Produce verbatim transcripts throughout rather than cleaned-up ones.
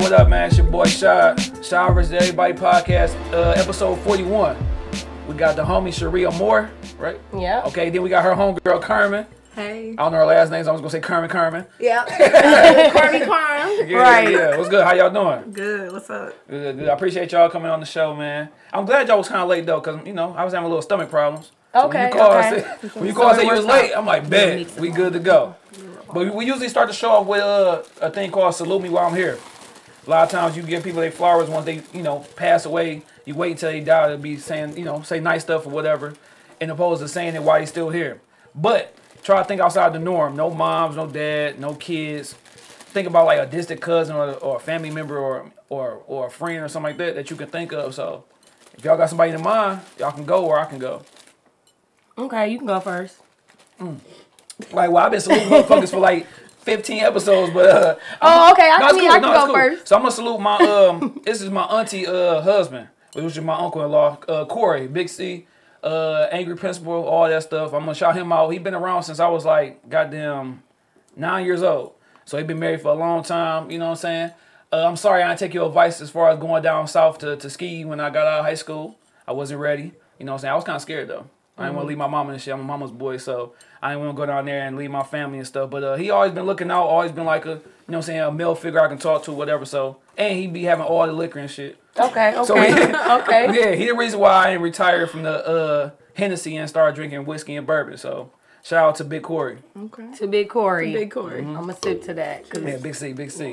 what up, man? It's your boy Shad. Shad versus Everybody podcast, uh, episode forty-one. We got the homie Cheri Amor, right? Yeah. Okay, then we got her homegirl Carmen. Hey. I don't know her last name, so I was gonna say Carmen Carmen. Yeah. Carmen Carmen. Yeah, Right. Yeah, what's good? How y'all doing? Good. What's up? Good, good. I appreciate y'all coming on the show, man. I'm glad y'all was kind of late though, cause you know I was having a little stomach problems. So Okay, when you call, okay. I say, when you call, and say you was late, I'm like, bet, we good to go. But we, we usually start the show off with uh, a thing called "Salute Me While I'm Here." A lot of times you give people their flowers once they, you know, pass away. You wait until they die to be saying, you know, say nice stuff or whatever, and opposed to saying it while you're still here. But try to think outside the norm. No moms, no dad, no kids. Think about like a distant cousin or, or a family member or or or a friend or something like that that you can think of. So if y'all got somebody in mind, y'all can go or I can go. Okay, you can go first. Mm. Like, well, I've been saluting motherfuckers for like fifteen episodes, but uh, oh, okay, I no, can, cool. I can no, go cool. first. So I'm gonna salute my um, this is my auntie uh husband, which is my uncle-in-law, uh, Corey, Big C, uh, angry principal, all that stuff. I'm gonna shout him out. He been around since I was like goddamn nine years old, so he been married for a long time. You know what I'm saying? Uh, I'm sorry I didn't take your advice as far as going down south to to ski when I got out of high school. I wasn't ready. You know what I'm saying? I was kind of scared though. I didn't want to leave my mama and shit. I'm a mama's boy, so I didn't want to go down there and leave my family and stuff. But uh, he always been looking out, always been like a, you know what I'm saying, a male figure I can talk to, whatever. So, and he be having all the liquor and shit. Okay, okay, So he, okay. Yeah, he the reason why I ain't retired from the uh, Hennessy and started drinking whiskey and bourbon. So, shout out to Big Corey. Okay. To Big Corey. To Big Corey. Mm-hmm. I'm going to sip to that. Cause Yeah, Big C, Big C.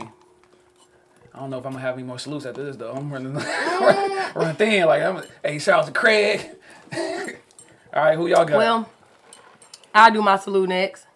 I don't know if I'm going to have any more salutes after this, though. I'm running, running thin. Like, I'm, hey, shout out to Craig. All right, who y'all got? Well, I'll do my salute next.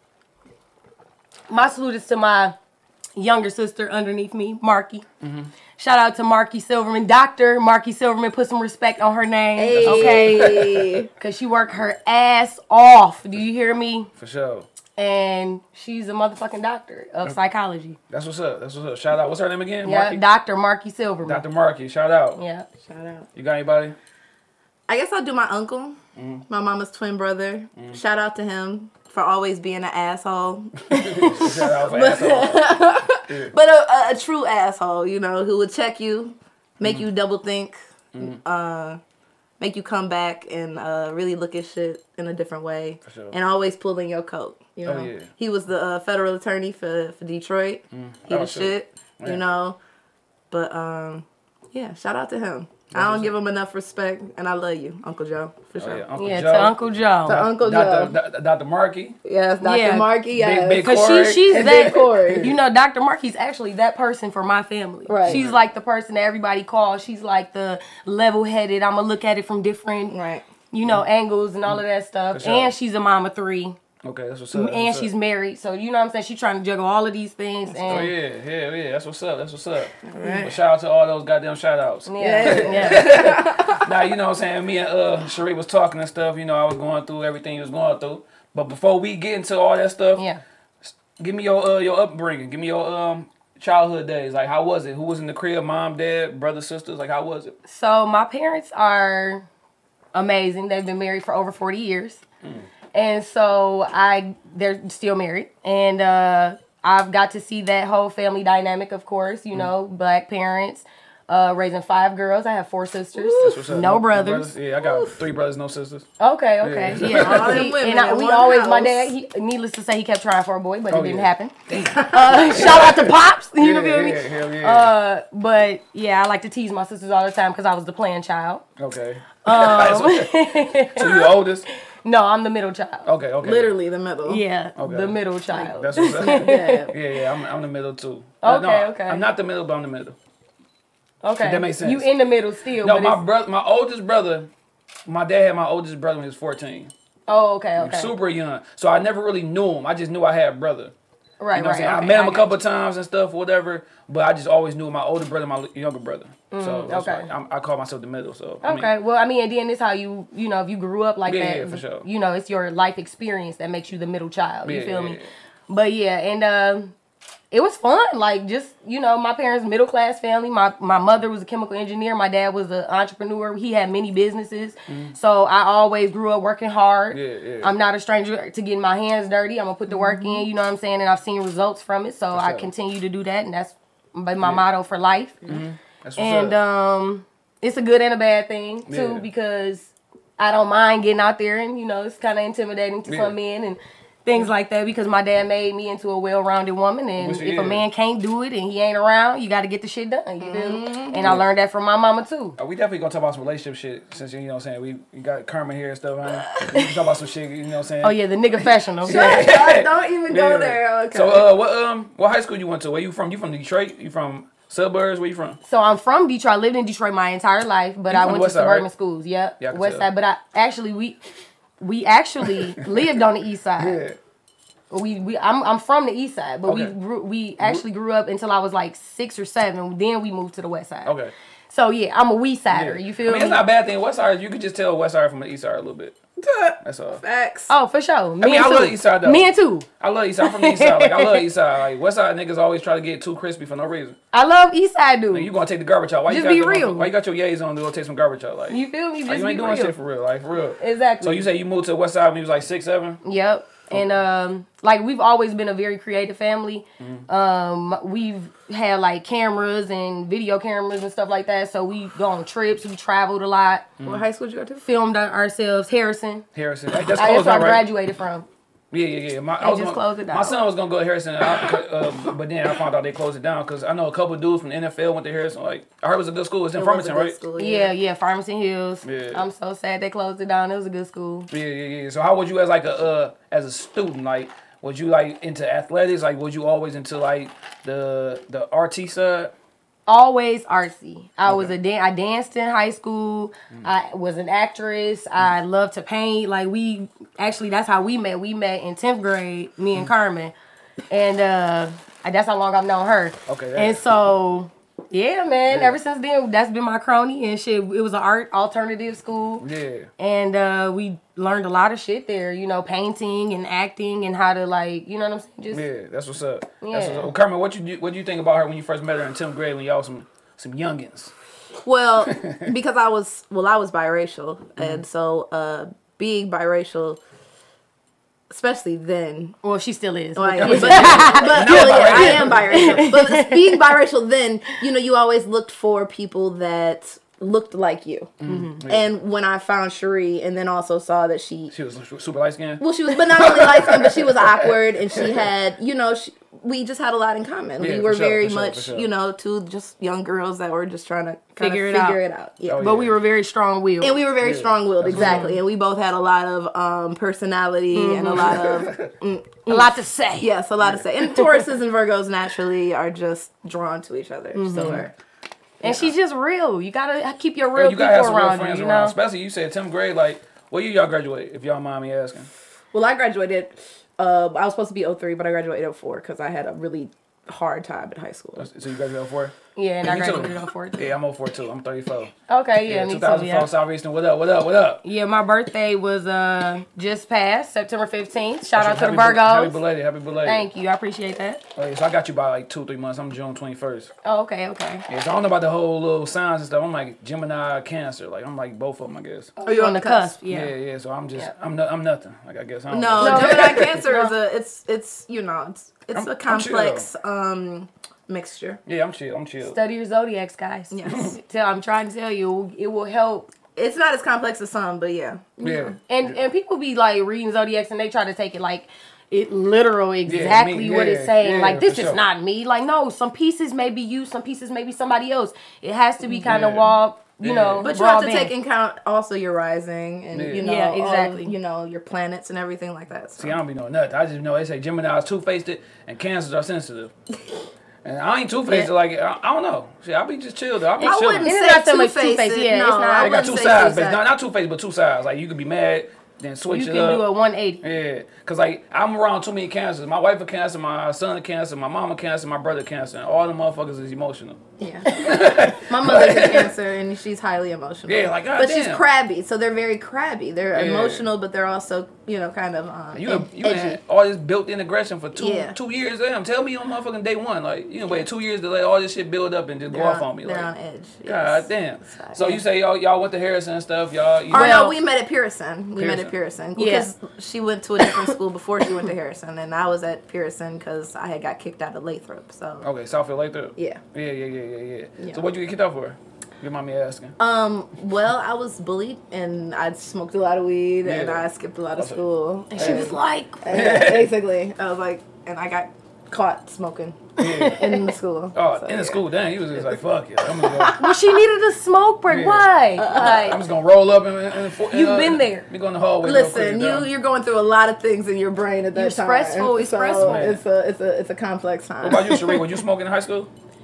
My salute is to my younger sister underneath me, Marky. Mm-hmm. Shout out to Marky Silverman. Doctor Marky Silverman, put some respect on her name, Hey. okay? Because she worked her ass off. Do you hear me? For sure. And she's a motherfucking doctor of psychology. That's what's up. That's what's up. Shout out. What's her name again? Yeah, Marky? Doctor Marky Silverman. Doctor Marky. Shout out. Yeah. Shout out. You got anybody? I guess I'll do my uncle, Mm. my mama's twin brother. Mm. Shout out to him for always being an asshole. Shout out for asshole. Yeah. But a, a, a true asshole, you know, who would check you, make mm. you double think, mm. uh, make you come back and uh, really look at shit in a different way. For sure. And always pulling your coat. You know, oh, yeah. He was the uh, federal attorney for, for Detroit. Mm. He oh, the sure. shit, yeah. you know. But yeah, yeah shout out to him. That's I don't give him enough respect, and I love you, Uncle Joe, for sure. Oh, yeah, Uncle yeah Joe. to Uncle Joe. To Uncle Doctor Joe. Doctor Marky. Yes, Doctor Yeah. Marky, yes. Big, big Because Corey. she, she's And that, Big Corey. you know, Doctor Marky's actually that person for my family. Right. She's like the person that everybody calls. She's like the level-headed, I'm going to look at it from different, Right. you know, angles and all of that stuff. sure. And she's a mom of three. Okay, that's what's up. That's And what's she's up. married. So, you know what I'm saying? She's trying to juggle all of these things. And Oh, yeah, yeah, yeah. That's what's up. That's what's up. All right. But shout out to all those goddamn shout outs. Yeah, yeah. Now, you know what I'm saying? Me and uh, Cheri was talking and stuff. You know, I was going through everything you was going through. But before we get into all that stuff, Yeah. give me your uh, your upbringing. Give me your um childhood days. Like, how was it? Who was in the crib? Mom, dad, brothers, sisters? Like, how was it? So, my parents are amazing. They've been married for over forty years. Mm. And so I, they're still married, and uh, I've got to see that whole family dynamic. Of course, you mm. know, black parents, uh, raising five girls. I have four sisters, no, no brothers. brothers. Yeah, I got Oof. three brothers, no sisters. Okay, okay, yeah. yeah. All them women and I, in we one always, house. my dad. He, needless to say, he kept trying for a boy, but oh, it didn't yeah. happen. uh, shout out to pops. You yeah, feel me? Yeah, hell yeah. Uh, but yeah, I like to tease my sisters all the time because I was the playing child. Okay. Um, so you the oldest? No, I'm the middle child. Okay, okay. Literally the middle. Yeah, Okay. the middle child. That's what's up. Yeah. yeah, yeah. I'm, I'm the middle too. Okay, no, okay. I'm not the middle, but I'm the middle. Okay. If that makes sense. You in the middle still. No, but my it's- brother, my oldest brother, my dad had my oldest brother when he was fourteen. Oh, okay, okay. Super young. So I never really knew him. I just knew I had a brother. Right, you know right. what I'm saying? Okay, I met him I a got couple you. times and stuff, whatever. But I just always knew my older brother, my younger brother. Mm, so that's okay. why I'm, I call myself the middle. So I Okay, mean, well, I mean, and then this how you, you know, if you grew up like Yeah, that, yeah, for sure. you know, it's your life experience that makes you the middle child. You Yeah, feel yeah, me? yeah. But yeah, and um, it was fun. Like, just, you know, my parents, middle class family. My my mother was a chemical engineer. My dad was an entrepreneur. He had many businesses. Mm. So I always grew up working hard. Yeah, yeah. I'm not a stranger to getting my hands dirty. I'm going to put the work in, you know what I'm saying? And I've seen results from it. So For I sure. continue to do that. And that's by my Yeah. motto for life. Mm-hmm. That's what's And up. um, it's a good and a bad thing too Yeah. because I don't mind getting out there and you know it's kind of intimidating to Yeah. some men and things like that because my dad made me into a well-rounded woman and Which if is. a man can't do it and he ain't around, you got to get the shit done. You feel me? And I learned that from my mama too. Uh, we definitely gonna talk about some relationship shit since you know what I'm saying we, we got Carmen here and stuff. Right? We can talk about some shit. You know what I'm saying? Oh yeah, the nigga professional. Don't, don't even go Yeah. there. Okay. So uh, what um what high school you went to? Where you from? You from Detroit? You from suburbs? Where you from? So I'm from Detroit. I lived in Detroit my entire life, but You I from went the to West Side, suburban right? schools. Yep, Yeah, I can West tell. Side. But I actually we we actually lived on the East Side. Yeah. We we I'm I'm from the East Side, but Okay. we grew, we actually grew up until I was like six or seven. Then we moved to the West Side. Okay. So yeah, I'm a West Sider. Yeah. You feel I mean, me? it's not a bad thing. West Side, you could just tell West Side from the East Side a little bit. That's all. Facts. Oh, for sure. Me I mean, and I too. love East Side though. Me and too. I love East Side. I'm from the East Side. Like I love East Side. Like West Side niggas always try to get too crispy for no reason. I love East Side dudes. Like, you gonna take the garbage out? Why Just you got be the, real. Why you got your yays on to go take some garbage out? Like You feel me? Just like, you ain't be doing real. shit for real. Like for real. Exactly. So you say you moved to the West Side when you was like six, seven? Yep. And um, like we've always been a very creative family. Mm-hmm. Um, we've had like cameras and video cameras and stuff like that. So we go on trips. We traveled a lot. What high school did you go to? Filmed on ourselves. Harrison. Harrison. Like, that's I, close that's where I now, right? graduated from. Yeah, yeah, yeah. My, I They was just gonna, closed it my down. son was gonna go to Harrison, uh, but then I found out they closed it down because I know a couple of dudes from the N F L went to Harrison. Like I heard it was a good school. It's in It was a Farmington, good right? school, Yeah, yeah, Farmington Hills. Yeah. I'm so sad they closed it down. It was a good school. Yeah, yeah, yeah. So how was you as like a uh, as a student? Like was you like into athletics? Like was you always into like the the R T side? Always artsy. I was Okay. a dan- I danced in high school. I was an actress. I loved to paint. Like we actually, that's how we met. We met in tenth grade, me and Carmen, and uh, that's how long I've known her. Okay, yeah. And so, yeah, man. Yeah. Ever since then, that's been my crony and shit. It was an art alternative school. Yeah. And uh, we learned a lot of shit there, you know, painting and acting and how to like, you know what I'm saying? Just Yeah, that's what's up. That's Yeah. what's up. Well, Carmen, what you do- what do you think about her when you first met her in tenth grade when y'all some some youngins? Well, because I was well, I was biracial, Mm-hmm. and so uh, being biracial, especially then. well, she still is. Like, but, but no, yeah, I am biracial. But being biracial, then you know, you always looked for people that looked like you. Mm-hmm. And when I found Cheri, and then also saw that she, She was super light skinned. well, she was, but not only light skinned, but she was awkward, and she had, you know, she, we just had a lot in common. Yeah, we for were sure, very for sure, much, for sure. you know, two just young girls that were just trying to kind Figure of it figure out. it out. Yeah. Oh, But we were very strong-willed. And we were very Yeah, strong-willed, that's exactly. And we both had a lot of um, personality and a lot of, a lot to say. yes, a lot to say. And Tauruses and Virgos naturally are just drawn to each other. So we're, And she's just real. You gotta keep your real You gotta have people some real around you, friends you around. know? Especially you said tenth grade. Like, what year y'all graduate? If y'all don't mind me asking. well, I graduated, uh, I was supposed to be oh three, but I graduated oh four because I had a really hard time in high school. So you graduated oh four? Yeah, and I Me too. graduated on four. Yeah, I'm oh four too. I'm thirty-four. Okay, yeah, Yeah, me two too, thousand four yeah. Southeastern. What up? What up? What up? Yeah, my birthday was uh just passed, September fifteenth. Shout out to Happy the bel- Happy Virgos. belated. Happy belated. Thank you, I appreciate that. Oh, yeah, so I got you by like two, three months. I'm June twenty-first. Oh, okay, okay. Yeah, so I don't know about the whole little signs and stuff. I'm like Gemini, Cancer. Like I'm like both of them, I guess. Are you on the cusp? Yeah, Yeah. yeah. So I'm just, Yeah. I'm, no, I'm nothing. Like I guess I don't No, know. No. Gemini Cancer is a, it's, it's, you know, it's, it's I'm- a I'm complex um, mixture. Yeah, I'm chill. I'm chill. Study your zodiacs, guys. Yes. Tell, I'm trying to tell you, it will help. It's not as complex as some, but yeah. Yeah. And and people be like reading zodiacs and they try to take it like it literal exactly me- what yeah, it's saying. yeah, like this for is sure. not me. Like no, some pieces may be you, some pieces may be somebody else. It has to be kind of Yeah. walk, you Yeah. know. But you have to broad take band. in count also your rising and, Yeah. you know, Yeah, all of, exactly. you know, your planets and everything like that. So. See, I don't be knowing nothing. I just know they say Gemini's two-faced it and Cancers are sensitive. And I ain't two-faced. Yeah. Like I, I don't know. See, I be just chill though. I be I chilling. wouldn't It's say not so much two-faced. two-faced, it. yeah, no, it's not. I They got wouldn't two say sides, but two-faced. not, not two-faced, but two sides. Like you could be mad, then switch You it can up. do a one eighty. Yeah, cause like I'm around too many cancers. My wife a cancer, my son a cancer, my mom a cancer, my brother a cancer, and all the motherfuckers is emotional. Yeah. My mother's a Cancer and she's highly emotional. Yeah, like, But she's goddamn. crabby, so they're very crabby. They're Yeah. emotional, but they're also, you know, kind of um, You ed- you edgy. had all this built-in aggression for two Yeah. two years. Damn, tell me on motherfucking day one, like you know, wait two years to let all this shit build up and just They're go off on, on me. they're Like, on edge. God yes. damn. That's right. So you say y'all y'all went to Harrison and stuff, y'all. You Or Well- no, we met at Pearson. We met Pearson, at to Pearson. Yeah. Because she went to a different school before she went to Harrison, and I was at Pearson because I had got kicked out of Lathrop. So. Okay, Southfield Lathrop. Yeah. Yeah, yeah, yeah, yeah, yeah. Yeah. So what'd you get kicked out for? You mind me asking? Um. Well, I was bullied, and I smoked a lot of weed, Yeah. and I skipped a lot of Okay. school. And she was like, And basically, I was like, and I got caught smoking Yeah. in the school. Oh, So, in the yeah. school, dang, he was just like, fuck it. I'm gonna go. well, she needed a smoke break. Yeah. Why? I'm Like, just gonna roll up and, and, and You've uh, been there. We go in the hallway. real quick Listen, and you down. you're going through a lot of things in your brain at that You're time. stressful, it's so stressful. It's a it's a it's a complex time. What about you, Cheri? Were you smoking in high school?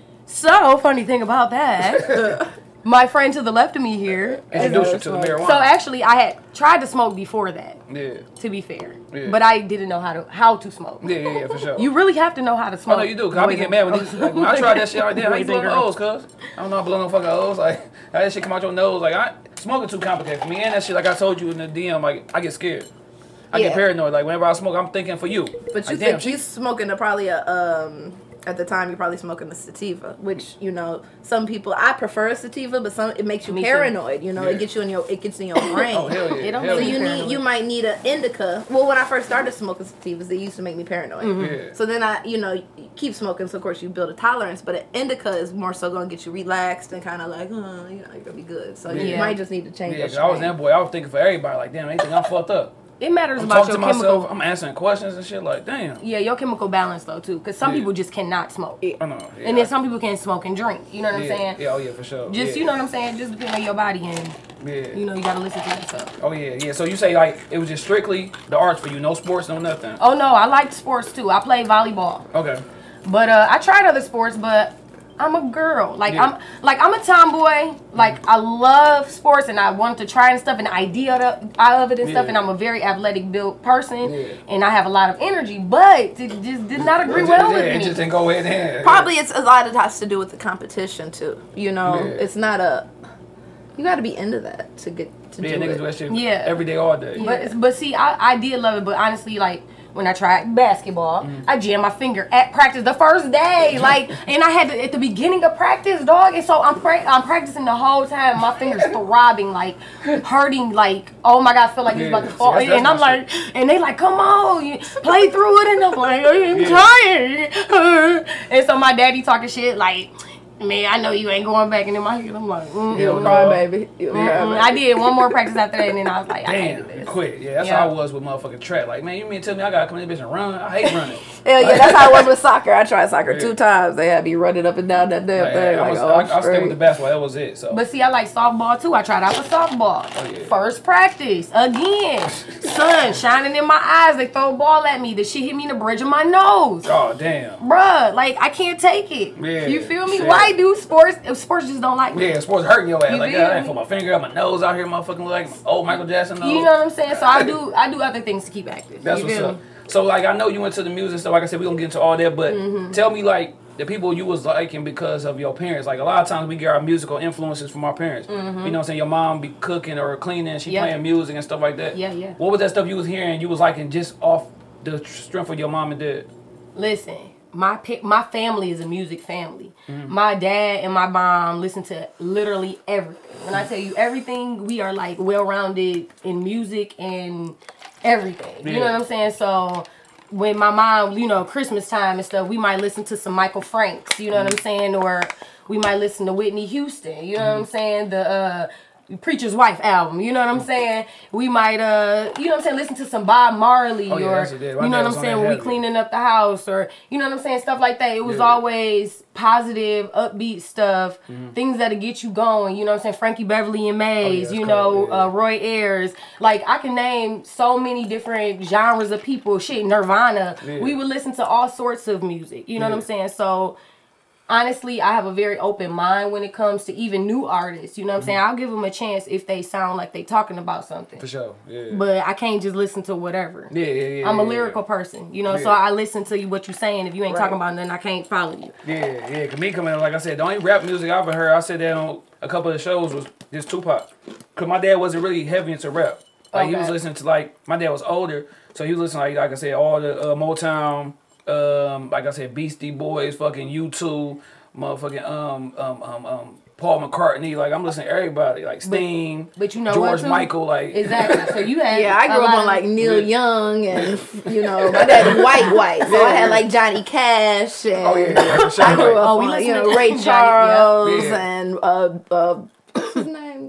so funny thing about that. My friend to the left of me here. Introduced you to the marijuana. So actually, I had tried to smoke before that. Yeah. To be fair, Yeah. but I didn't know how to how to smoke. Yeah, yeah, yeah, for sure. You really have to know how to Oh smoke. no, you do. Cause I be boys getting and- mad when, these, like, when I tried that shit. I did. How you Boys and blowing girls. O's, cuz? I don't know how to blow no fucking O's. Like, how that shit come out your nose. Like, I smoking too complicated for me. And that shit, like I told you in the D M, like I get scared. I Yeah. get paranoid. Like whenever I smoke, I'm thinking for you. But you like, damn, think she- you smoking a probably a um at the time you're probably smoking a sativa, which you know some people I prefer a sativa, but some it makes you Me too. paranoid. You know, Yeah. it gets you in your it gets in your brain. Oh hell yeah. It don't hell So make yeah. you paranoid. need you might need an indica. Well, when I first started smoking sativas, they used to make me paranoid. Yeah. So then I, you know, you keep smoking. So of course you build a tolerance. But an indica is more so going to get you relaxed and kind of like, oh, you know, you're gonna be good. So you Yeah. might just need to change. Yeah, your cause I was strain. that boy. I was thinking for everybody. Like, damn, they think I'm fucked up. It matters I'm about talking your to myself. chemical. I'm answering questions and shit. Like, damn. Yeah, your chemical balance though too, because some Yeah. people just cannot smoke, I know. Yeah. and then some people can smoke and drink. You know what I'm yeah. saying? Yeah, oh yeah, for sure. Just yeah. you know what I'm saying? Just depending on your body, and Yeah. you know you gotta listen to yourself. Oh yeah, yeah. So you say like it was just strictly the arts for you, no sports, no nothing. Oh no, I liked sports too. I played volleyball, Okay. but uh, I tried other sports, but I'm a girl. Like Yeah. I'm like I'm a tomboy. Like I love sports and I wanted to try and stuff and the idea of, of it and stuff. Yeah. And I'm a very athletic built person Yeah. and I have a lot of energy, but it just did not agree It well just, with yeah, it me. just didn't go in there. Probably it's a lot of it has to do with the competition too. You know, Yeah. it's not a. You got to be into that to get to Yeah, do niggas it. do that shit Yeah. every day, all day. But but see, I, I did love it, but honestly, like when I tried basketball, Mm-hmm. I jammed my finger at practice the first day, like, and I had to at the beginning of practice, dog, and so I'm pra- I'm practicing the whole time. My fingers throbbing, like hurting, like oh my god, I feel like it's Yeah. about to fall, See, that's- and I'm that's like, and they like, come on, you play through it, and I'm like, I'm Yeah. trying, and so my daddy talking shit like. Man, I know you ain't going back, and in my head, I'm like, mm, Hell mm, no. Cry baby. You mm, cry, mm. baby. I did one more practice after that, and then I was like, I can't do Damn, this. quit. Yeah, that's Yeah. how I was with motherfucking track. Like, man, you mean tell me I gotta come in this bitch and run? I hate running. Hell yeah, that's how I was with soccer. I tried soccer Yeah. two times. They had me running up and down that damn Like, thing. I, Like, was, oh, I, I'm I stayed with straight. the basketball. That was it. So. But see, I like softball too. I tried out for softball. Oh, yeah. First practice, again. Sun shining in my eyes. They throw a ball at me. The shit hit me in the bridge of my nose. oh damn. Bruh, like, I can't take it. Yeah, You feel me? shit. Why do sports, if sports just don't like me? Yeah, sports hurting your ass. You Like, feel God, I ain't me? put my finger up my nose out here, motherfucking look like old Michael Jackson nose. You know what I'm saying? So I do I do other things to keep active. That's you what's feel up. me? So like I know you went to the music stuff. Like I said, we gonna get into all that, but Mm-hmm. tell me like the people you was liking because of your parents. Like a lot of times we get our musical influences from our parents. You know what I'm saying? Your mom be cooking or cleaning, she Mm-hmm. Yeah. playing music and stuff like that. Yeah, yeah. What was that stuff you was hearing you was liking just off the strength of your mom and dad? Listen, my pa- my family is a music family. Mm-hmm. My dad and my mom listen to literally everything. When I tell you everything, we are like well-rounded in music and everything. You know Yeah. what I'm saying? So when my mom, you know, Christmas time and stuff, we might listen to some Michael Franks, you know what I'm saying? Or we might listen to Whitney Houston, you know what I'm saying? The uh Preacher's Wife album, you know what I'm saying? We might, uh, you know what I'm saying, listen to some Bob Marley, Oh, yeah, or, that's what it is. My you know dad what was I'm on saying, that when we heavy. cleaning up the house, or, you know what I'm saying, stuff like that. It was Yeah. always positive, upbeat stuff, things that'll get you going, you know what I'm saying? Frankie Beverly and Mays, that's you cold, know, yeah. uh, Roy Ayers. Like, I can name so many different genres of people. Shit, Nirvana. Yeah. We would listen to all sorts of music, you know what I'm Yeah. saying? So, honestly, I have a very open mind when it comes to even new artists. You know what I'm saying? I'll give them a chance if they sound like they talking about something. For sure. Yeah. But I can't just listen to whatever. yeah, yeah, yeah. I'm a yeah, lyrical person, you know, so Yeah. I listen to you what you're saying. If you ain't Right. talking about nothing, I can't follow you. Yeah, yeah. Cause me coming in, like I said, the only rap music I've ever heard, I said that on a couple of shows was just Tupac. Cause my dad wasn't really heavy into rap. Like he was Okay. listening to like my dad was older, so he was listening like like I said all the uh, Motown, um, like I said Beastie Boys, fucking U two, motherfucking um um um um Paul McCartney. Like I'm listening to everybody, like Sting, but, but you know George what, too? Michael, like exactly. So you had yeah, I grew up on like Neil yeah. Young and you know my dad white white, so yeah, I had like Johnny Cash and oh yeah, yeah sure. I grew up oh, on you know Ray Charles yeah. and uh uh what's his name.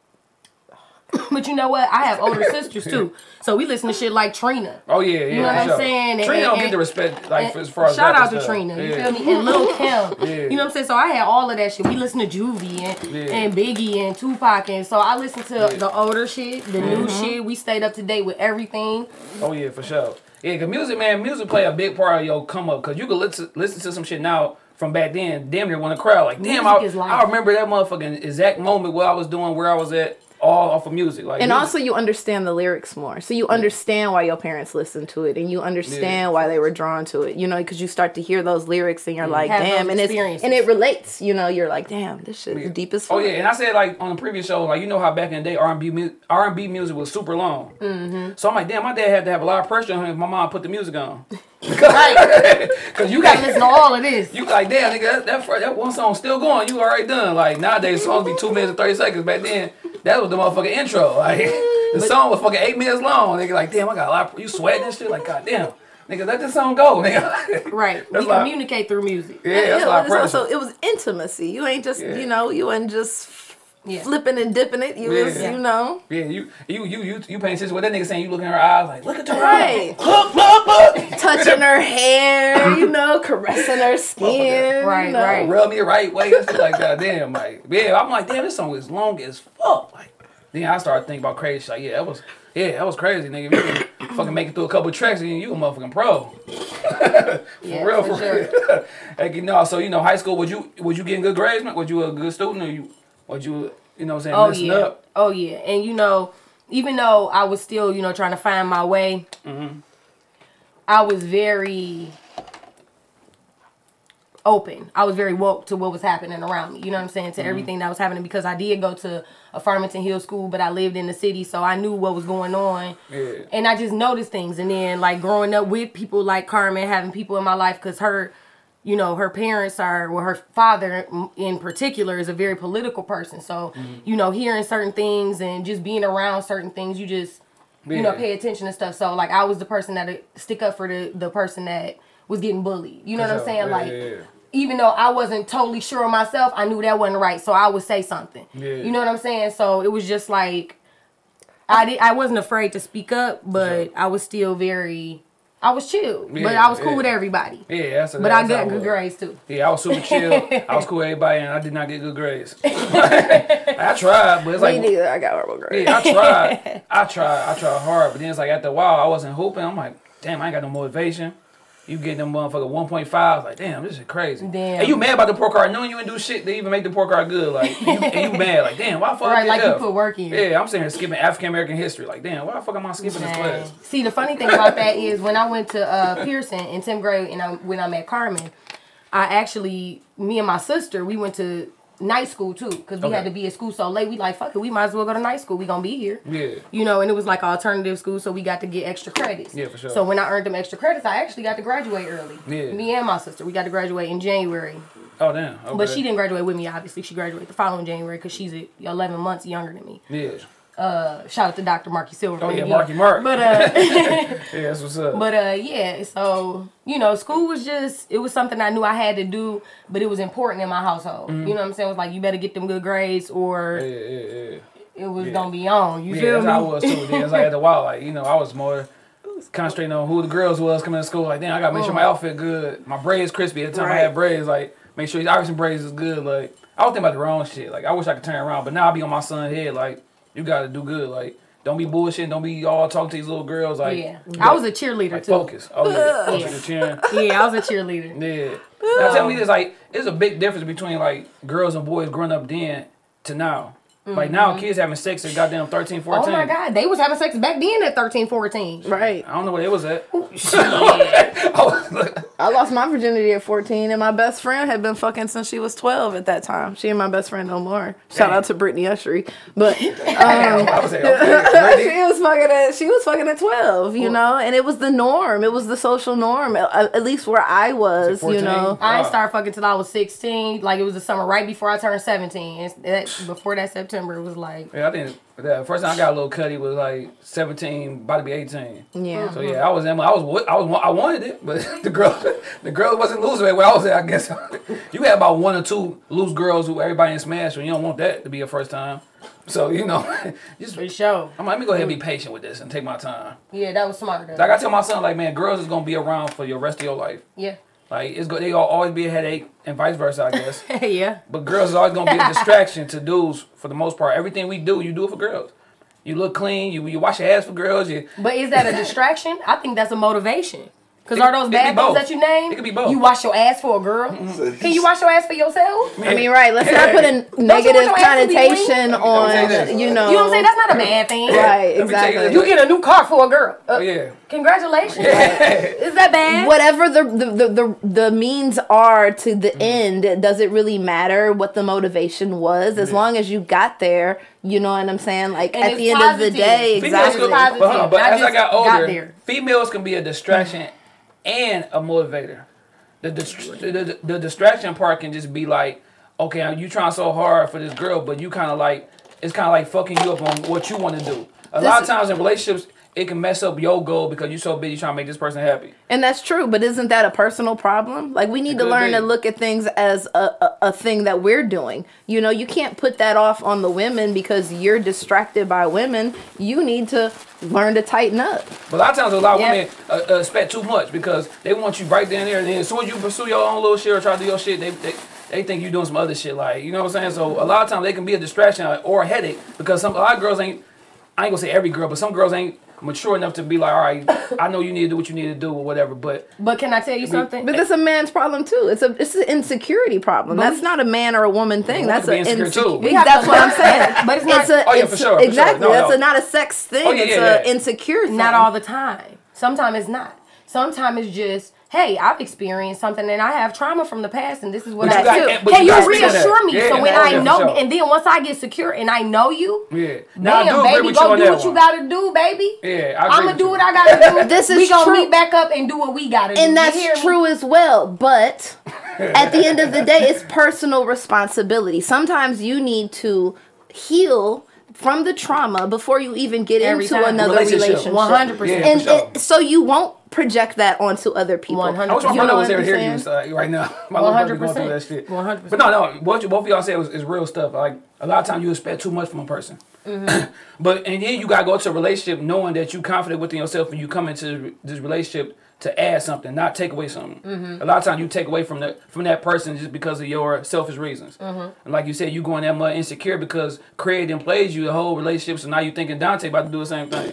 But you know what? I have older sisters too, so we listen to shit like Trina. Oh yeah, yeah. You know what I'm sure. saying? Trina and, don't and, get the respect like as far as shout that out to stuff. Trina. You yeah. feel me? And Lil Kim. yeah. You know what I'm saying? So I had all of that shit. We listen to Juvie and yeah. and Biggie and Tupac, and so I listened to yeah. the older shit, the mm-hmm. new shit. We stayed up to date with everything. Oh yeah, for sure. Yeah, cause music, man, music play a big part of your come up. Cause you could listen listen to some shit now. From back then, damn near want to cry. Like, damn, I, I remember that motherfucking exact moment what I was doing, where I was at, all off of music. Like, and music. also you understand the lyrics more, so you yeah. understand why your parents listened to it, and you understand yeah. why they were drawn to it. You know, because you start to hear those lyrics, and you're yeah. like, Have damn, and it's and it relates. You know, you're like, damn, this shit is yeah. deep as fuck. Oh yeah, and I said like on the previous show, like you know how back in the day R and B mu- R and B music was super long. Mm-hmm. So I'm like, damn, my dad had to have a lot of pressure on him if my mom put the music on. Right. Cause you, you gotta listen to all of this. You like, damn, nigga, that, that that one song still going. You already done. Like nowadays, songs be two minutes and thirty seconds. Back then, that was the motherfucking intro. Like the but, song was fucking eight minutes long. Nigga, like, damn, I got a lot. Of, you sweating and shit. Like, goddamn, nigga, let this song go, nigga. Right. We like, communicate through music. Yeah, that's yeah, a lot of pressure. Also, it was intimacy. You ain't just, yeah. you know, you ain't just. Yeah. Flipping and dipping it, you yeah. was, you know. Yeah, you you you you you paying attention. What that nigga saying? You look in her eyes like, look at her right. eyes. Look, look, look. Touching her hair, you know, caressing her skin. Right, you know. right. Rub me the right way. It's like, goddamn, like, yeah. I'm like, damn, this song is long as fuck. Like, then I started thinking about crazy shit. Like, yeah, that was, yeah, that was crazy, nigga. If you can fucking make it through a couple of tracks, and you a motherfucking pro. for yeah, real, for, for sure. real. Like, you know, so you know, high school. Would you would you getting good grades, man? Was you a good student, or you would you? You know what I'm saying? Oh, yeah. Up. Oh, yeah. And, you know, even though I was still, you know, trying to find my way, mm-hmm. I was very open. I was very woke to what was happening around me. You know what I'm saying? To mm-hmm. everything that was happening, because I did go to a Farmington Hills school, but I lived in the city, so I knew what was going on. Yeah. And I just noticed things. And then, like, growing up with people like Carmen, having people in my life, because her... You know, her parents are, well, her father in particular is a very political person. So, mm-hmm. you know, hearing certain things and just being around certain things, you just, yeah. you know, pay attention to stuff. So, like, I was the person that would stick up for the, the person that was getting bullied. You know what I'm saying? Yeah, like, yeah, yeah. even though I wasn't totally sure of myself, I knew that wasn't right. So, I would say something. Yeah. You know what I'm saying? So, it was just like, I, did, I wasn't afraid to speak up, but sure. I was still very... I was chill, yeah, but I was cool yeah. with everybody. Yeah, that's a, But that's I got good grades too. Yeah, I was super chill. I was cool with everybody, and I did not get good grades. I tried, but it's like... Me neither, I got horrible grades. Yeah, I tried. I tried. I tried hard, but then it's like after a while, I wasn't hooping. I'm like, damn, I ain't got no motivation. You get them motherfucker one point five, like, damn, this is crazy. Damn. And you mad about the report card, knowing you didn't do shit to even make the report card good. Like, you, and you mad, like, damn, why the fuck Right, like F? you put work in. Yeah, I'm sitting here skipping African American history. Like, damn, why the fuck am I skipping Dang. this class? See, the funny thing about that is when I went to uh, Pearson in tenth grade and I, when I met Carmen, I actually, me and my sister, we went to night school too, because we okay. had to be at school so late. We like, fuck it, we might as well go to night school. We gonna be here. Yeah. You know, and it was like alternative school, so we got to get extra credits. Yeah, for sure. So when I earned them extra credits, I actually got to graduate early. Yeah. Me and my sister, we got to graduate in January. Oh, damn. Okay. But she didn't graduate with me, obviously. She graduated the following January because she's eleven months younger than me. Yeah. Uh, shout out to Doctor Marky Silver. Oh, yeah, Marky Mark. But, uh... yeah, that's what's up. But, uh, yeah, so, you know, school was just, it was something I knew I had to do, but it was important in my household. Mm-hmm. You know what I'm saying? It was like, you better get them good grades or... Yeah, yeah, yeah. It was yeah. gonna be on. You yeah, feel that's me? how I was too. Then it's like at the while, like, you know, I was more concentrating on who the girls was coming to school. Like, damn, I gotta make sure my outfit good. My braids crispy. At the time right. I had braids, like, make sure these Iverson braids is good. Like, I was thinking about the wrong shit. Like, I wish I could turn around, but now I be on my son's head. Like, you gotta do good. Like, don't be bullshitting. Don't be all talking to these little girls. Like, yeah, I was a cheerleader like, too. Focus. Oh yeah, yeah. Focus cheering. Yeah, I was a cheerleader. Yeah. Now tell me this, like, there's a big difference between like girls and boys growing up then to now. Mm-hmm. Like now, kids having sex at goddamn thirteen, fourteen. Oh my God, they was having sex back then at thirteen, fourteen. Right. I don't know where they was at. I lost my virginity at fourteen, and my best friend had been fucking since she was twelve at that time. She ain't my best friend no more. Shout out to Brittany Ushery. But um, I was saying, okay, she was fucking at she was fucking at twelve, you know, and it was the norm. It was the social norm, at, at least where I was, you know. I didn't start fucking till I was sixteen. Like, it was the summer right before I turned seventeen. And that, before that September, it was like... Yeah, I think the first time I got a little cutty was like seventeen, about to be eighteen. Yeah. So yeah, I was in. I was. I was. I wanted it, but the girl, the girl wasn't losing it where I was at. I guess you had about one or two loose girls who everybody in smash, and you don't want that to be your first time. So you know, just for sure. I'm like, let me go ahead and be patient with this and take my time. Yeah, that was smart. Though. Like I tell my son, like, man, girls is gonna be around for your rest of your life. Yeah. Like it's go, they gonna always be a headache and vice versa, I guess. Yeah. But girls is always gonna be a distraction to dudes for the most part. Everything we do, you do it for girls. You look clean. You you wash your ass for girls. You, but is that a distraction? I think that's a motivation. Because are those bad things that you name? It could be both. You wash your ass for a girl? Mm-hmm. Can you wash your ass for yourself? I mean, right. Let's not put a negative connotation on, you know. You know what I'm saying? That's not a bad thing. Right, exactly. You get a new car for a girl. Uh, oh, yeah. Congratulations. Yeah. Is that bad? Whatever the the, the, the, the means are to the mm. end, does it really matter what the motivation was? As yeah. long as you got there, you know what I'm saying? Like, and at the end positive. of the day, females exactly. Could, but, huh, but as I got older, got females can be a distraction mm. and a motivator. The, dist- the, the the distraction part can just be like, okay, you trying so hard for this girl, but you kind of like, it's kind of like fucking you up on what you want to do. A this lot of times in relationships, it can mess up your goal because you're so busy trying to make this person happy. And that's true, but isn't that a personal problem? Like, we need it to learn be. to look at things as a, a, a thing that we're doing. You know, you can't put that off on the women because you're distracted by women. You need to learn to tighten up. But a lot of times, a lot of yeah. women uh, uh, expect too much because they want you right there and there. And then as soon as you pursue your own little shit or try to do your shit, they, they they think you're doing some other shit. Like, you know what I'm saying? So a lot of times they can be a distraction or a headache because some a lot of girls ain't, I ain't gonna say every girl, but some girls ain't mature enough to be like, all right, I know you need to do what you need to do or whatever, but but can I tell you something? But that's a man's problem too. It's a it's an insecurity problem. But that's not a man or a woman thing. That's an insecurity. That's what I'm saying. But it's not. It's a, oh yeah, it's for sure. Exactly. For sure. No, that's no. A, not a sex thing. Oh, yeah, it's yeah, an yeah. insecure thing. Not all the time. Sometimes it's not. Sometimes it's just, hey, I've experienced something and I have trauma from the past and this is what but I got, do. but Can you, you reassure me? yeah, so when yeah, I yeah, know, sure. and then once I get secure and I know you, yeah, now damn, baby, go do what one. you gotta do, baby. Yeah, I'm gonna do you. what I gotta do. This is we gonna true. meet back up and do what we gotta do. And that's true me? as well. But at the end of the day, it's personal responsibility. Sometimes you need to heal from the trauma before you even get Every into time. another relationship. relationship. one hundred percent. Yeah, and sure. it, so you won't project that onto other people. one hundred I wish percent. my brother was there to hear you uh, right now. My little brother going through that shit. one hundred percent. But no, no, what you, both of y'all said was is real stuff. Like, a lot of times you expect too much from a person. Mm-hmm. But, and then you got to go to a relationship knowing that you confident within yourself and you come into this relationship to add something, not take away something. Mm-hmm. A lot of times you take away from that from that person just because of your selfish reasons. Mm-hmm. And like you said, you going that much insecure because Craig and plays you the whole relationship, so now you thinking Dante about to do the same thing.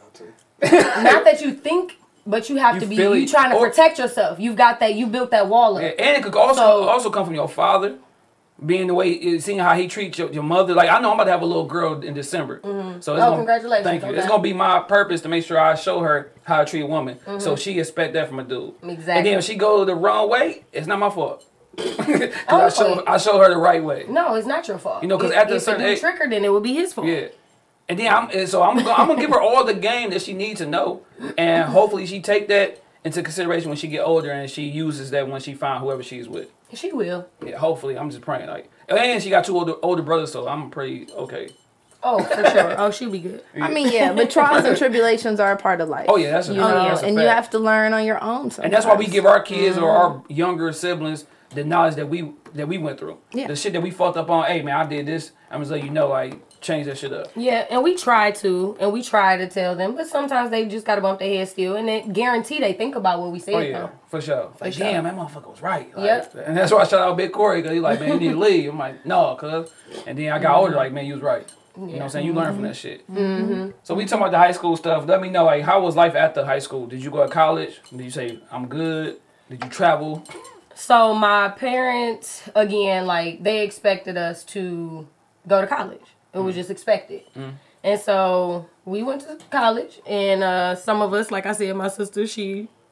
Not that you think, but you have you to be, you trying to or, protect yourself. You've got that, you built that wall up. Yeah, and it could also so, also come from your father. Being the way, seeing how he treats your, your mother. Like, I know I'm about to have a little girl in December. Mm-hmm. So it's oh, gonna, congratulations. Thank you. Okay. It's going to be my purpose to make sure I show her how to treat a woman. Mm-hmm. So she expect that from a dude. Exactly. And then if she goes the wrong way, it's not my fault. Because oh, I, show, I show her the right way. No, it's not your fault. You know, because after a certain age. If you trick her, then it would be his fault. Yeah. And then I'm, and so I'm going I'm to give her all the game that she needs to know. And hopefully she take that into consideration when she get older and she uses that when she find whoever she's with. She will. Yeah, hopefully. I'm just praying. Like, and she got two older older brothers, so I'm pretty okay. Oh, for sure. Oh, she'll be good. I mean, yeah, but trials and tribulations are a part of life. Oh yeah, that's a, you know, that's a and fact. you have to learn on your own. Sometimes. And that's why we give our kids mm-hmm. or our younger siblings the knowledge that we that we went through. Yeah. The shit that we fucked up on. Hey man, I did this. I'm just letting you know, like, change that shit up. Yeah, and we try to, and we try to tell them, but sometimes they just gotta bump their head still, and then guarantee they think about what we said. Oh yeah, though. for sure. For like, sure. damn, that motherfucker was right. Like, yep. And that's why I shout out Big Corey, because he's like, man, you need to leave. I'm like, no, cuz. And then I got older, like, man, you was right. You know what I'm saying? You learn from that shit. Mm-hmm. So we talking about the high school stuff. Let me know, like, how was life after high school? Did you go to college? Did you say, I'm good? Did you travel? So my parents, again, like, they expected us to go to college. It was mm. just expected. Mm. And so we went to college, and uh, some of us, like I said, my sister, she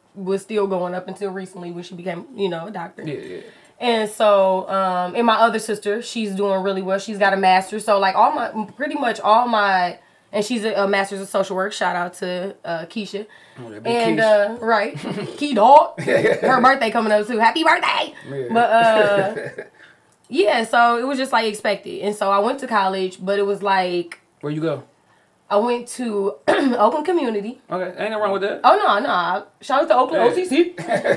was still going up until recently when she became, you know, a doctor. Yeah, yeah. And so, um, and my other sister, she's doing really well. She's got a master's. So, like, all my, pretty much all my, and she's a, a master's of social work. Shout out to uh, Keisha. Oh, and, uh, right. Key dog. Her birthday coming up, too. Happy birthday! Yeah. But, uh, yeah, so it was just, like, expected. And so I went to college, but it was like. Where you go? I went to Oakland Community. Okay, ain't nothing wrong with that. Oh, no, no. Shout out to Oakland Yeah. O C C.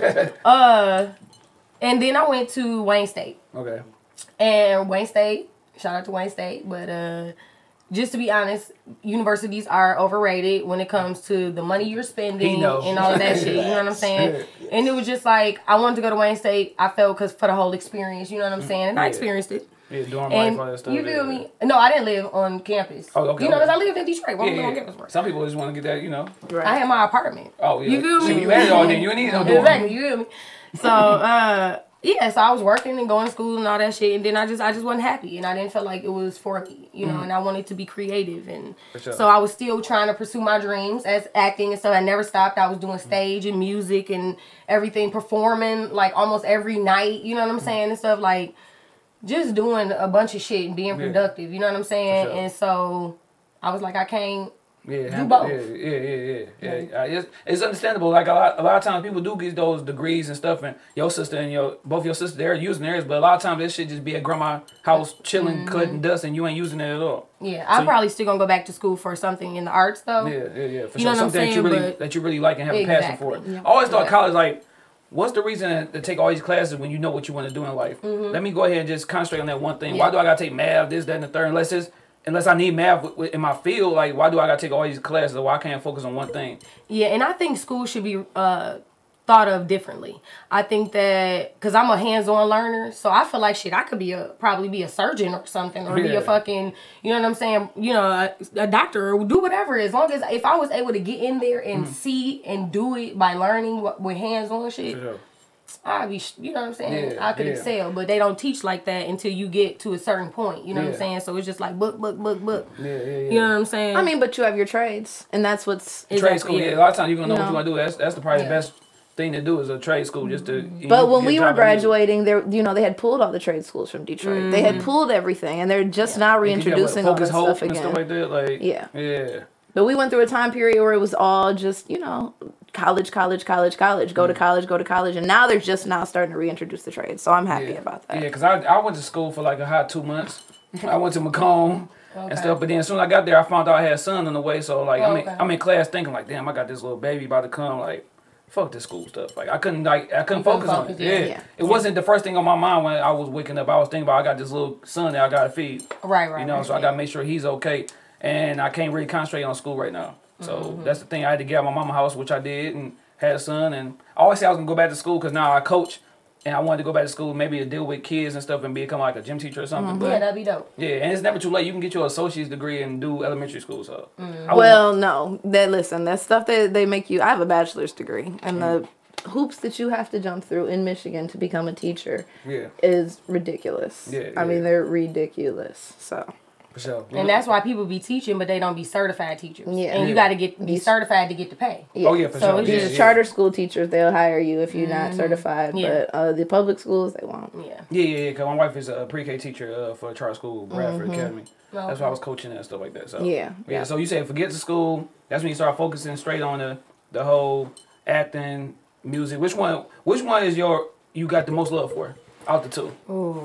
uh, and then I went to Wayne State. Okay. And Wayne State, shout out to Wayne State, but uh, just to be honest, universities are overrated when it comes to the money you're spending and all of that shit. You know what I'm saying? And it was just like, I wanted to go to Wayne State. I felt because for the whole experience, you know what I'm saying? And I experienced it. Yeah, dorm And life, all that stuff. you feel yeah. me? No, I didn't live on campus. Oh, okay. You know, okay. because I lived in Detroit. Well, Yeah, I lived on yeah. campus for. Some people just want to get that, you know. Right. I had my apartment. Oh, yeah. You feel me? See, when you had it all, then you didn't need no dorm. Exactly, you feel me? So, uh, yeah, so I was working and going to school and all that shit, and then I just I just wasn't happy, and I didn't feel like it was for me, you know, mm. and I wanted to be creative, and sure. so I was still trying to pursue my dreams as acting and stuff. I never stopped. I was doing stage and music and everything, performing like almost every night, you know what I'm saying, and stuff, like just doing a bunch of shit and being productive, you know what I'm saying, sure. and so I was like, I can't. Yeah, do both. Yeah, yeah, yeah, yeah. yeah. yeah. It's, it's understandable. Like a lot, a lot of times people do get those degrees and stuff, and your sister and your both your sisters they're using theirs, but a lot of times this shit just be at grandma's house chilling, mm-hmm. cutting dust, and you ain't using it at all. Yeah, so I'm probably still gonna go back to school for something in the arts though. Yeah, yeah, yeah. For you sure, know something saying, that you really but that you really like and have exactly. a passion for it. Yeah. I always thought yeah. college like. What's the reason to take all these classes when you know what you want to do in life? Mm-hmm. Let me go ahead and just concentrate on that one thing. Yeah. Why do I gotta take math, this, that, and the third? Unless it's Unless I need math w- w- in my field, like, why do I got to take all these classes? Or why can't I focus on one thing? Yeah, and I think school should be uh, thought of differently. I think that, because I'm a hands-on learner, so I feel like, shit, I could be a probably be a surgeon or something, or yeah. be a fucking, you know what I'm saying, you know, a, a doctor, or do whatever. As long as, if I was able to get in there and mm. see and do it by learning what, with hands-on shit, sure. I'd be, you know what I'm saying? Yeah, I could yeah. excel, but they don't teach like that until you get to a certain point. You know yeah. what I'm saying? So it's just like book, book, book, book. Yeah, yeah, yeah. You know what I'm saying? I mean, but you have your trades, and that's what's exactly, trade school. Yeah. yeah, a lot of times you gonna know, know what you want to do. That's that's the probably yeah. the best thing to do is a trade school just to. But when we were graduating, there, you know, they had pulled all the trade schools from Detroit. Mm-hmm. They had pulled everything, and they're just yeah. now reintroducing all that stuff again. Stuff like that, like yeah, yeah. But we went through a time period where it was all just, you know, college, college, college, college, go mm. to college, go to college. And now they're just now starting to reintroduce the trades. So I'm happy yeah. about that. Yeah, because I, I went to school for like a hot two months. I went to Macomb okay. and stuff. But then as soon as I got there, I found out I had a son on the way. So like, oh, I'm, in, okay. I'm in class thinking like, damn, I got this little baby about to come. Like, fuck this school stuff. Like, I couldn't like I couldn't focus on it. Yeah. yeah. It wasn't the first thing on my mind when I was waking up. I was thinking about I got this little son that I got to feed. Right, right. You know, right, so yeah. I got to make sure he's okay. And I can't really concentrate on school right now. So mm-hmm. that's the thing. I had to get out of my mama's house, which I did, and had a son. And I always say I was going to go back to school because now I coach. And I wanted to go back to school, maybe to deal with kids and stuff and become like a gym teacher or something. Mm-hmm. But, yeah, that'd be dope. Yeah, and it's never too late. You can get your associate's degree and do elementary school. So, mm-hmm. Well, no. That, listen, that stuff that they make you... I have a bachelor's degree. And mm-hmm. the hoops that you have to jump through in Michigan to become a teacher yeah. is ridiculous. Yeah, I yeah. mean, they're ridiculous. So... For sure. And that's why people be teaching, but they don't be certified teachers. Yeah. And you yeah. got to get be certified to get the pay. Yeah. Oh, yeah, for so sure. These yeah, yeah. yeah. charter school teachers, they'll hire you if you're mm-hmm. not certified. Yeah. But uh, the public schools, they won't. Yeah. Yeah, yeah, yeah. Because my wife is a pre-K teacher uh, for a charter school, Bradford mm-hmm. Academy. Oh, that's why I was coaching and stuff like that. So Yeah. Yeah. yeah. So you say forget the school. That's when you start focusing straight on the the whole acting, music. Which one? Which one is your you got the most love for out the two? Ooh.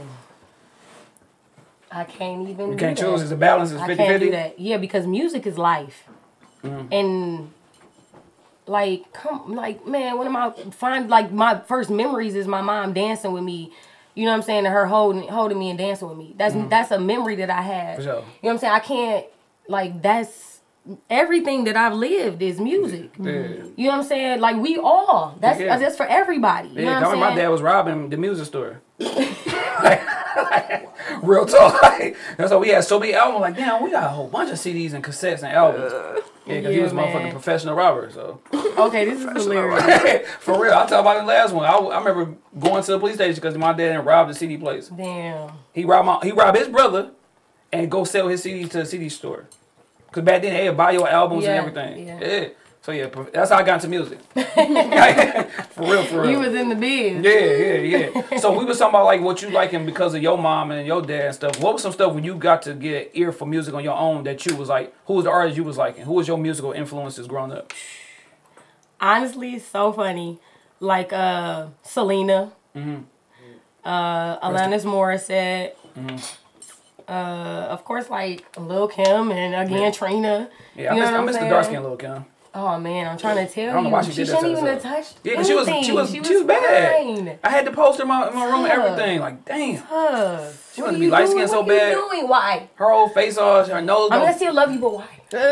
I can't even. You can't do choose. that. It's a balance. It's I fifty can't do fifty. that. Yeah, because music is life, Mm-hmm. and like, come, like, man, one of my find like my first memories is my mom dancing with me. You know what I'm saying? And her holding holding me and dancing with me. That's mm-hmm. that's a memory that I have. For sure. You know what I'm saying? I can't like that's everything that I've lived is music. Yeah. You know what I'm saying? Like we all. That's Yeah. that's for everybody. You Yeah, know what I'm saying? my dad was robbing the music store. like, like, real talk. Like, that's why we had so many albums. Like, damn, we got a whole bunch of C Ds and cassettes and albums. Uh, yeah, because yeah, he was a man. motherfucking professional robber. So. Okay, this is hilarious. For real, I'll tell about the last one. I, I remember going to the police station because my dad had robbed the C D place. Damn. He robbed my, he robbed his brother, and go sell his C Ds to the C D store. Cause back then they had buy your albums yeah, and everything. Yeah. yeah. So yeah, that's how I got into music. For real, for real. You was in the biz. Yeah, yeah, yeah. So we was talking about like what you liking because of your mom and your dad and stuff. What was some stuff when you got to get an ear for music on your own that you was like, who was the artist you was liking? Who was your musical influences growing up? Honestly, it's so funny. Like uh, Selena, mm-hmm. uh, Alanis Morissette, mm-hmm. uh, of course, like Lil' Kim and again yeah. Trina. Yeah, you know I miss, I miss the dark skin Lil' Kim. Oh man, I'm trying to tell I don't know you, why she, she did shouldn't that even have touched. Yeah, anything. she was she was she was, she was bad. I had the poster in my, in my room and everything. Like damn, huh. she wanted to be light skinned so what bad. What are you doing? Why? Her whole face off, her nose. I'm gonna still love you, but why?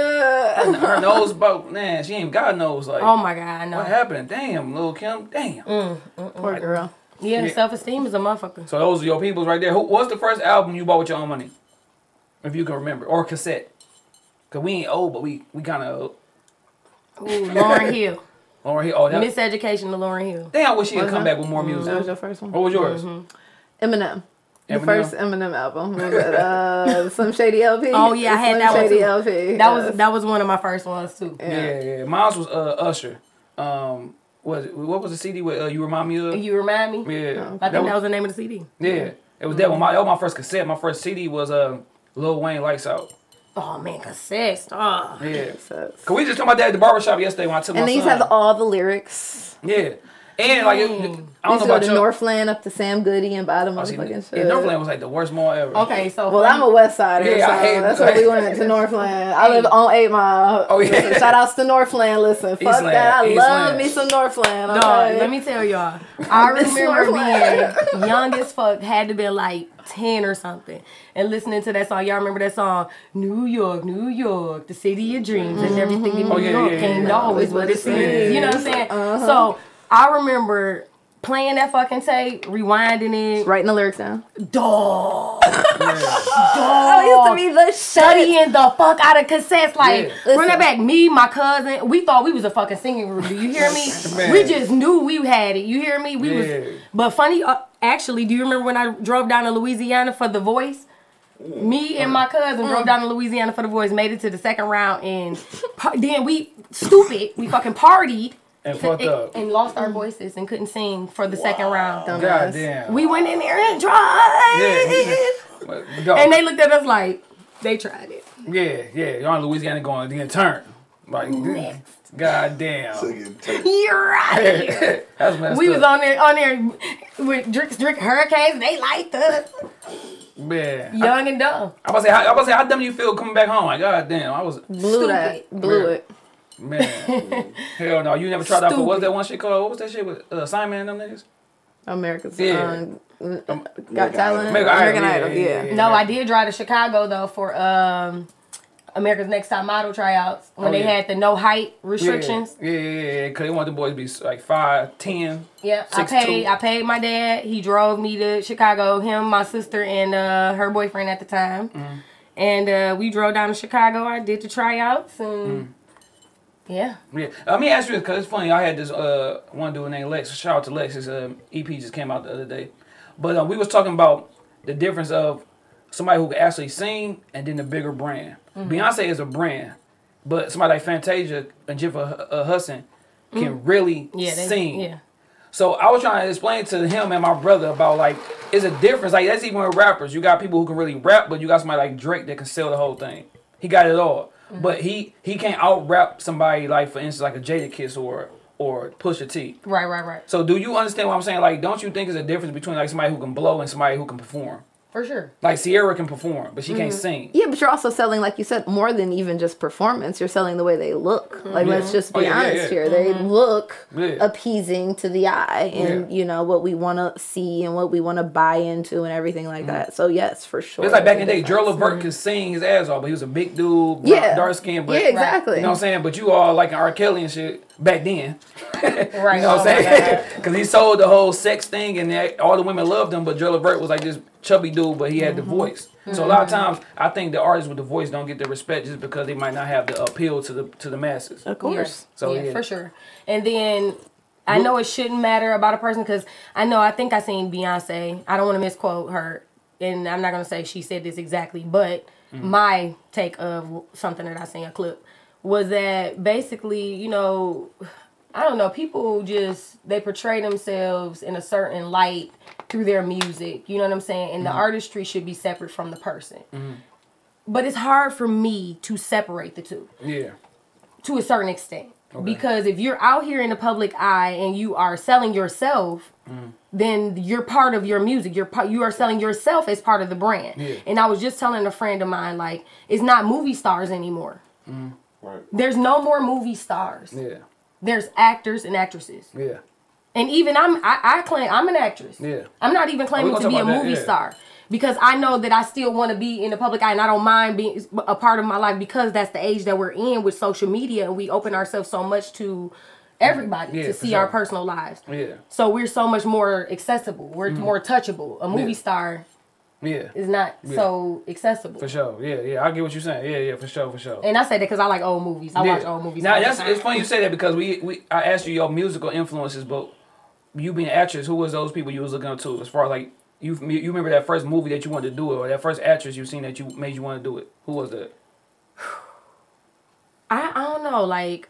Uh, her nose about man, she ain't God knows like. Oh my God, I know. What happened? Damn, Lil' Kim. Damn. Mm, mm, Poor girl. Yeah, yeah. self esteem is a motherfucker. So those are your peoples right there. Who? What's the first album you bought with your own money, if you can remember, or cassette? Cause we ain't old, but we we kind of old. Ooh, Lauryn Hill. Lauryn Hill. Oh, that Miseducation to Lauryn Hill. Damn, I wish she had was come that? back with more music. That was your first one. What was yours? Mm-hmm. Eminem. The Eminem? first Eminem album. Was it, uh, Slim Shady L P? Oh yeah, I had Slim that Shady one too. L P. That yes. was that was one of my first ones too. Yeah, yeah. yeah. Mine was uh, Usher. Um, was it, what was the C D with uh, You Remind Me Of? You remind me? Yeah. I think that was, that was the name of the C D. Yeah. It was mm-hmm. that one. My, that was my first cassette. My first C D was uh, Lil Wayne Lights Out. Oh man, cassettes. Oh. Yeah. Cause we just talking about that at the barbershop yesterday when I took and my son. And these have all the lyrics. Yeah. And like, it, I don't know about go to your... Northland up to Sam Goody and buy the motherfucking shit. Yeah, Northland was like the worst mall ever. Okay, so well, I'm a West Sider, yeah, so I hate that's it. why we went to Northland. I live on Eight Mile. Oh yeah. Listen, shout outs to Northland. Listen, fuck Eastland, that. I Eastland. love me some Northland. Okay? Dog, let me tell y'all. I remember being young as fuck, had to be like ten or something, and listening to that song. Y'all remember that song, New York, New York, the city of dreams, and everything in New oh, yeah, York yeah, came yeah. to always what it seems. You know what I'm saying? Uh-huh. So I remember playing that fucking tape, rewinding it, writing the lyrics down. Dog, Yeah. dog. I used to be the shit. Studying the fuck out of cassettes, like Yeah. run that back. Me, my cousin, we thought we was a fucking singing group. Do you hear me? Man. We just knew we had it. You hear me? We Yeah. was. But funny, uh, actually, do you remember when I drove down to Louisiana for The Voice? Me and my cousin drove down to Louisiana for The Voice, made it to the second round, and par- then we stupid, we fucking partied. And fucked and, up. and lost our voices and couldn't sing for the wow. second round. God damn. We went in there and tried. Yeah. And they looked at us like, they tried it. Yeah, yeah. Y'all in Louisiana going to get turned. Like, God damn. You're right. That's messed we up. was on there on there with drinks, drink hurricanes. They liked us. Man. Young I, and dumb. I was say, I was say, how dumb you feel coming back home? Like, God damn, I was blew stupid. that, blew Man. it. Man, hell no! You never tried out for what's that one shit called? What was that shit with uh, Simon and them niggas? America's Yeah. um, Got Talent. American, American Idol, Idol. yeah, Yeah. yeah, yeah. No, I did drive to Chicago though for um, America's Next Top Model tryouts when Oh, they yeah. had the no height restrictions. Yeah, yeah, yeah, yeah. Cause they want the boys to be like five, ten. Yeah, I six, paid. two. I paid my dad. He drove me to Chicago. Him, my sister, and uh, her boyfriend at the time. Mm. And uh, we drove down to Chicago. I did the tryouts and. Mm. Yeah. Yeah. Let me ask you this, cause it's funny. I had this uh one dude named Lex. Shout out to Lex. His um, E P just came out the other day. But uh, we was talking about the difference of somebody who can actually sing and then the bigger brand. Mm-hmm. Beyonce is a brand, but somebody like Fantasia and Jennifer uh, Hudson can mm-hmm. really yeah, they, sing. Yeah. So I was trying to explain to him and my brother about like, it's a difference. Like that's even with rappers. You got people who can really rap, but you got somebody like Drake that can sell the whole thing. He got it all. Mm-hmm. But he he can't out rap somebody like, for instance, like a Jadakiss or or Pusha T. Right, right, right. So do you understand what I'm saying? Like, don't you think there's a difference between like somebody who can blow and somebody who can perform? For sure. Like Sierra can perform, but she mm-hmm. can't sing. Yeah, but you're also selling, like you said, more than even just performance. You're selling the way they look. Mm-hmm. Like, let's just be oh, yeah, honest yeah, yeah. here. They mm-hmm. look yeah. appeasing to the eye and, yeah. you know, what we want to see and what we want to buy into and everything like mm-hmm. that. So, yes, for sure. It's like back in the day, Gerald Levert mm-hmm. could sing his ass off, but he was a big dude, yeah. dark skin. But, yeah, exactly. You know what I'm saying? But you all like R. Kelly and shit back then. Right. You know what I'm saying? Because he sold the whole sex thing and that, all the women loved him, but Gerald Levert was like this chubby dude, but he had mm-hmm. the voice. Mm-hmm. So a lot of times, I think the artists with the voice don't get the respect just because they might not have the appeal to the to the masses. Of course. Yeah. So yeah, yeah, for sure. And then I know it shouldn't matter about a person because I know I think I seen Beyonce. I don't want to misquote her, and I'm not gonna say she said this exactly, but mm-hmm. my take of something that I seen a clip was that basically, you know, I don't know, people just, they portray themselves in a certain light through their music, you know what I'm saying? And mm-hmm. the artistry should be separate from the person. Mm-hmm. But it's hard for me to separate the two. Yeah. To a certain extent. Okay. Because if you're out here in the public eye and you are selling yourself, mm. then you're part of your music. You're part, you are selling yourself as part of the brand. Yeah. And I was just telling a friend of mine, like, it's not movie stars anymore. Mm. Right. There's no more movie stars. Yeah. There's actors and actresses. Yeah. And even I'm, I, I claim I'm an actress. Yeah. I'm not even claiming to be a movie that, yeah. star. Because I know that I still want to be in the public eye and I don't mind being a part of my life because that's the age that we're in with social media and we open ourselves so much to everybody yeah, to see sure. our personal lives. Yeah. So we're so much more accessible. We're mm. more touchable. A movie yeah. star yeah. is not yeah. so accessible. For sure. Yeah, yeah. I get what you're saying. Yeah, yeah, for sure, for sure. And I say that because I like old movies. I yeah. watch old movies. Now, that's, it's funny you say that because we, we I asked you your musical influences, but you being an actress, who was those people you was looking up to as far as like, You you remember that first movie that you wanted to do it, or that first actress you seen that you made you want to do it? Who was that? I I don't know. Like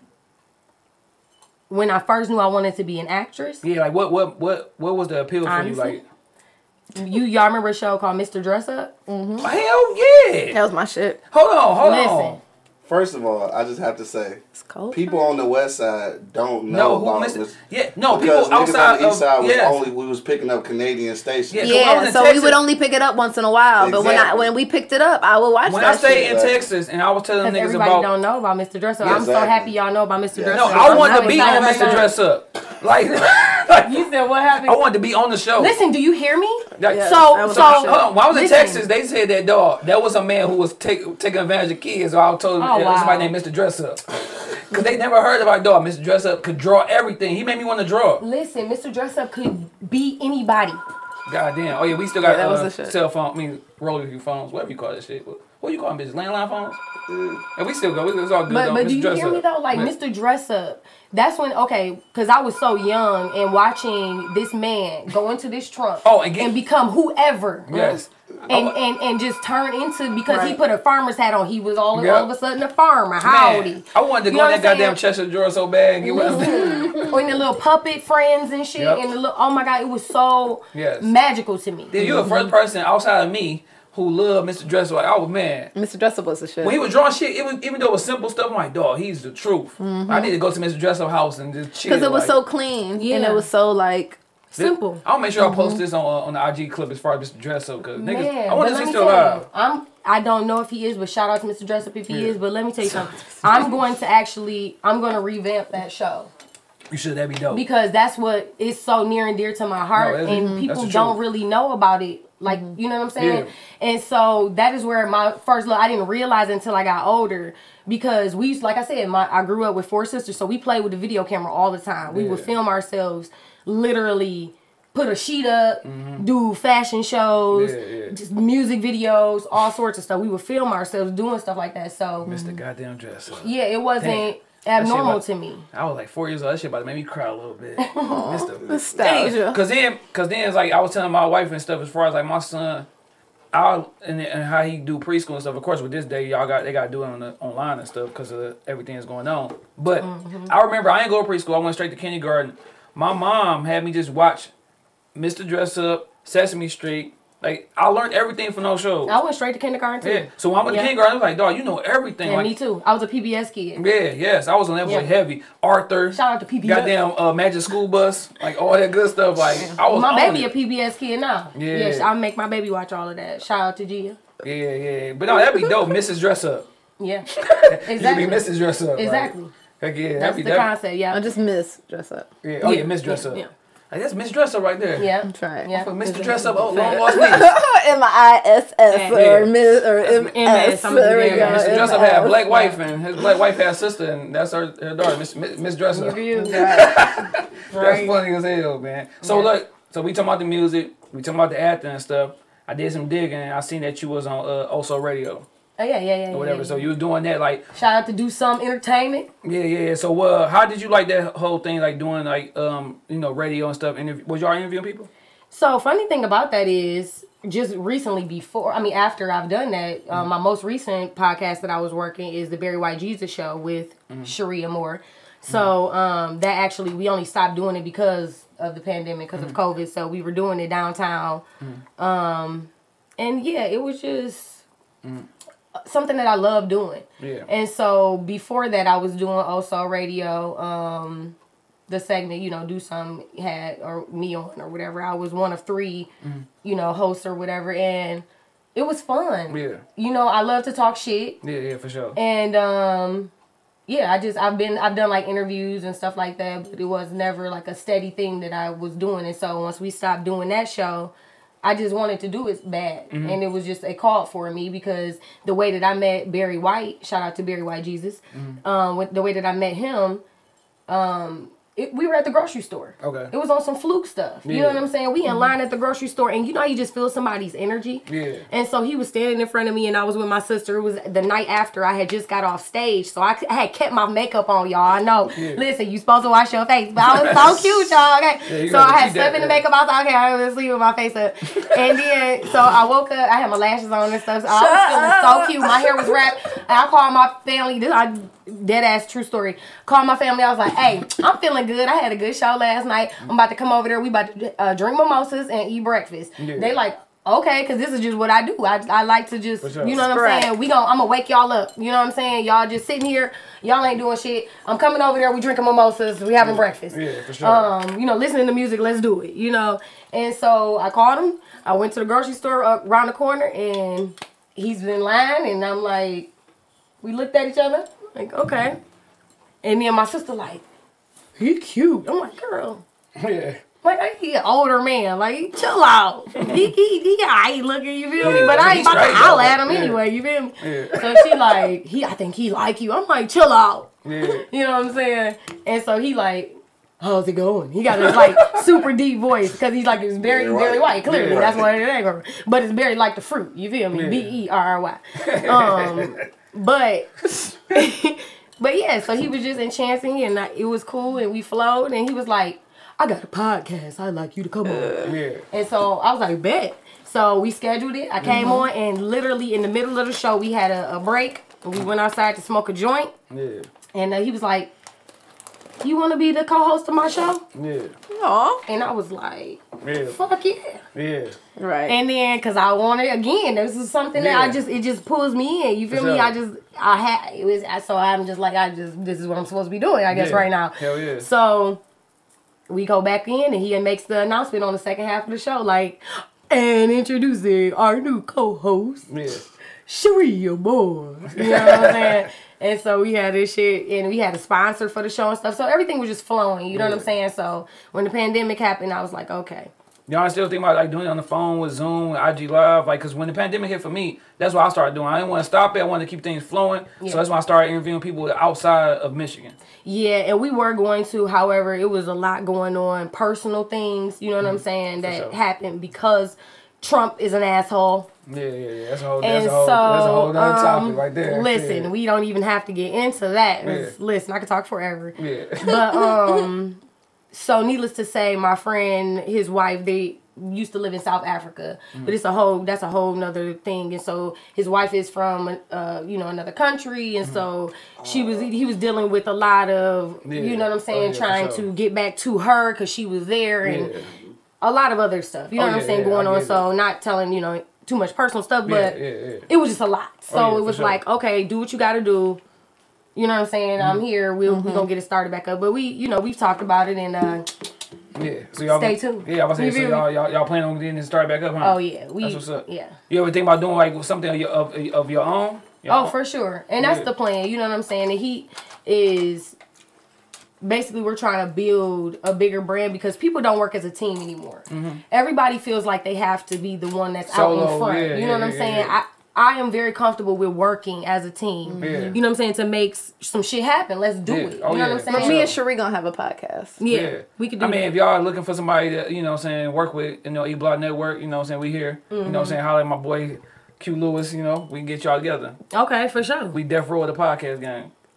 when I first knew I wanted to be an actress. Yeah, like what what what what was the appeal honestly, for you? Like you y'all remember a show called Mister Dress Up? Mm-hmm. Hell yeah, that was my shit. Hold on, hold Listen. on. First of all, I just have to say, people on the west side don't know no, about Mister this. Yeah, no, people outside on the east side of, was yes. only we was picking up Canadian stations. Yeah, yeah so Texas, we would only pick it up once in a while. Exactly. But when I when we picked it up, I would watch when that. When I stayed shit. in Texas and I was telling niggas everybody about don't know about Mister Dress Up. Yeah, I'm exactly. so happy y'all know about Mister Yeah. Dress No, Up. I wanted to be on Mister Dress Up. Like, like you said, what happened? I wanted to be on the show. Listen, do you hear me? Yeah, so, so hold on. When I was in listen. Texas, they said that dog. That was a man who was take, taking advantage of kids. So I told him oh, wow. somebody named Mister Dress Up. Because they never heard of our dog. Mister Dress Up could draw everything. He made me want to draw. Listen, Mister Dress Up could be anybody. God damn. Oh, yeah, we still got yeah, uh, cell phone. I mean, roller phones, whatever you call that shit. What, what do you call them, bitches? Landline phones? Yeah. And we still go. It's all good. But, though. but do you Dress hear up. me, though? Like, Man. Mister Dress Up. That's when, okay, because I was so young and watching this man go into this trunk oh, and, get, and become whoever. Yes. And, and and just turn into, because right. he put a farmer's hat on, he was all, yep. all of a sudden a farmer. Howdy. I wanted to you go in that goddamn Cheshire drawer so bad. And mm-hmm. Or in the little puppet friends and shit. Yep. And the little, oh my God, it was so yes. magical to me. Dude, you're the first person outside of me who loved Mister Dress Up. Like, I was mad. Mister Dress Up was the shit. When he was drawing shit, it was even though it was simple stuff, I'm like, dog, he's the truth. Mm-hmm. I need to go to Mister Dress Up house and just chill. Because it was like, so clean. Yeah. And it was so like simple. I'll make sure mm-hmm. I post this on uh, on the I G clip as far as Mister Dress Up, because niggas, I want to see still alive. I'm I don't know if he is, but shout out to Mister Dress Up if he yeah. is. But let me tell you something. I'm going to actually I'm going to revamp that show. You should. That'd be dope. Because that's what is so near and dear to my heart, no, and people don't really know about it. Like, you know what I'm saying? Yeah. And so that is where my first look, I didn't realize until I got older, because we used, like I said, my I grew up with four sisters, so we played with the video camera all the time. We yeah. would film ourselves, literally put a sheet up, mm-hmm. do fashion shows, yeah, yeah. just music videos, all sorts of stuff. We would film ourselves doing stuff like that. So Mister Goddamn Dress Up. Yeah, it wasn't Damn. abnormal to me. I was like four years old. That shit about to make me cry a little bit. Mister Nostalgia. Cause then, cause then it's like I was telling my wife and stuff as far as like my son, I and, and how he do preschool and stuff. Of course, with this day, y'all got they got to do it on the online and stuff because of everything that's going on. But mm-hmm. I remember I ain't go to preschool. I went straight to kindergarten. My mom had me just watch Mister Dress Up, Sesame Street. Like, I learned everything from those shows. I went straight to kindergarten, too. Yeah. So when I went yeah. to kindergarten, I was like, dog, you know everything. Yeah, like, me too. I was a P B S kid. Yeah, yes. I was on that yeah. heavy. Arthur. Shout out to P B S. Goddamn uh, Magic School Bus. Like, all that good stuff. Like, I was My baby it. a P B S kid now. Yeah. yeah. I make my baby watch all of that. Shout out to Gia. Yeah, yeah. But no, that'd be dope. Missus Dress Up. Yeah. Exactly. You be Missus Dress Up. Exactly. Like, heck yeah. That's be, the that'd, concept, yeah. I just Miss Dress Up. Yeah. Oh, yeah, yeah Miss Dress yeah. Up. Yeah. Like, that's Miss Dress Up right there. Yeah. I'm trying. Yeah. Mister Dress Up, oh, long lost niece. M I S S or Miss or M S. Mister Dress Up had a black wife, and his black wife had a sister, and that's her, her daughter, Miss Miss Dress Up. That's funny as hell, man. So yeah. look, so we talking about the music, we talking about the acting and stuff. I did some digging, and I seen that you was on uh, Also Radio. Oh yeah, yeah, yeah. Or whatever. Yeah, yeah. So you was doing that, like. Shout out to Do Some Entertainment. Yeah, yeah. So uh, how did you like that whole thing, like doing like um, you know, radio and stuff? Interview, was y'all interviewing people? So funny thing about that is, just recently before, I mean, after I've done that, um, mm-hmm. my most recent podcast that I was working is the Barry White Jesus Show with mm-hmm. Cheri Amor. So um, that actually, we only stopped doing it because of the pandemic, because mm-hmm. of COVID. So we were doing it downtown. Mm-hmm. Um, and yeah, it was just mm-hmm. something that I love doing. Yeah. And so before that, I was doing also radio, um, the segment, you know, do some had or me on or whatever. I was one of three, mm-hmm. you know, hosts or whatever. And it was fun. Yeah. You know, I love to talk shit. Yeah, yeah, for sure. And, um... yeah, I just, I've been, I've done like interviews and stuff like that, but it was never like a steady thing that I was doing. And so once we stopped doing that show, I just wanted to do it bad. Mm-hmm. And it was just a call for me because the way that I met Barry White, shout out to Barry White Jesus, mm-hmm. um, with the way that I met him, um, It, we were at the grocery store. Okay. It was on some fluke stuff. You yeah. know what I'm saying? We in mm-hmm. line at the grocery store, and you know how you just feel somebody's energy? Yeah. And so he was standing in front of me, and I was with my sister. It was the night after I had just got off stage, so I, I had kept my makeup on, y'all. I know. Yeah. Listen, you supposed to wash your face, but I was so cute, y'all. Okay. Yeah, so I had slept in the makeup. I was like, okay, I'm going to sleep with my face up. And then, so I woke up. I had my lashes on and stuff. So I was feeling so cute. My hair was wrapped. And I called my family. This I dead ass true story. Called my family. I was like, hey, I'm feeling good. I had a good show last night. I'm about to come over there. We about to uh, drink mimosas and eat breakfast. Yeah. They like, okay, because this is just what I do. I, I like to just, sure. you know what I'm right. saying? We gon' I'm going to wake y'all up. You know what I'm saying? Y'all just sitting here. Y'all ain't doing shit. I'm coming over there. We drinking mimosas. We having yeah. breakfast. Yeah, for sure. Um, you know, listening to music. Let's do it. You know? And so I called him. I went to the grocery store up around the corner, and he's in line, and I'm like, we looked at each other. Like, okay. And me and my sister like, he cute. I'm like, girl. Yeah. Like, he an older man. Like, chill out. he, he, he I ain't looking, you feel yeah, me? But I ain't about to holler at him yeah. anyway, you feel me? Yeah. So she like, he, I think he like you. I'm like, chill out. Yeah. You know what I'm saying? And so he like, how's it going? He got this like super deep voice because he's like, it's very, very, very white. Clearly, yeah. that's why it ain't. But it's very like the fruit. You feel me? Yeah. B E R R Y. Um, but... But yeah, so he was just enchanting, and I, it was cool, and we flowed, and he was like, I got a podcast. I'd like you to come on. Uh, yeah. And so I was like, bet. So we scheduled it. I came mm-hmm. on, and literally in the middle of the show, we had a, a break, and we went outside to smoke a joint. Yeah. And uh, he was like, you want to be the co-host of my show? Yeah. Aw. And I was like, yeah. fuck yeah. Yeah. Right. And then, because I wanted, again, this is something yeah. that I just, it just pulls me in. You feel For me? sure. I just, I had, it was, so I'm just like, I just, this is what I'm supposed to be doing, I guess, yeah. right now. Hell yeah. So, we go back in, and he makes the announcement on the second half of the show, like, and introducing our new co-host, yeah. Cheri Amor. You know what I'm saying? And so we had this shit, and we had a sponsor for the show and stuff. So everything was just flowing. You know yeah. what I'm saying? So when the pandemic happened, I was like, okay. Y'all I still think about like doing it on the phone with Zoom, I G Live, like, cause when the pandemic hit for me, that's what I started doing. I didn't want to stop it. I wanted to keep things flowing. Yeah. So that's when I started interviewing people outside of Michigan. Yeah, and we were going to. However, it was a lot going on, personal things. You know what mm-hmm. I'm saying? That sure. happened because Trump is an asshole. Yeah, yeah, yeah. That's a whole, that's a whole, so, that's a whole other topic um, right there. Listen, yeah. we don't even have to get into that. Yeah. Listen, I could talk forever. Yeah. But, um, so needless to say, my friend, his wife, they used to live in South Africa. Mm-hmm. But it's a whole, that's a whole nother thing. And so his wife is from, uh, you know, another country. And mm-hmm. so she was, he was dealing with a lot of, yeah. you know what I'm saying, oh, yeah, trying sure. to get back to her because she was there and yeah. a lot of other stuff. You know oh, what I'm yeah, saying, yeah, going on. It. So not telling, you know, too much personal stuff, but yeah, yeah, yeah. it was just a lot. So oh, yeah, it was sure. like, okay, do what you got to do. You know what I'm saying? Mm-hmm. I'm here. We'll, Mm-hmm. We're going to get it started back up. But we, you know, we've talked about it and uh, yeah. So y'all stay tuned. Yeah, I was saying, so y'all, y'all, y'all planning on getting it started back up, huh? Oh, yeah. We, That's what's up. Yeah. You ever think about doing like something of your, of, of your own? Your oh, own? for sure. And that's yeah. the plan. You know what I'm saying? And he is... Basically, we're trying to build a bigger brand because people don't work as a team anymore. Mm-hmm. Everybody feels like they have to be the one that's Solo, out in front. yeah, you know yeah, what I'm yeah, saying? Yeah. I, I am very comfortable with working as a team. Yeah. You know what I'm saying? To make some shit happen. Let's do yeah. it. You Oh, know yeah. what I'm saying? But me and Cheri gonna have a podcast. Yeah, yeah. we could do I mean, that. if y'all looking for somebody to, you know what I'm saying, work with, you know, E-Block Network, you know what I'm saying, we here. Mm-hmm. You know what I'm saying, holler at my boy Q Lewis, you know, we can get y'all together. Okay, for sure. We death row of the podcast game.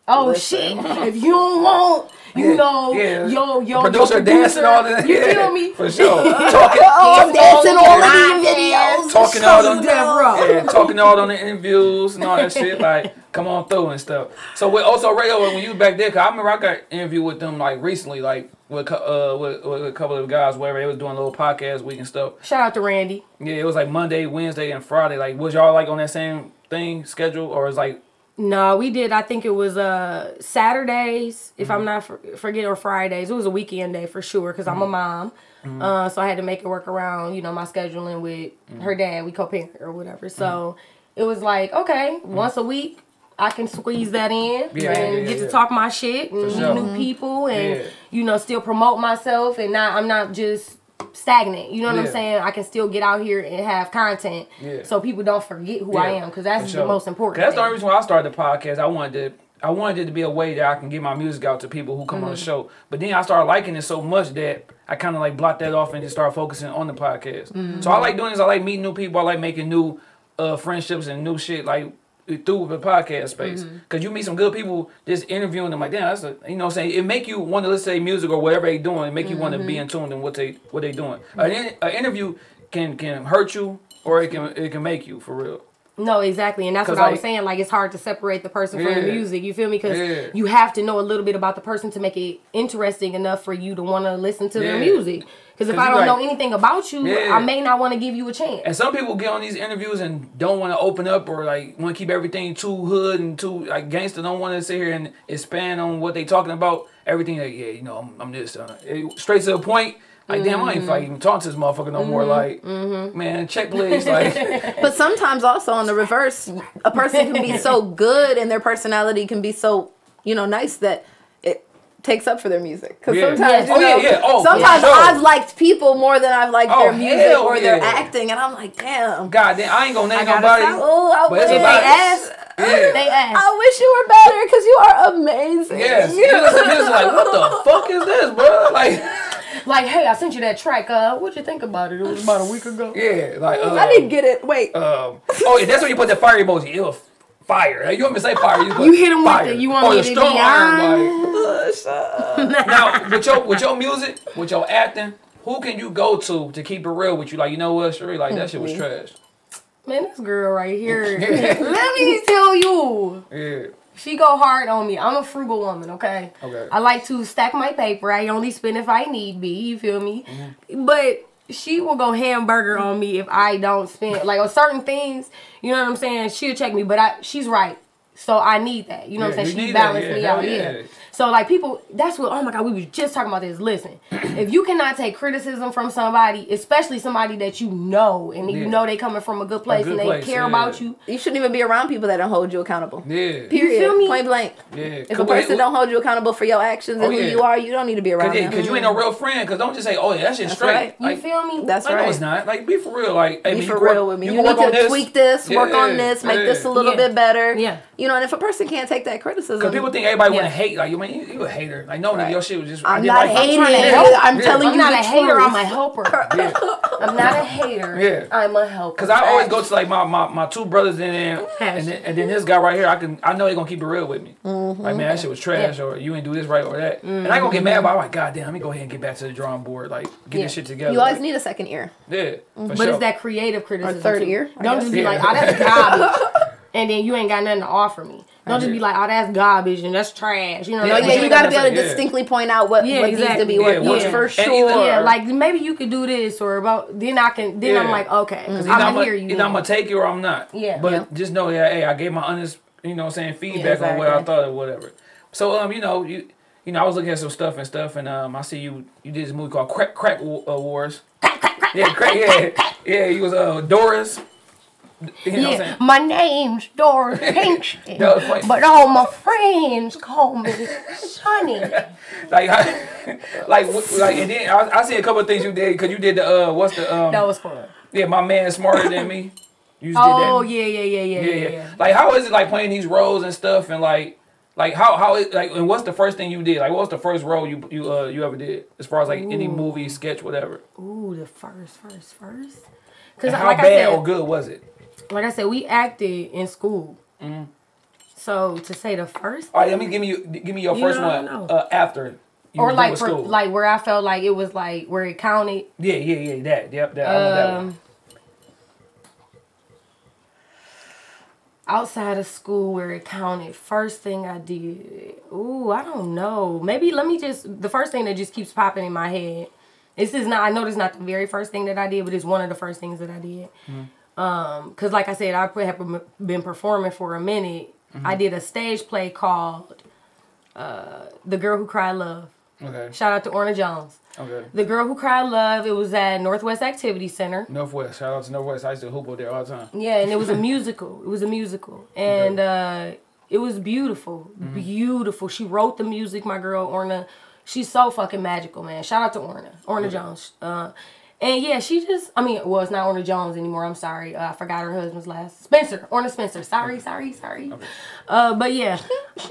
Oh Listen. shit! If you don't want, you Yeah, know, yeah. yo, yo, Producer, your dancing all that. You yeah, feel me? For sure. Talking, Oh, dancing all the in the videos. talking all on Death yeah, talking all on the interviews and all that shit. Like, come on through and stuff. So with also radio, when you was back there, cause I remember I got interviewed with them like recently, like with uh with, with a couple of guys, whatever. They was doing a little podcast week and stuff. Shout out to Randy. Yeah, it was like Monday, Wednesday, and Friday. Like, was y'all like on that same thing schedule, or is like? No, we did. I think it was uh Saturdays, if mm-hmm. I'm not for, forget, or Fridays. It was a weekend day for sure, because mm-hmm. I'm a mom. Mm-hmm. Uh, so I had to make it work around, you know, my scheduling with mm-hmm. her dad. We co-parent or whatever. So mm-hmm. it was like, okay, mm-hmm. once a week, I can squeeze that in yeah, and yeah, yeah, get yeah. to talk my shit and meet sure. new people and, yeah. you know, still promote myself. And not, I'm not just stagnant. You know what yeah. I'm saying? I can still get out here and have content yeah. so people don't forget who yeah. I am, because that's sure. the most important That's thing. the only reason why I started the podcast. I wanted to I wanted it to be a way that I can get my music out to people who come mm-hmm. on the show. But then I started liking it so much that I kind of like blocked that off and just started focusing on the podcast. Mm-hmm. So I like doing this. I like meeting new people. I like making new uh, friendships and new shit like through the podcast space. Mm-hmm. Cause you meet some good people just interviewing them like, damn, that's a, you know what I'm saying? It make you want to, let's say, music or whatever they doing. It make you mm-hmm. want to be in tune in what they what they doing. Mm-hmm. An, an interview can can hurt you or it can it can make you, for real. No, exactly. And that's what like, I was saying. Like, it's hard to separate the person yeah, from the music. You feel me? Because yeah. you have to know a little bit about the person to make it interesting enough for you to want to listen to yeah. their music. Because if I don't like, know anything about you, yeah. I may not want to give you a chance. And some people get on these interviews and don't want to open up or like want to keep everything too hood and too like gangster. Don't want to sit here and expand on what they talking about. Everything like, yeah, you know, I'm, I'm this. Uh, straight to the point. Like, damn, I ain't like, even talking to this motherfucker no mm-hmm. more. Like, mm-hmm. man, check please. Like, but sometimes also on the reverse, a person can be so good and their personality can be so, you know, nice that it takes up for their music. Because yeah. sometimes, yeah. you know, oh, yeah, yeah. Oh, sometimes sure. I've liked people more than I've liked oh, their music or yeah. their acting, and I'm like, damn. God damn, I ain't gonna name I nobody. Oh, I but it's wish about they ask. Yeah. They ask. I wish you were better because you are amazing. Yes. You listen to this like, what the fuck is this, bro? Like. Like, hey, I sent you that track. Uh, what'd you think about it? It was about a week ago. Yeah, like uh, I didn't get it. Wait. Um, oh, that's when you put the fire emoji. It was fire. You want me to say fire? You, you hit him fire. with it. You want or me the to strong be iron, like. Now, with your with your music, with your acting, who can you go to to keep it real with you? Like, you know what, Cheri? Like that shit was trash. Man, this girl right here. Let me tell you. Yeah. She go hard on me. I'm a frugal woman, okay? Okay. I like to stack my paper. I only spend if I need be. You feel me? Mm-hmm. But she will go hamburger on me if I don't spend. Like, on certain things, you know what I'm saying? She'll check me, but I, she's right. So I need that. You know yeah, what I'm saying? She balanced yeah, me out. Yeah. Yeah. So, like, people, that's what, oh my God, we was just talking about this. Listen, if you cannot take criticism from somebody, especially somebody that you know, and yeah. you know they coming from a good place a good and they place, care yeah. about you. You shouldn't even be around people that don't hold you accountable. Yeah. Period. You feel me? Point blank. Yeah. If a person don't hold you accountable for your actions and oh, yeah. who you are, you don't need to be around Cause, them. Because you ain't no real friend. Because don't just say, oh, yeah, that shit's straight. Right. Like, you feel me? That's like, right. No, it's not. Like, be for real. Like, hey, be man, for you real work, with me. You, You need to this. tweak this, yeah. work on this, make yeah. this a little yeah. bit better. Yeah. You know, and if a person can't take that criticism. Because people think everybody yeah. want to hate. Like, you mean, you, you a hater. Like, no, right. your shit was just. I'm I not like, hating. I'm, yeah. I'm yeah. telling I'm you not the a hater. truth. I'm a helper. Yeah. I'm not a hater. Yeah. I'm a helper. Because I always go to like my, my, my two brothers in there, and then, and then this guy right here. I can I know they're gonna keep it real with me. Mm-hmm. Like, man, that shit was trash, yeah. or you ain't do this right or that. Mm-hmm. And I gonna get mad, but I'm like, God damn, let me go ahead and get back to the drawing board. Like, get yeah. this shit together. You always like, need a second ear. Yeah. Mm-hmm. For but sure. it's that creative criticism. Or third too. ear. Don't just be yeah. like, oh, that's garbage. And then you ain't got nothing to offer me. Don't just be like, oh, that's garbage and that's trash. You know, no, like, yeah, you, you got to be able to yeah. distinctly point out what, yeah, what exactly. needs to be yeah, worked yeah. for And sure. either, yeah, like maybe you could do this or about. Then I can. Then yeah. I'm like, okay, mm-hmm. I'm I'm gonna hear you. Either I'm gonna take it or I'm not. Yeah. But yeah. just know that, hey, I gave my honest, you know, what I'm saying feedback yeah, exactly. on what I thought or whatever. So um, you know, you you know, I was looking at some stuff and stuff, and um, I see you you did this movie called Crack Crack Wars. Yeah, crack. Yeah, yeah. You was uh Doris. You know yeah, my name's Doris Pinkston, but all my friends call me Sonny. like, I, like, like, and then I, I see a couple of things you did because you did the uh, what's the um? That was fun. Yeah, my man smarter than me. You just oh did that. yeah, yeah, yeah, yeah, yeah, yeah, yeah. Like, how is it like playing these roles and stuff, and like, like how how it, like, and what's the first thing you did? Like, what was the first role you you uh you ever did as far as like Ooh. any movie, sketch, whatever? Ooh, the first, first, first. Because how like bad I said, or good was it? Like I said, we acted in school. Mm-hmm. So to say the first. All right, let me give me give me your you first know, one uh, after. You or like with for, school. like where I felt like it was like where it counted. Yeah, yeah, yeah. That, yep, that. I want that one. Um, outside of school where it counted, first thing I did. Ooh, I don't know. Maybe let me just the first thing that just keeps popping in my head. This is not. I know this is not the very first thing that I did, but it's one of the first things that I did. Mm-hmm. Um, cause like I said, I have been performing for a minute. Mm-hmm. I did a stage play called uh, "The Girl Who Cried Love." Okay. Shout out to Orna Jones. Okay. The Girl Who Cried Love. It was at Northwest Activity Center. Northwest. Shout out to Northwest. I used to hoop over there all the time. Yeah, and it was a musical. It was a musical, and okay. uh, it was beautiful, mm-hmm. beautiful. She wrote the music. My girl Orna. She's so fucking magical, man. Shout out to Orna. Orna yeah. Jones. Uh, and yeah, she just, I mean, well, it's not Orna Jones anymore. I'm sorry. Uh, I forgot her husband's last. Spencer. Orna Spencer. Sorry, okay. sorry, sorry. Okay. Uh, but yeah.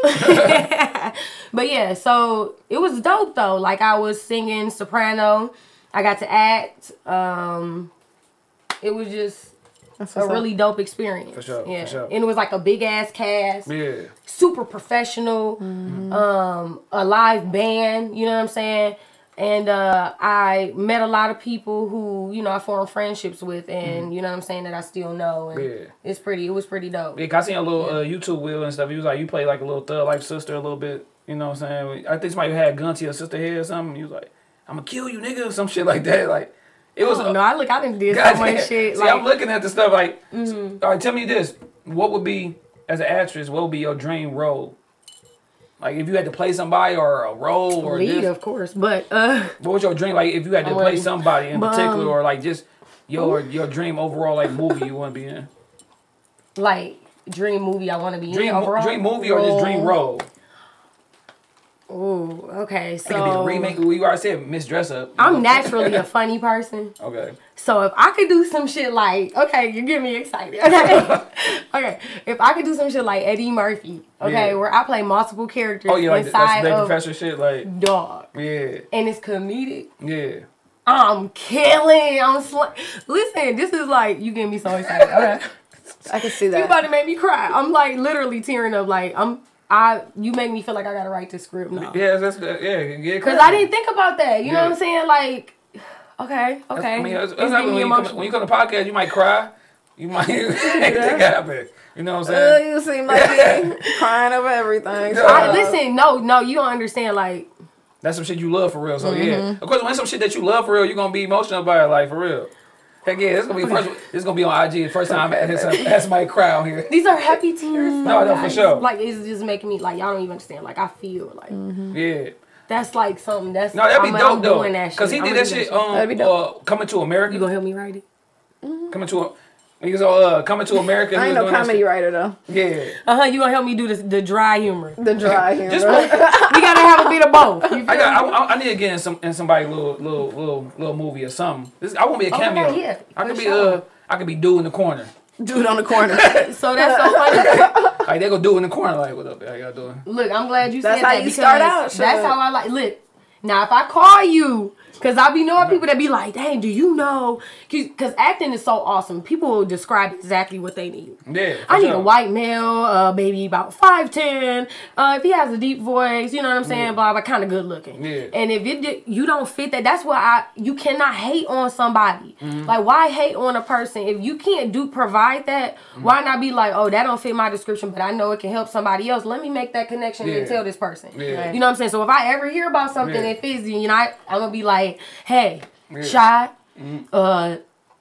But yeah, so it was dope, though. Like, I was singing soprano. I got to act. Um, it was just a really dope experience. For sure, yeah. for sure. And it was like a big-ass cast. Yeah. Super professional. Mm-hmm. Um, a live band, you know what I'm saying? And uh, I met a lot of people who, you know, I formed friendships with, and mm-hmm. you know what I'm saying, that I still know. And yeah. It's pretty, it was pretty dope. Yeah, I seen a little yeah. uh, YouTube wheel and stuff. He was like, you play like a little thug life sister a little bit, you know what I'm saying? I think somebody had a gun to your sister head or something. He was like, I'm gonna kill you, nigga, or some shit like that. Like, it was. Oh, no, I look, I didn't do so much shit. See, like, I'm looking at the stuff like, mm-hmm. all right, tell me this. What would be, as an actress, what would be your dream role? Like, if you had to play somebody or a role or lead, this, of course, but uh, what was your dream? Like, if you had to play ready. somebody in but, particular, um, or like just your your dream overall, like movie you want to be in. Like dream movie I want to be dream, in overall. Dream movie or just dream role. Ooh, okay. So it could be a remake. We already said Miss Dress Up. I'm naturally a funny person. Okay. So if I could do some shit like, okay, you get me excited. Okay. Okay. If I could do some shit like Eddie Murphy, okay, yeah. where I play multiple characters oh, yeah, like inside that's, that's of professor shit, like dog. Yeah. And it's comedic. Yeah. I'm killing. I'm sl- Listen, this is like you get me so excited. Okay. I can see that. You about to make me cry. I'm like literally tearing up. Like I'm. I you make me feel like I gotta write this script now. Yeah, that's yeah, yeah. Because I didn't think about that. You yeah. know what I'm saying? Like, okay, okay. I mean, that's, that's when, you come, when you come to podcast, you might cry. You might anything happen. You know what I'm saying? Uh, you seem like you're crying over everything. So. I, listen, no, no, you don't understand. Like, that's some shit you love for real. So mm-hmm. yeah, of course, when some shit that you love for real, you're gonna be emotional about it, like for real. Heck yeah, this is gonna be first. This is gonna be on I G. The first time I had somebody cry on here. These are happy tears. No, no, for sure. Like it's just making me like y'all don't even understand. Like I feel like mm-hmm. yeah. That's like something. That's no, that'd be I'm, dope I'm though. Doing that Cause he shit. did that shit. Um, that'd be dope. Uh, Coming to America. You gonna help me write it? Mm-hmm. Coming to. A, Niggas uh, Coming to America. I ain't no comedy writer though. Yeah. Uh huh. You gonna help me do this, the dry humor. The dry humor. Just, we gotta have a bit of both. I got. I, I need to get in some in somebody's little little little little movie or something. This, I won't be a cameo. Okay, yeah, I could be sure. uh I could be dude in the corner. Dude on the corner. So that's so funny. Like they go do in the corner. Like what up? How y'all doing? Look, I'm glad you that's said how that you because start out. Sure. That's how I like. Look, now if I call you. Because I be knowing people that be like, dang, do you know? Because acting is so awesome. People will describe exactly what they need. Yeah. I need sure. a white male, uh, maybe about five ten. Uh, if he has a deep voice, you know what I'm saying? Yeah. Blah, blah, kind of good looking. Yeah. And if it you don't fit that, that's why I, you cannot hate on somebody. Mm-hmm. Like, why hate on a person? If you can't do provide that, mm-hmm. why not be like, oh, that don't fit my description, but I know it can help somebody else. Let me make that connection yeah. and tell this person. Yeah. You know what I'm saying? So if I ever hear about something yeah. that fits you, you know, I, I'm going to be like, hey, yeah. Shad, mm-hmm. uh,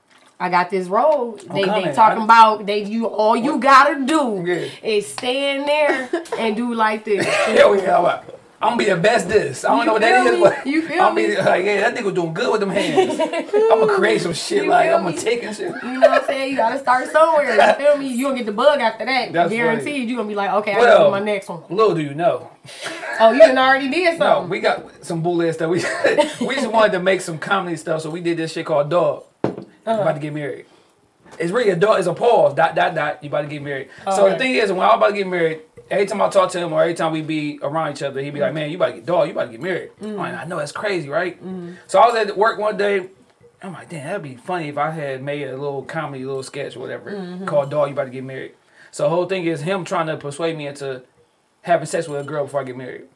I got this role. They they talking about they you all you gotta do yeah. is stay in there and do like this. Hell yeah, I'm gonna be the best this. I don't you know what that is, but you feel I'm me? Be like, yeah, that nigga doing good with them hands. I'm gonna create some shit you like I'm gonna take and shit. You know what I'm saying? You gotta start somewhere. You feel me? You gonna get the bug after that. That's guaranteed. Funny. You gonna be like, okay, I well, gotta do my next one. Little do you know. Oh, you done already did something. No, we got some bullet stuff. We we just wanted to make some comedy stuff, so we did this shit called Dog. Uh-huh. You about to get married. It's really a dog. It's a pause. Dot dot dot. You about to get married. Oh, so right. The thing is, when I'm about to get married, every time I talk to him or every time we be around each other, he be like, "Man, you about to get dog. You about to get married." Mm-hmm. I'm like, I know that's crazy, right? Mm-hmm. So I was at work one day. I'm like, damn, that'd be funny if I had made a little comedy, little sketch or whatever mm-hmm. called "Dog, You About to Get Married." So the whole thing is him trying to persuade me into having sex with a girl before I get married.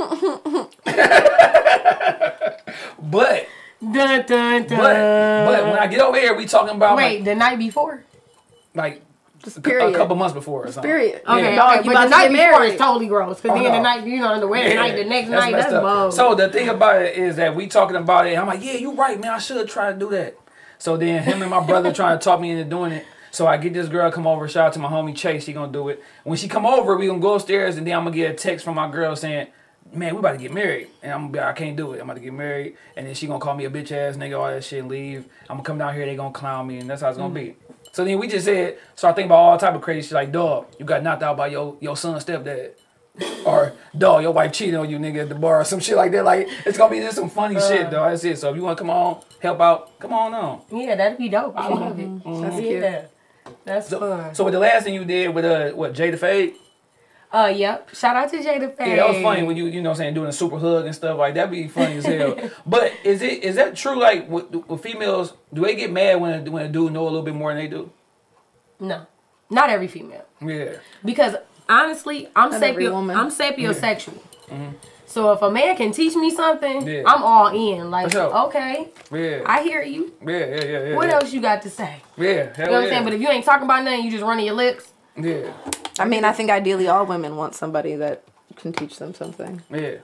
but, dun, dun, dun. but, but when I get over here, we talking about wait like, the night before, like Just a period. couple months before or something. Period. okay, Yeah. okay, You but about the to night get before married. is totally gross. Because Oh, then no. the night, you know, on the wedding Yeah, night, the next that's night, messed that's up. bold. So the thing about it is that we talking about it. I'm like, yeah, you right, man. I should try to do that. So then him and my brother trying to talk me into doing it. So I get this girl come over. Shout out to my homie Chase. She gonna do it. When she come over, we gonna go upstairs and then I'm gonna get a text from my girl saying, man, we about to get married. And I'm gonna be like, I can't do it. I'm about to get married. And then she gonna call me a bitch ass nigga, all that shit, and leave. I'm gonna come down here, they gonna clown me, and that's how it's gonna be. So then we just said, so I think about all type of crazy shit like, dog, you got knocked out by your, your son's stepdad. Or, dog, your wife cheated on you, nigga, at the bar, or some shit like that. Like, it's gonna be just some funny uh, shit, dog. That's it. So if you wanna come on, help out, come on on. Yeah, that'd be dope. I love it. Mm-hmm. That's yeah. cute. That's so, fun. So with the last thing you did with, uh, what, Jada Fade? Uh, yep. Shout out to Jada Fade. Yeah, that was funny when you, you know what I'm saying, doing a super hug and stuff like that. Be funny as hell. But is it is that true, like, with, with females, do they get mad when a, when a dude know a little bit more than they do? No. Not every female. Yeah. Because, honestly, I'm Not every sapio- woman. I'm sapiosexual. Mm-hmm. So if a man can teach me something, Yeah. I'm all in. Like, For sure. okay, Yeah. I hear you. Yeah, yeah, yeah, yeah. What yeah. else you got to say? Yeah, hell You know what yeah. I'm saying? But if you ain't talking about nothing, you just running your lips. Yeah. I mean, I think ideally all women want somebody that can teach them something. Yeah.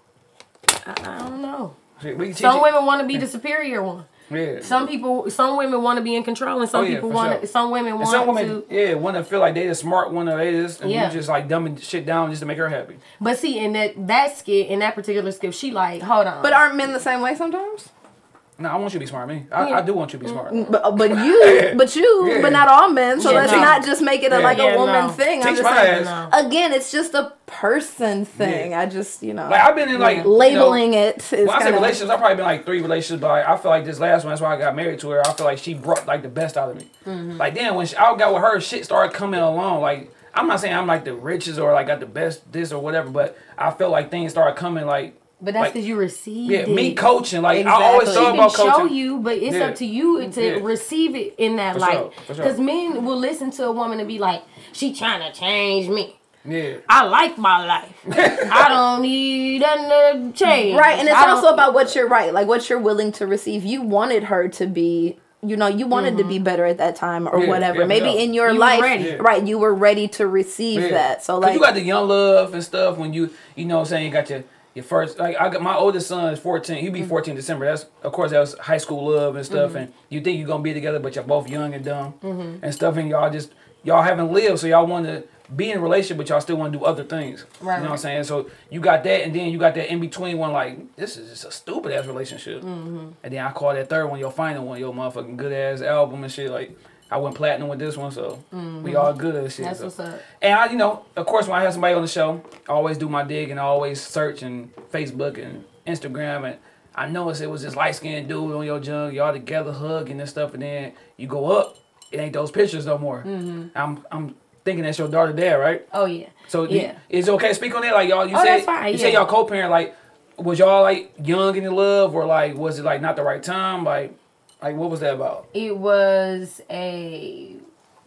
I, I don't know. Shit, we can teach Some it. women want to be the superior one. Yeah. Some people, some women want to be in control, and some Oh, yeah, people for want. sure. Some women And want some women, to. yeah, want to feel like they the smart one or they this, and Yeah. you just like dumbing shit down just to make her happy. But see, in that that skit, in that particular skit, she like, hold on. But aren't men the same way sometimes? No, I want you to be smart, me. I, Yeah. I do want you to be smart. But but you, but you, Yeah. but not all men. So Yeah, let's no. not just make it a, Yeah. like Yeah, a woman no. thing. I'm Teach just my saying. ass. No. Again, it's just a person thing. Yeah. I just you know Like I've been in like labeling you know, it. Is When I say kinda, relationships, I've probably been like three relationships, but like, I feel like this last one, that's why I got married to her. I feel like she brought like the best out of me. Mm-hmm. Like then when she, I got with her, shit started coming along. Like I'm not saying I'm like the richest or like got the best this or whatever, but I felt like things started coming like. But that's like, because you received Yeah, it. me coaching. Like Exactly. I always She thought She about can coaching. show you, but it's Yeah. up to you to Yeah. receive it in that For light. sure, for sure. Because men will listen to a woman and be like, she trying to change me. Yeah. I like my life. I don't need another change. right, and it's I also don't- about what you're right, like what you're willing to receive. You wanted her to be. You know, you wanted to be better at that time or Yeah, whatever. yeah, Maybe yeah. in your You were life, ready. Yeah. right? You were ready to receive Yeah. that. So 'Cause like, you got the young love and stuff when you you know what I'm saying, you got your your first like I got my oldest son is fourteen. He'll be fourteen in December. That's of course that was high school love and stuff, and you think you're gonna be together, but you're both young and dumb and stuff, and y'all just y'all haven't lived, so y'all want to be in a relationship, but y'all still want to do other things. Right, You know what I'm right. saying? So you got that, and then you got that in between one. Like this is just a stupid ass relationship, and then I call that third one your final one, your motherfucking good ass album and shit. Like I went platinum with this one, so we all good and shit. That's so. what's up. And I, you know, of course, when I have somebody on the show, I always do my dig and I always search and Facebook and Instagram, and I noticed it was this light skinned dude on your junk, y'all together hugging and stuff, and then you go up, it ain't those pictures no more. I'm I'm thinking that's your daughter there, right? Oh, yeah. So Yeah. you, is it okay to speak on that? Like y'all, you Oh, said that's fine, you yeah. say y'all co-parent, like was y'all like young and in love, or like was it like not the right time, like like what was that about? It was a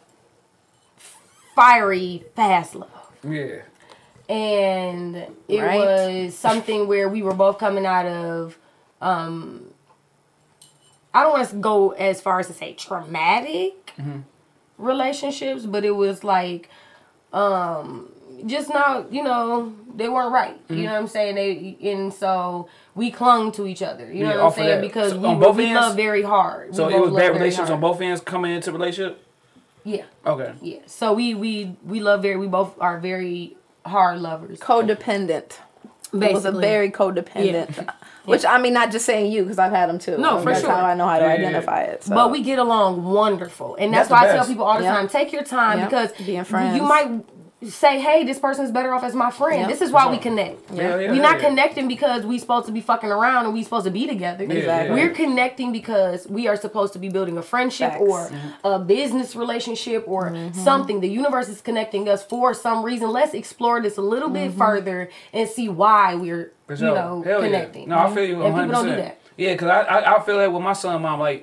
fiery, fast love. Yeah. And it Right. was something where we were both coming out of, um, I don't want to go as far as to say traumatic relationships, but it was like, um, just not, you know, they weren't right. You know what I'm saying? They and so we clung to each other. You know Yeah, what I'm off of saying? that. Because So we, on were, both we ends? love very hard. So we it both was love bad very relationships hard. on both ends coming into the relationship? Yeah, Okay. yeah. So we we we love very. We both are very hard lovers. codependent. It was a Basically. very codependent. Which I mean, not just saying you, because I've had them too. No, I mean, for that's sure. how I know how to Yeah. identify it. So. But we get along wonderful. And that's, That's the why I tell best. people all the Yep. time, take your time Yep. because Being friends. you might say, hey, this person's better off as my friend. Yep. This is why For we sure. connect. Yeah, yeah, We're not yeah. connecting because we supposed to be fucking around and we supposed to be together. Exactly. We're connecting because we are supposed to be building a friendship Facts. or Mm-hmm. a business relationship or something. The universe is connecting us for some reason. Let's explore this a little bit further and see why we're, For you sure. know, Hell connecting. Yeah. No, I feel you And one hundred percent. people don't do that. Yeah, because I, I I feel that with my son and mom, like,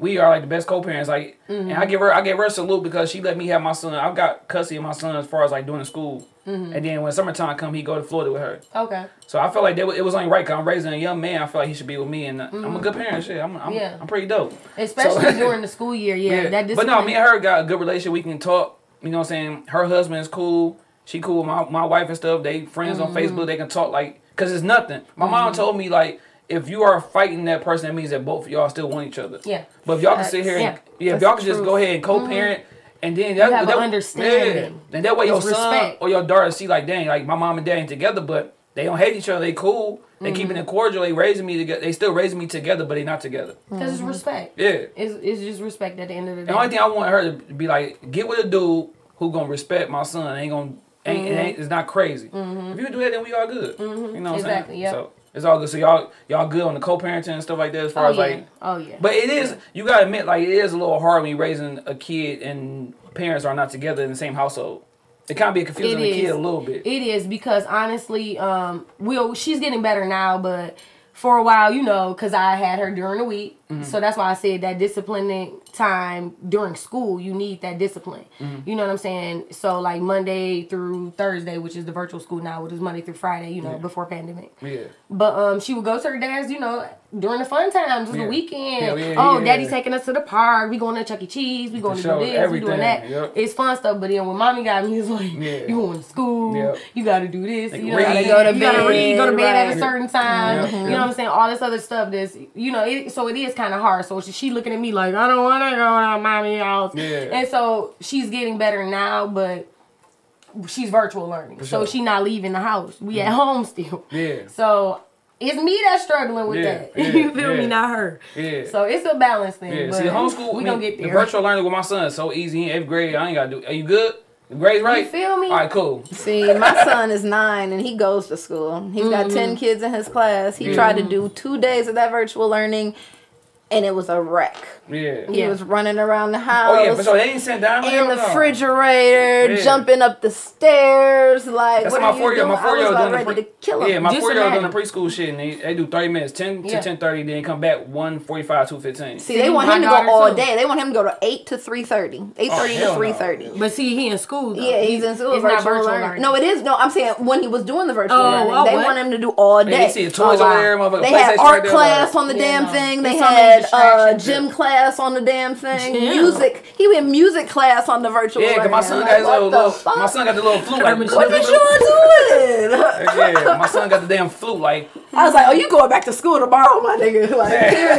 we are like the best co-parents. Like, Mm-hmm. and I give her I give her a salute because she let me have my son. I've got custody of my son as far as like doing school. Mm-hmm. And then when summertime come, he go to Florida with her. Okay. So I feel like they, it was only right because I'm raising a young man. I feel like he should be with me, and mm-hmm. I'm a good parent. Shit, I'm I'm, yeah. I'm pretty dope. Especially so, during the school year. Yeah. yeah. That but no, me and her got a good relationship. We can talk. You know what I'm saying? Her husband is cool. She cool with my, my wife and stuff. They friends mm-hmm. on Facebook. They can talk like, cause it's nothing. My mm-hmm. mom told me like, if you are fighting that person, that means that both of y'all still want each other. Yeah. But if y'all can sit here and yeah, yeah if y'all can just go ahead and co-parent, mm-hmm. and then that, you have that, an understanding. Yeah. And that way your it's son respect. or your daughter see like, dang, like my mom and dad ain't together, but they don't hate each other. They cool. They mm-hmm. keeping it cordial. They raising me together. They still raising me together, but they not together. Because mm-hmm. it's respect. Yeah. It's, it's just respect at the end of the day. The only thing I want her to be like, get with a dude who gonna respect my son. Ain't gonna ain't, mm-hmm. it ain't it's not crazy. Mm-hmm. If you do that, then we all good. Mm-hmm. You know what exactly, I'm saying? Yep. So it's all good. So y'all y'all good on the co-parenting and stuff like that as far oh, as yeah. like oh yeah. But it is you gotta admit like it is a little hard when you're raising a kid and parents are not together in the same household. It kind of be confusing the kid a little bit. It is because honestly, um, we'll she's getting better now, but for a while, you know, because I had her during the week. Mm-hmm. So that's why I said that disciplining time during school, you need that discipline. Mm-hmm. You know what I'm saying? So like Monday through Thursday, which is the virtual school now, which is Monday through Friday, you know, yeah. before pandemic. Yeah. But um, she would go to her dad's, you know, during the fun times, just yeah. the weekend. Yeah, yeah, oh, yeah, daddy's yeah. taking us to the park. We going to Chuck E. Cheese. We going to do this. Everything. We doing that. Yep. It's fun stuff. But then when mommy got me, it's like, yeah. you going to school. Yep. You got to do this. Like, you know, gotta go to you bed. Gotta read, go to bed right. at a certain time. Mm-hmm. You know what I'm saying? All this other stuff that's, you know, it, so it is kind of hard. So she, she looking at me like, I don't want to go to mommy house. Yeah. And so she's getting better now, but she's virtual learning. For so sure. She's not leaving the house. We mm-hmm. at home still. Yeah. So it's me that's struggling with yeah, that. Yeah, you feel yeah. me? Not her. Yeah. So it's a balance thing. Yeah. But see, homeschool, we I mean, gonna get there. The virtual learning with my son is so easy. In eighth grade, I ain't gotta do. Are you good? The grades right? You feel me? All right, cool. See, my son is nine and he goes to school. He's mm-hmm. got ten kids in his class. He mm-hmm. tried to do two days of that virtual learning. And it was a wreck. Yeah. He yeah. was running around the house. Oh, yeah, but so they ain't sent down in the refrigerator, yeah. jumping up the stairs. Like, that's what my are you four year, doing? My four year old doing ready the pre- to kill him. Yeah, my Just four year old doing imagine. the preschool shit, and they, they do thirty minutes, ten yeah. to ten thirty, then come back one forty-five, two fifteen. See, they want him to go all too. day. They want him to go to eight to three thirty. eight thirty oh, to three thirty. No. But see, he in school, though. Yeah, he's, he's in school. It's not virtual learning. learning. No, it is. No, I'm saying when he was doing the virtual oh, learning, oh, they what? want him to do all day. Hey, they see toys oh, wow. over there, motherfucker. They had art class like, on the yeah, damn no. thing. They There's had so uh, gym class on the damn thing. Yeah. Music. He went music class on the virtual. Yeah, cause my son got his little, little my son got the little flute. Like, what did you doing? Yeah, my son got the damn flute. Like I was like, oh, you going back to school tomorrow, my nigga? Like,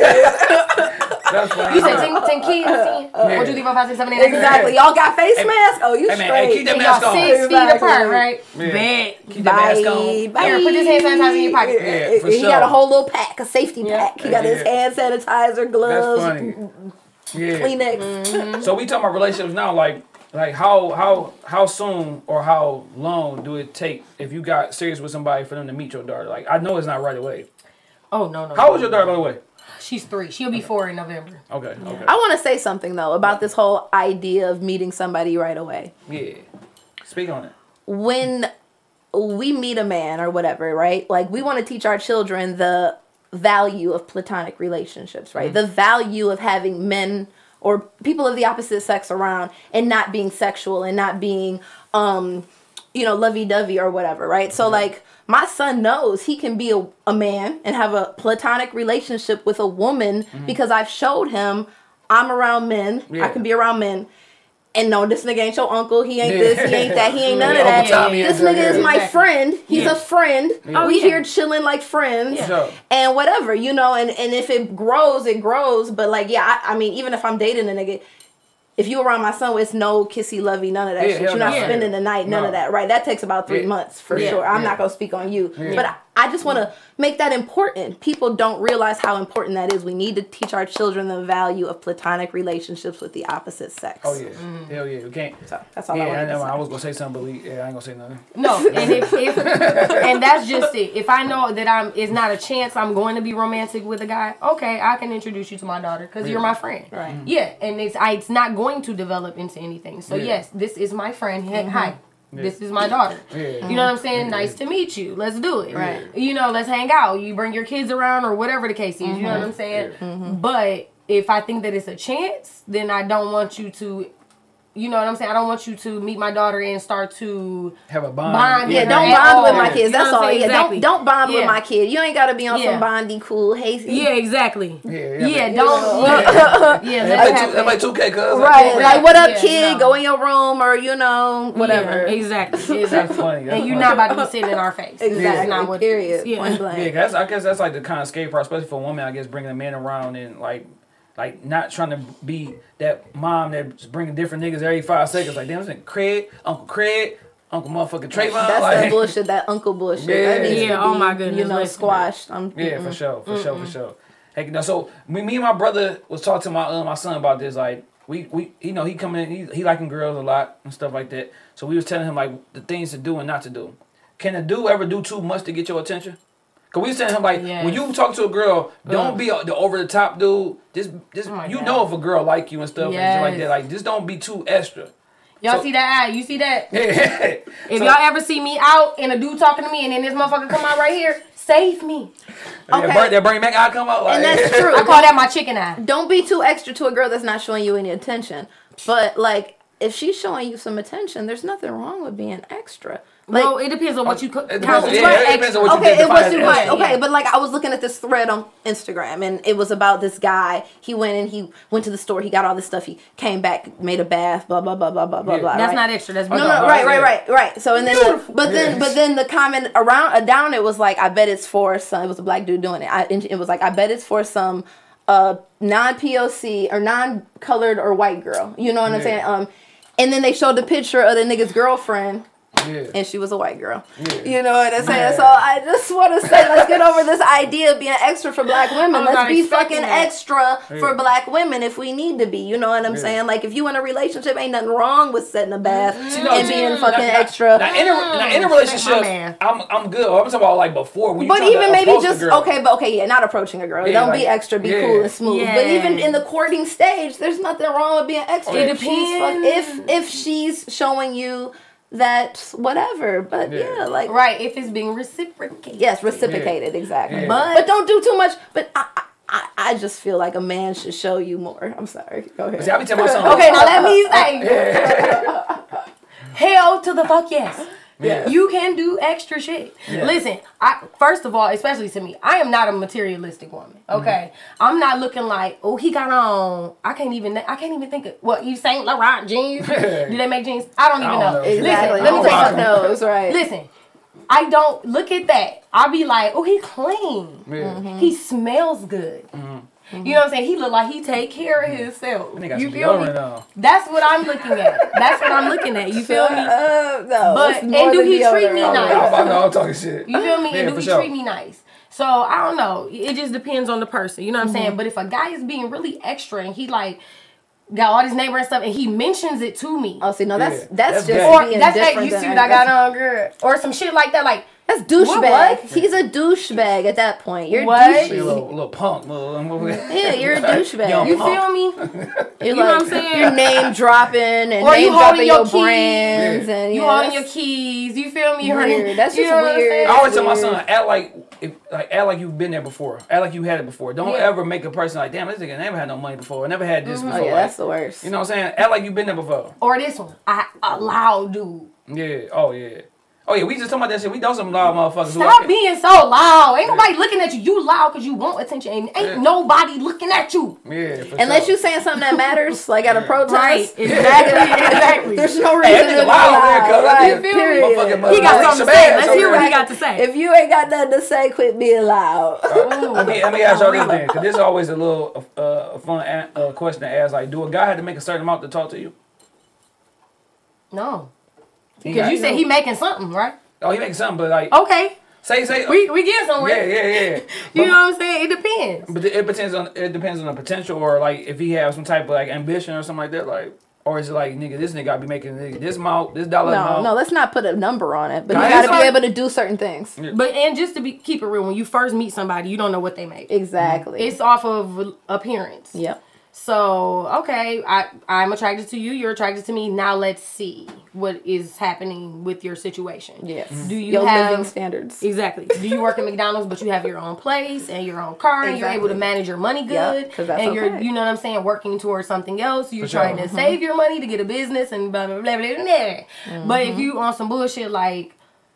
that's funny. You said ten, ten kids. ten. Yeah. One, two, three, four, five, six, seven, eight, exactly. Y'all got face hey, masks. Oh, you hey, straight. Man, hey, keep that mask on. Six feet apart, right? Yeah. Bad. Keep that mask on. Bye. Here, put this hand sanitizer in your pocket. Yeah, for he sure. got a whole little pack, a safety yeah. pack. He got yeah. his hand sanitizer, gloves. That's funny. Yeah. Kleenex. Mm-hmm. So we talking about relationships now, like like how how how soon or how long do it take if you got serious with somebody for them to meet your daughter? Like I know it's not right away. Oh no no. How old is your daughter, by the way? She's three. She'll be four in November. Okay. Yeah. Okay. I want to say something though about this whole idea of meeting somebody right away. Yeah. Speak on it. When we meet a man or whatever, right? Like we want to teach our children the value of platonic relationships, right? Mm-hmm. The value of having men or people of the opposite sex around and not being sexual and not being, um, you know, lovey-dovey or whatever, right? So, mm-hmm. like, my son knows he can be a, a man and have a platonic relationship with a woman mm-hmm. because I've showed him I'm around men. Yeah. I can be around men. And no, this nigga ain't your uncle. He ain't this. He ain't that. He ain't none yeah, of that. Yeah, this nigga is my friend. He's yeah. a friend. Yeah. We yeah. here chilling like friends. Yeah. And whatever, you know. And, and if it grows, it grows. But like, yeah, I, I mean, even if I'm dating a nigga, if you around my son, it's no kissy lovey, none of that yeah, shit. You're not yeah. spending the night, none no. of that, right? That takes about three yeah. months for yeah. sure. I'm yeah. not gonna speak on you, yeah. but I, I just want to make that important. People don't realize how important that is. We need to teach our children the value of platonic relationships with the opposite sex. Oh yeah, mm. hell yeah, we can't. So that's all yeah, I want to say. I was gonna say something, but we, yeah, I ain't gonna say nothing. No, and if, if and that's just it. If I know that I'm, it's not a chance I'm going to be romantic with a guy. Okay, I can introduce you to my daughter because yeah. you're my friend. Right. Mm-hmm. Yeah, and it's I, it's not going to develop into anything. So yeah. yes, this is my friend. Hey, mm-hmm. Hi. Yeah. This is my daughter. Yeah. You know what I'm saying? Yeah. Nice to meet you. Let's do it. Right. You know, let's hang out. You bring your kids around or whatever the case is. Mm-hmm. You know what I'm saying? Yeah. Mm-hmm. But if I think that it's a chance, then I don't want you to. You know what I'm saying? I don't want you to meet my daughter and start to have a bond. bond yeah, with don't her bond all. with my kids. That's all. Yeah, exactly. don't don't bond yeah. with my kid. You ain't got to be on yeah. some bondy cool hazy. Yeah, exactly. Yeah, yeah, yeah but, don't. Yeah, yeah, yeah let's like, have two, like two K, cuz. Right, Like, like what up, yeah, kid? no. Go in your room or you know whatever. Yeah, exactly. exactly. That's funny. That's and you're funny. not about to be sitting in our face. Exactly. That's not what Period. it is. Yeah. Point blank. Yeah, that's, I guess that's like the kind of scary part, especially for a woman. I guess bringing a man around and like, like not trying to be that mom that's bringing different niggas every five seconds. Like, damn, this nigga Craig, Uncle Craig, Uncle motherfucking Trayvon. That's like, that bullshit, that uncle bullshit. Yeah. That needs Yeah, to be, oh my goodness, you know, listen. squashed. I'm, Yeah, mm-mm. for sure, for mm-mm. sure, for sure. Hey, now, so me, me and my brother was talking to my uh, my son about this. Like, we, we, you know, he coming in, he, he liking girls a lot and stuff like that. So we was telling him like the things to do and not to do. Can a dude ever do too much to get your attention? Cause we was telling him like, yes. when you talk to a girl, don't Ugh. be a, the over the top dude. Just, just oh you God. know if a girl like you and stuff yes. and shit like that. Like, just don't be too extra. Y'all So, see that eye? You see that? if If y'all ever see me out and a dude talking to me and then this motherfucker come out right here, save me. Okay. That, that Bernie Mac eye come out like, And that's true. I call that my chicken eye. Don't be too extra to a girl that's not showing you any attention. But like, if she's showing you some attention, there's nothing wrong with being extra. Like, well, it depends on what you co- it count depends, as yeah, it extra. depends on what you okay, it define was as too much. extra. Okay, but like I was looking at this thread on Instagram, and it was about this guy. He went and he went to the store. He got all this stuff. He came back, made a bath. Blah blah blah blah blah blah Yeah. blah. That's right? not extra. That's No, no, beautiful. no, right, yeah. right, right, right. So and then, the, but then, Yeah. but then the comment around uh, down it was like, I bet it's for some. It was a black dude doing it. I, it was like, I bet it's for some uh non P O C or non colored or white girl. You know what I'm Yeah. saying? Um, and then they showed the picture of the nigga's girlfriend. Yeah. And she was a white girl. Yeah. You know what I'm saying? Yeah. So I just want to say, let's get over this idea of being extra for black women. I'm Let's not be expecting fucking that. extra Yeah. for black women if we need to be. You know what I'm Yeah. saying? Like, if you in a relationship, ain't nothing wrong with setting a bath See, no, and see, being now- fucking now- extra. Now, in a, now, in a My relationship, man. I'm I'm good. I'm talking about like before when you But trying to even maybe approach the just, girl. okay, but okay, yeah, not approaching a girl. Yeah, Don't like- be extra, be yeah. cool and smooth. Yeah. But even in the courting stage, there's nothing wrong with being extra. It If she's fuck- depends. If, if she's showing you that whatever. But Yeah. yeah, like. Right, if it's being reciprocated. Yes, reciprocated, exactly. Yeah. But but don't do too much. But I, I I just feel like a man should show you more. I'm sorry. Go ahead. See, I be telling my son. Okay, now let me say. Hell to the fuck yes. Yeah. You can do extra shit. Yeah. Listen, I first of all, especially to me, I am not a materialistic woman. Okay, Mm-hmm. I'm not looking like, oh, he got on. I can't even. I can't even think of what you Saint Laurent jeans. Do they make jeans? I don't even I don't know. know. Exactly. Listen, let Let me me tell you take something. my nose, right? Listen, I don't look at that. I'll be like, oh, he clean. Yeah. He smells good. You know what I'm saying? He look like he take care of himself. They got You some feel me? deodorant on. That's what I'm looking at. That's what I'm looking at. You feel me? Uh, no. But- it's and more do than he deodorant. treat me I'm, nice? I'm, I'm, I'm talking shit. You feel me? Yeah, And do for he sure. treat me nice? So I don't know. It just depends on the person. You know what I'm saying? But if a guy is being really extra and he like got all his neighbor and stuff and he mentions it to me. Oh, see, no, that's Yeah. that's, That's just gay. Or being that's different that you than see what I got that's- on, girl. Or some shit like that. Like, That's douchebag. What? He's a douchebag at that point. You're What? You douchey. little, little punk. Little, Yeah, you're a douchebag. Young you punk. feel me? You're You know like, what I'm saying? You're name dropping and Or name you dropping holding your, your keys. brands Yeah. and You yeah, holding your that's keys. You feel me? weird. That's You just know what I'm weird. saying? I always tell my Weird. son, act like if, like act like you've been there before. Act like you had it before. Don't Yeah. ever make a person like, damn, this nigga never had no money before. I never had this Oh before. yeah, Like, that's the worst. you know what I'm saying? Act like you've been there before. Or this one. I a loud dude. Yeah. Oh yeah. Oh yeah. We just talking about that shit. We know some loud motherfuckers. who Stop like- being so loud. Ain't nobody looking at you. You loud because you want attention. And ain't Yeah. nobody looking at you. Yeah. For Unless sure. you saying something that matters, like at a protest. Right. Exactly. Exactly. There's no Hey, reason that to nigga be loud loud. there, cuz. That Right, nigga- period. motherfucking He got motherfucking something to Shabazz say. Let's over hear what there. he got to say. If you ain't got nothing to say, quit being loud. Let me, let me ask y'all this then, because this is always a little uh, a fun a- uh, question to ask. Like, do a guy have to make a certain amount to talk to you? No. He Because got- you said he making something, right? Oh, he makes something, but like, Okay. say, say, We we get somewhere. yeah, yeah, yeah. You But- know what I'm saying? It depends. But it depends on it depends on the potential, or like if he has some type of like ambition or something like that, like, or is it like, nigga, this nigga gotta be making nigga, this amount, this dollar No, amount. no, let's not put a number on it. But Nah, you it's got to like- be able to do certain things. But and just to be keep it real, when you first meet somebody, you don't know what they make. Exactly. It's off of appearance. Yep. So, okay, I, I'm attracted to you. You're attracted to me. Now let's see what is happening with your situation. Yes. Mm-hmm. Do you your have living standards? Exactly. Do you work at McDonald's, but you have your own place and your own car, and Exactly. you're able to manage your money good, yep, that's and you're, okay. you know what I'm saying, working towards something else. You're For trying sure. to mm-hmm. save your money to get a business and blah blah blah blah blah. Mm-hmm. But if you on some bullshit like,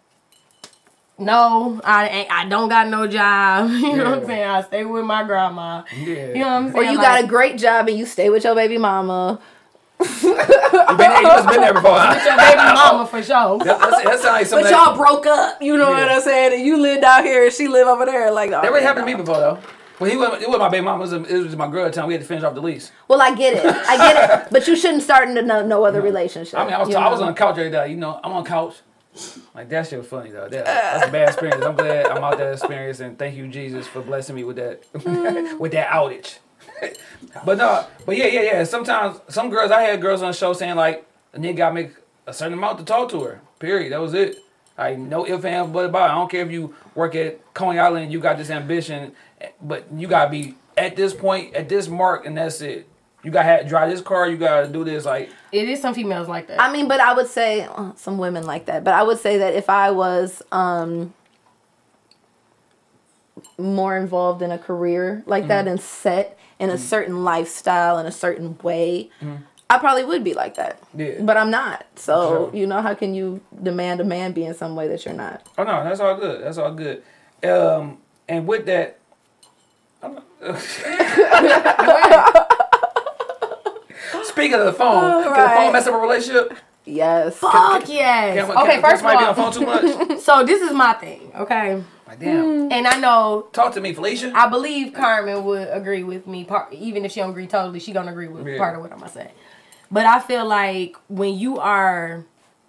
no, I ain't, I don't got no job. You know yeah. what I'm saying? I stay with my grandma. Yeah. You know what I'm saying? Or you like, got a great job and you stay with your baby mama. You been there, you must been there before. Huh? with your baby mama for sure. That, that's, that sounds like But something. y'all broke up. You know Yeah. what I'm saying? And you lived out here and she lived over there. Like, oh, That really man, happened to no. me before though. When he was, it was my baby mama. It was, it was my girl time. We had to finish off the lease. Well, I get it. I get it. But you shouldn't start into no, no other relationship. I mean, I was you I was know? on the couch every day. You know, I'm on the couch. Like that shit was funny though. That, that's a bad experience. I'm glad I'm out that experience, and thank you Jesus for blessing me with that with that outage. But no, but yeah, yeah, yeah. Sometimes some girls, I had girls on the show saying like a nigga got to make a certain amount to talk to her. Period. That was it. Like no ifs ands but about it. I don't care if you work at Coney Island and you got this ambition, but you gotta be at this point, at this mark, and that's it. You gotta have, drive this car. You gotta do this. Like It is some females like that. I mean, but I would say uh, some women like that. But I would say that if I was um, more involved in a career like mm-hmm. that and set in mm-hmm. a certain lifestyle in a certain way, mm-hmm. I probably would be like that. Yeah. But I'm not. So, Sure. you know, how can you demand a man be in some way that you're not? oh no, that's all good. That's all good. Um, and with that. I'm Speaking of the phone, All can right. the phone mess up a relationship? Yes. Fuck yes. Can, can, okay, can, first can somebody of be on all, the phone too much? so this is my thing, okay? Like, damn. And I know, Talk to me, Felicia. I believe Carmen would agree with me. Part, even if she don't agree totally, she gonna agree with Yeah. part of what I'm gonna say. But I feel like when you are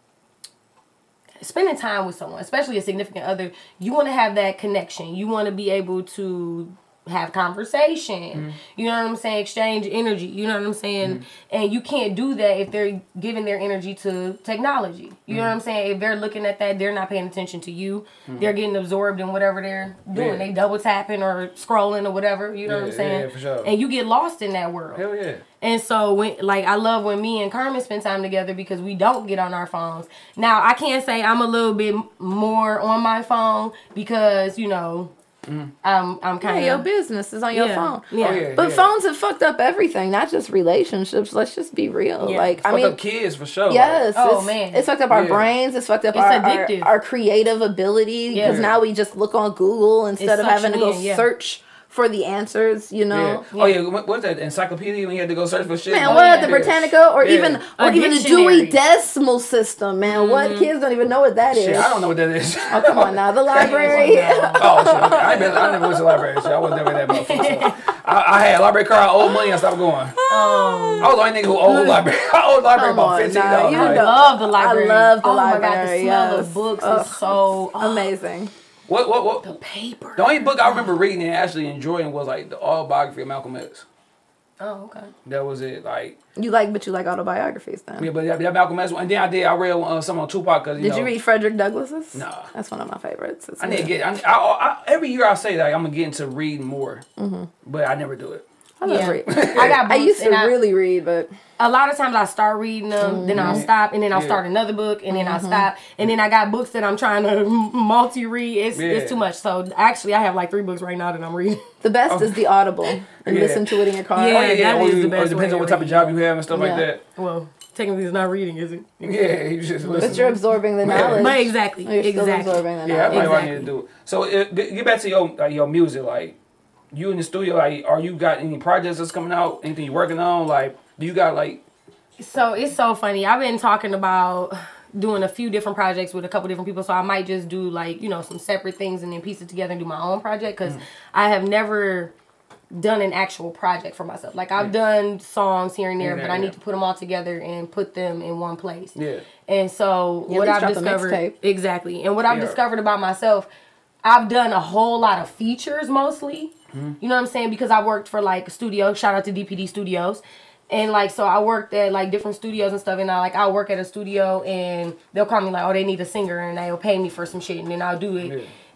spending time with someone, especially a significant other, you want to have that connection. You want to be able to have conversation. Mm-hmm. You know what I'm saying? Exchange energy. You know what I'm saying? Mm-hmm. And you can't do that if they're giving their energy to technology. You mm-hmm. know what I'm saying? If they're looking at that, they're not paying attention to you. Mm-hmm. They're getting absorbed in whatever they're doing. Yeah. They double tapping or scrolling or whatever. You know yeah, what I'm saying? Yeah, for sure. And you get lost in that world. Hell yeah. And so, when like, I love when me and Carmen spend time together because we don't get on our phones. Now, I can't say I'm a little bit more on my phone because, you know, mm. I'm, I'm kind of... Yeah, your business is on your yeah, phone. Yeah. Oh, yeah, but yeah. phones have fucked up everything, not just relationships. Let's just be real. Yeah. Like, It's I fucked mean... up kids, for sure. Yes. Oh, it's, man. It's fucked up our Yeah. brains. It's fucked up It's our, our, addictive. our creative ability. Yeah. Because now we just look on Google instead It of sucks having to you go in, yeah. search for the answers, you Yeah. know? Oh, yeah. What, what's that? Encyclopedia when you had to go search for shit? Man, Oh, what yeah. the Britannica or Yeah. even A or even the dictionary. Dewey Decimal System, man. Mm-hmm. What kids don't even know what that is? Shit, I don't know what that is. Oh, come on now, the library. Oh, shit. Okay. I, ain't been, I never went to the library. Shit. I was never in that motherfucker. I, I had a library card, I owed money, I stopped going. Um, I was the only nigga who owed the library. I owed the library Come about on, fifteen nah, dollars. you I know- love the library. I love the oh library. my God, the smell yes. of books Ugh, is so... oh, amazing. What, what, what? the paper. The only book I remember reading and actually enjoying was like the autobiography of Malcolm X. Oh, okay. That was it. Like, You like, but you like autobiographies then. yeah, but that, that Malcolm X one. And then I did, I read uh, some on Tupac. Cause, you Did know, you read Frederick Douglass's? Nah. That's one of my favorites. It's I need to good. get, I, I, I, every year I say that I'm going to get into reading more. Mm-hmm. But I never do it. I love Yeah. reading. I got books I used to and I- really read, but A lot of times I start reading them, then I'll stop, and then I'll Yeah. start another book, and then I'll stop. And then I got books that I'm trying to multi-read. It's, Yeah. it's too much. So actually, I have like three books right now that I'm reading. the best is the Audible and Oh. Yeah. listen to it in your car. Yeah. Oh, yeah, yeah. that Or is you- the or best it depends way on what to type of job you have and stuff like Yeah. that. Well, technically it's not reading, is it? Yeah, you just listen. But you're absorbing the knowledge. But exactly, You're still exactly. absorbing the Yeah, that's knowledge. probably what I need to do. So it, get get back to your like, your music. Like, you in the studio, like, are you got any projects that's coming out? Anything you working on? Like, do you got like... So it's so funny. I've been talking about doing a few different projects with a couple different people. So I might just do like, you know, some separate things and then piece it together and do my own project. Because mm. I have never done an actual project for myself. Like I've yeah. done songs here and there, yeah, but I yeah. need to put them all together and put them in one place. Yeah. And so yeah, what I've discovered... Exactly. And what I've yeah. discovered about myself, I've done a whole lot of features mostly. Mm-hmm. You know what I'm saying? Because I worked for like a studio. Shout out to D P D Studios. And like, so I worked at like different studios and stuff, and I like, I'll work at a studio and they'll call me like, oh, they need a singer, and they'll pay me for some shit, and then I'll do it. Yeah.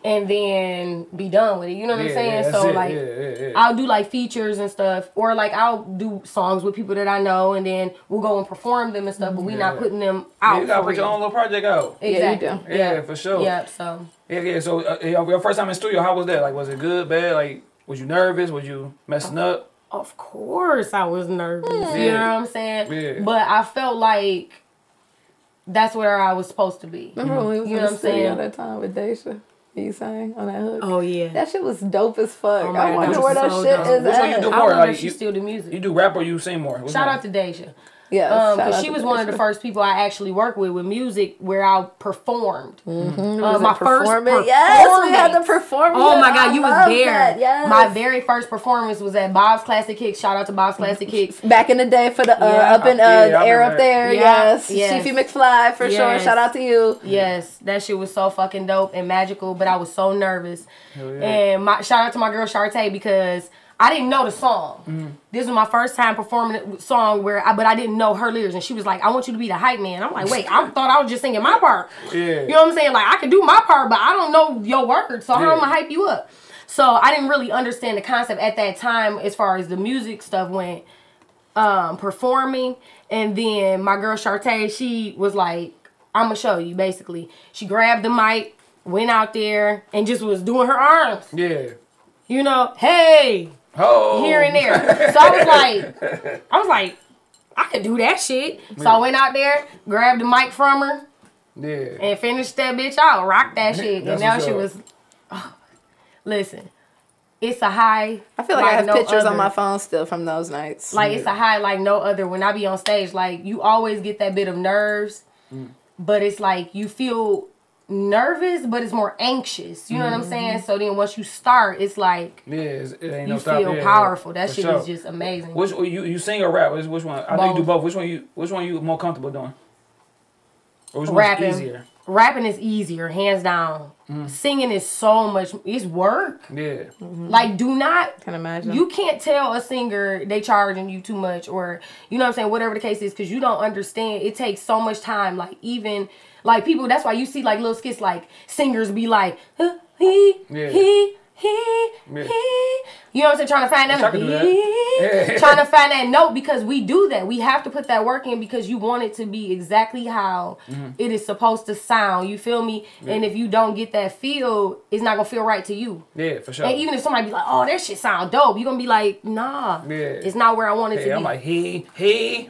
and then be done with it. You know what yeah, I'm saying? Yeah, so it. like, yeah, yeah, yeah. I'll do like features and stuff, or like I'll do songs with people that I know, and then we'll go and perform them and stuff. But we're yeah. not putting them out. Yeah, you gotta for put your real. own little project out. Exactly. Yeah, you do. Yeah, Yeah, for sure. Yeah. So. Yeah, yeah. So uh, your first time in studio, how was that? Like, was it good, bad? Like, was you nervous? Was you messing up? Of course, I was nervous. Yeah. You know what I'm saying? Yeah. But I felt like that's where I was supposed to be. Remember when we was You in know the what I'm studio saying? that time with Daisha? You sang on that hook? Oh yeah. That shit was dope as fuck. Oh, my I God, wonder that where was that so shit dope. is Which at. one you do I more? wonder Like, if she you, still do music. you do rap or you sing more? Which Shout one? out to Deja. Yeah, Um, shout cause out she to was one of the Daisha. first people I actually worked with with music where I performed. Mm-hmm. Uh, my first performance. Yes, we had the performance. Oh my God, I you was love there. that, yes. My very first performance was at Bob's Classic Kicks. Shout out to Bob's Classic Kicks. Back in the day for the uh, Yeah. up in uh, Yeah, the I air remember up there. that. Yes, Yeah, yes. Chiefy McFly for sure. Yes. Shout out to you. Yes, that shit was so fucking dope and magical, but I was so nervous. Hell yeah. And my shout out to my girl Shartae because I didn't know the song. Mm-hmm. This was my first time performing a song where, I, but I didn't know her lyrics, and she was like, "I want you to be the hype man." I'm like, "Wait, I thought I was just singing my part." Yeah. You know what I'm saying? Like I can do my part, but I don't know your words, so how Yeah. am I hype you up? So I didn't really understand the concept at that time as far as the music stuff went. Um, performing, and then my girl Shartae, she was like, "I'm gonna show you." Basically, she grabbed the mic, went out there, and just was doing her arms. Yeah. You know, hey, Oh. here and there. So I was like, I was like, I could do that shit. So I went out there, grabbed the mic from her, Yeah. and finished that bitch out, rocked that shit. That's And now what's she up. was, oh, listen, it's a high. I feel like, like I have no pictures other. on my phone still from those nights. Like it's a high like no other. When I be on stage, like you always get that bit of nerves, Mm. but it's like you feel nervous, but it's more anxious. You know Mm-hmm. what I'm saying? So then once you start, it's like Yeah, it's, it ain't you no stop. feel Yeah, powerful. yeah, That for shit sure. is just amazing. Which you you sing or rap? Which, which one? I know you do Both. both. Which one you which one you more comfortable doing? Or which Rapping. one's easier? Rapping is easier, hands down. Mm. Singing is so much. It's work. Yeah. Like, do not. Can imagine. You can't tell a singer they charging you too much, or you know what I'm saying, whatever the case is, because you don't understand. It takes so much time. Like even like people. That's why you see like little skits like singers be like huh, he Yeah. he he Yeah. he. You know what I'm saying? Trying to find that. Wish I could do that. he, Yeah. Trying to find that note because we do that. We have to put that work in because you want it to be exactly how Mm-hmm. it is supposed to sound. You feel me? And if you don't get that feel, it's not gonna feel right to you. Yeah, for sure. And even if somebody be like, "Oh, that shit sound dope," you gonna be like, "Nah, Yeah. it's not where I want it Hey, to I'm be." like he he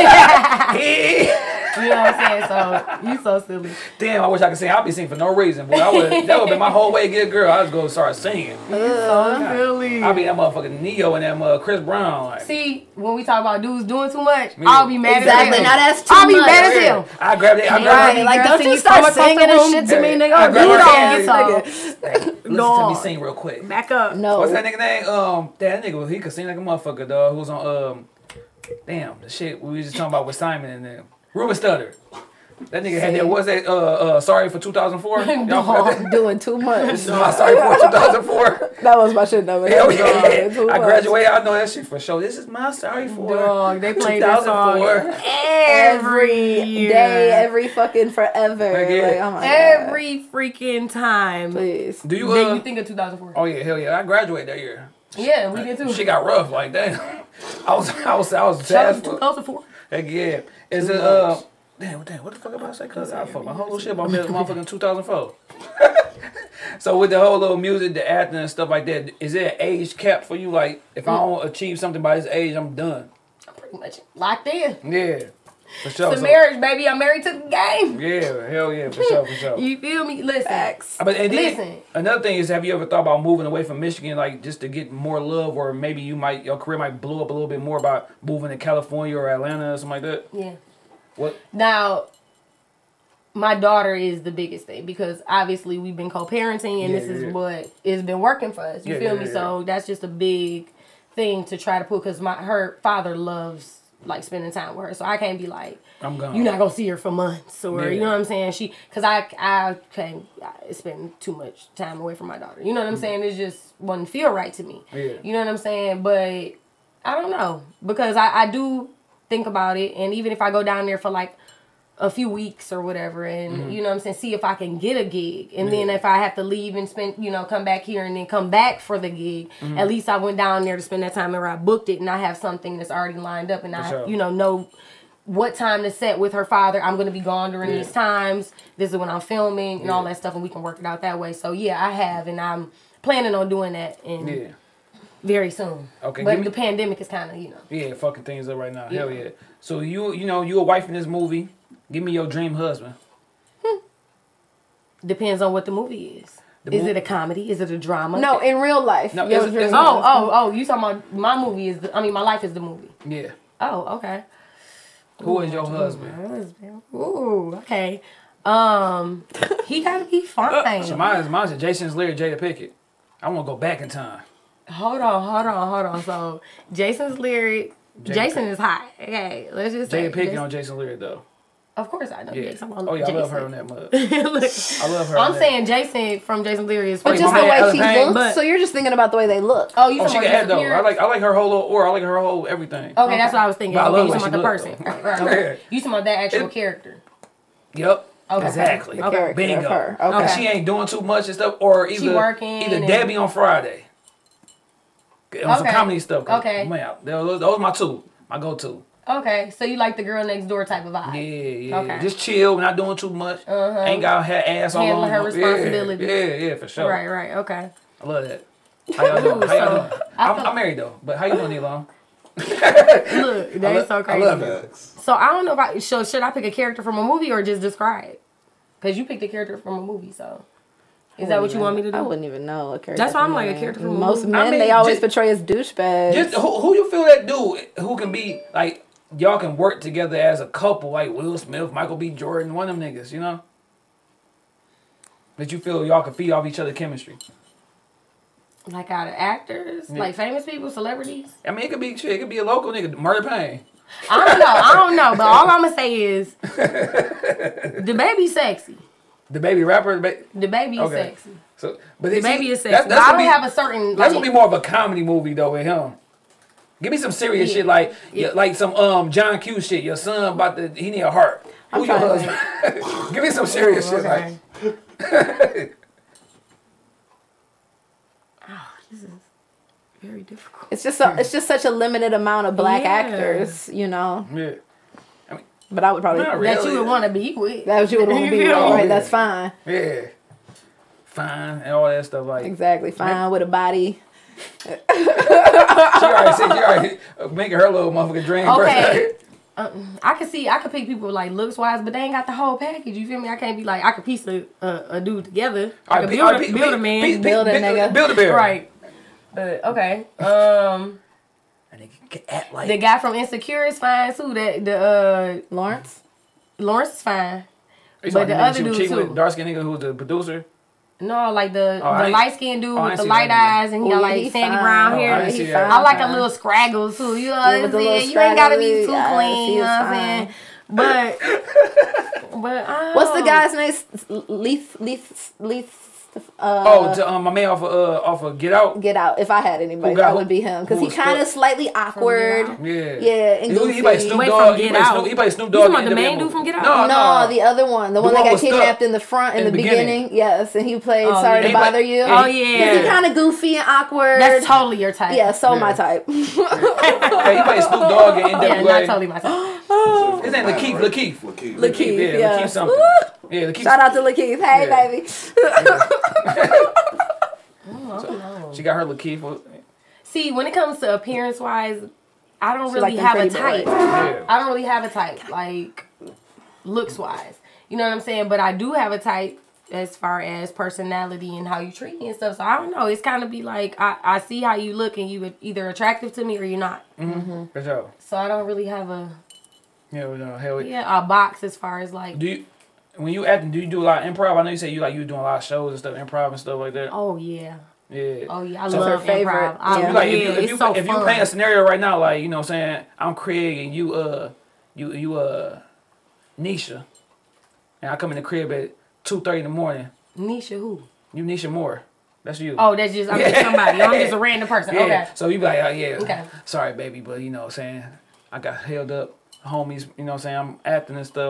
he. You know what I'm saying? So you so silly. Damn, I wish I could sing. I'd be singing for no reason, but I would. That would be my whole way to get a girl. I'd go start singing. So silly. I'd be that motherfucking Neo and that uh, Chris Brown. Like, See, when we talk about dudes doing too much, Yeah. I'll be mad Exactly. as hell. Now that's too I'll be much. mad as yeah. hell. I grab it. I grab Right, it. like girl don't sing you you start from across singing the and room. shit to me, Yeah. nigga. I Oh, grab you her don't hand. get Listen nigga. Listen No. to me sing real quick. Back up. No. What's that nigga name? Um, that nigga, he could sing like a motherfucker, dog. Who was on, um, damn, the shit we was just talking about with Simon and them. Ruben Studdard. That nigga had that, what's that, uh, uh, Sorry for two thousand four? Y'all forgot that? Doing too much. This is my Sorry for two thousand four. That was my shit though. Hell That was yeah. too I much. graduated, I know that shit for sure. This is my Sorry for Dog, they played that song two thousand four. every year. day, every fucking forever. Like, yeah. Like, oh my Every freaking time. god. Please. Do you, Then uh, you think of two thousand four? oh yeah, hell yeah, I graduated that year. Yeah, we did too. Shit got rough like that. I was, I was, I was Shout out sad. to two thousand four. Heck yeah. Is it, uh, damn, damn, what the fuck am I saying? Cause I fucked my whole little shit about me motherfucking two thousand four. So with the whole little music, the acting and stuff like that, is there an age cap for you? Like, if I don't achieve something by this age, I'm done. I'm pretty much locked in. Yeah, for sure. It's a So- marriage, baby. I'm married to the game. Yeah, hell yeah, for sure, for sure. You feel me? Listen. Facts. But and then, Listen. another thing is, have you ever thought about moving away from Michigan, like just to get more love, or maybe you might your career might blow up a little bit more by moving to California or Atlanta or something like that? Yeah. What? Now, my daughter is the biggest thing because obviously we've been co-parenting and Yeah, this is yeah. what has been working for us. You Yeah, feel yeah, me? yeah. So that's just a big thing to try to put because my her father loves like spending time with her. So I can't be like, I'm gone. you're not gonna see her for months or Yeah. you know what I'm saying? She because I I can't I spend too much time away from my daughter. You know what I'm saying? It just wouldn't feel right to me. Yeah. You know what I'm saying? But I don't know because I I do think about it, and even if I go down there for like a few weeks or whatever, and Mm-hmm. you know what I'm saying, see if I can get a gig, and Yeah. then if I have to leave and spend, you know, come back here and then come back for the gig, Mm-hmm. at least I went down there to spend that time where I booked it, and I have something that's already lined up, and For I, sure. you know, know what time to set with her father. I'm gonna be gone during Yeah. these times. This is when I'm filming and Yeah. all that stuff, and we can work it out that way. So yeah, I have, and I'm planning on doing that in Yeah. very soon. Okay, but give me- the pandemic is kind of, you know. Yeah, fucking things up right now. Yeah. Hell yeah. So you you know you a wife in this movie. Give me your dream husband. Depends on what the movie is. The is mo- it a comedy? Is it a drama? No, in real life. No, your it's- dream it's- Oh, husband. oh, oh! You talking about my movie is? The, I mean, my life is the movie. Yeah. Oh, okay. Who is your husband? Husband. Ooh, okay. Um, he gotta be fine. So mine is mine is Jason's lyric, Jada Pickett. I want to go back in time. Hold on, hold on, hold on. So Jason's lyric. Jada Jason is hot. Okay, let's just say. Jada Pickett this- on Jason's lyric though. Of course, I know Yeah. Jason. on Oh yeah, I Jason. love her on that mug. Look, I love her. I'm on that. saying Jason from Jason Leary is. But Oh, just my the man, way she Ella Payne. looks, But- so you're just thinking about the way they look. Oh, you Oh, talking she about can act though. Jason I Leary? like I like her whole or I like her whole everything. Okay, that's what I was thinking. But I Okay, love you the talking way about the she person. look, Right, though. right, Yeah. right. You talking about that actual It- character. Yep. Okay. Exactly. The character Bingo. of her. Okay. Okay. She ain't doing too much and stuff, or either She working either and- Debbie on Friday. On some Okay. comedy stuff. 'cause, Okay. Man, those, those my two, my go-to. Okay, so you like the girl next door type of vibe. Yeah, yeah. Okay. Just chill, not doing too much. Uh-huh. Ain't got her ass all Handling on her Yeah, responsibilities. Yeah, yeah, for sure. Right, right, okay. I love that. How y'all doing? How y'all So, doing? I I'm, feel- I'm married though, but how you doing, Elon? Look, that I is so lo- I crazy. love it. Facts. So I don't know if I so should I pick a character from a movie or just describe? Because you picked a character from a movie, so is that what you want me to do? I wouldn't even know a character. That's why I'm from like a there. character from a Most movie. men I mean, they always just- portray as douchebags. Just who, who you feel that dude who can be like y'all can work together as a couple, like Will Smith, Michael B. Jordan, one of them niggas, you know? That you feel y'all can feed off each other's chemistry. Like out of actors, Yeah. like famous people, celebrities. I mean, it could be shit. It could be a local nigga, Murder Payne. I don't know. I don't know. But all I'm gonna say is the baby's sexy. The baby rapper. The, ba- The baby's Okay. sexy. so, but The see, baby is sexy. That's, But that's I gonna don't be, have a certain. That's like, gonna be more of a comedy movie though with him. Give me some serious Yeah. shit like Yeah. like some um John Q shit. Your son about to he need a heart. Who I'm your trying to husband? Give me some serious shit okay. like. This is very difficult. It's just a, it's just such a limited amount of black Yeah. actors, you know. Yeah. But I would probably Not That really. you would want to be with. that what you would want to be You with, feel me? right? That's fine. Yeah. Fine and all that stuff like. Exactly, fine with a body. She already said she already making her little motherfucking dream. Okay. Uh, I can see, I can pick people like looks wise, but they ain't got the whole package. You feel me? I can't be like, I could piece a, a, a dude together. I could build, a, build a man. Build a nigga. Build a bear. Right. But, okay. Um, And they can act like. the guy from Insecure is fine too. That the uh, Lawrence. Lawrence is fine. You but talking the nigga other she was dude cheating with, too. dark skinned nigga who's the producer. No, like the Oh, I the ain't- light skinned dude oh, I with ain't the see light that nigga. eyes and he Oh, got yeah, like he sandy fine. brown Oh, I hair. ain't see He that. fine, I like a fine. little scraggle too. You know Yeah, what with I'm the little saying? You ain't gotta be scraggly too eyes, clean. he You is know what I'm saying? But but um, What's the guy's name? Leith Leith Leith. Uh, Oh, to, um, my man off of uh, off of Get Out. Get Out. If I had anybody, Who got that who- would be him because who he was kind of stuck? slightly awkward. Out? Yeah. Yeah, and He, he goofy. played Snoop Wait, Dogg. from He Get played Out? Snoop, he played Snoop You Dogg. talking about in the main N W A dude from Get Out? No, No, no. the other one, the, The one one that got was stuck kidnapped in the front in, in the the beginning. beginning. Yes, and he played Oh, Sorry yeah. to He Bother played- You. Oh he- yeah, He kind of goofy and awkward. that's totally your type. yeah, so Yeah. my type. Hey, he played Snoop Dogg in N W A. yeah, not totally my type. His name Lakeith. Lakeith. Lakeith. Lakeith, Yeah, yeah. Lakeith something. Yeah, Lakeith. Shout out to Lakeith. Hey, Yeah. baby. She got her Lakeith. See, when it comes to appearance wise, I don't She really like them have a pretty type. boys. Yeah. I don't really have a type, like looks wise. You know what I'm saying? But I do have a type as far as personality and how you treat me and stuff. So I don't know. It's kind of be like I, I see how you look and you either attractive to me or you're not. Mm-hmm. For sure. So I don't really have a Yeah, well, no, hell yeah. yeah a box as far as like Do you, when you acting, do you do a lot of improv? I know you said you like you were doing a lot of shows and stuff, improv and stuff like that. oh yeah Yeah. oh yeah I So love her favorite. improv. I, Yeah. You like if yeah, you if it's you, so if you fun. paint a scenario right now, like you know what I'm saying, I'm Craig and you uh you you uh Nisha, and I come in the crib at two thirty in the morning. Nisha who? You Nisha Moore, that's you. Oh, that's just I'm just somebody. I'm just a random person. yeah. Okay. So you be like, oh, yeah, Okay. sorry baby, but you know what I'm saying, I got held up, homies. You know what I'm saying, I'm acting and stuff.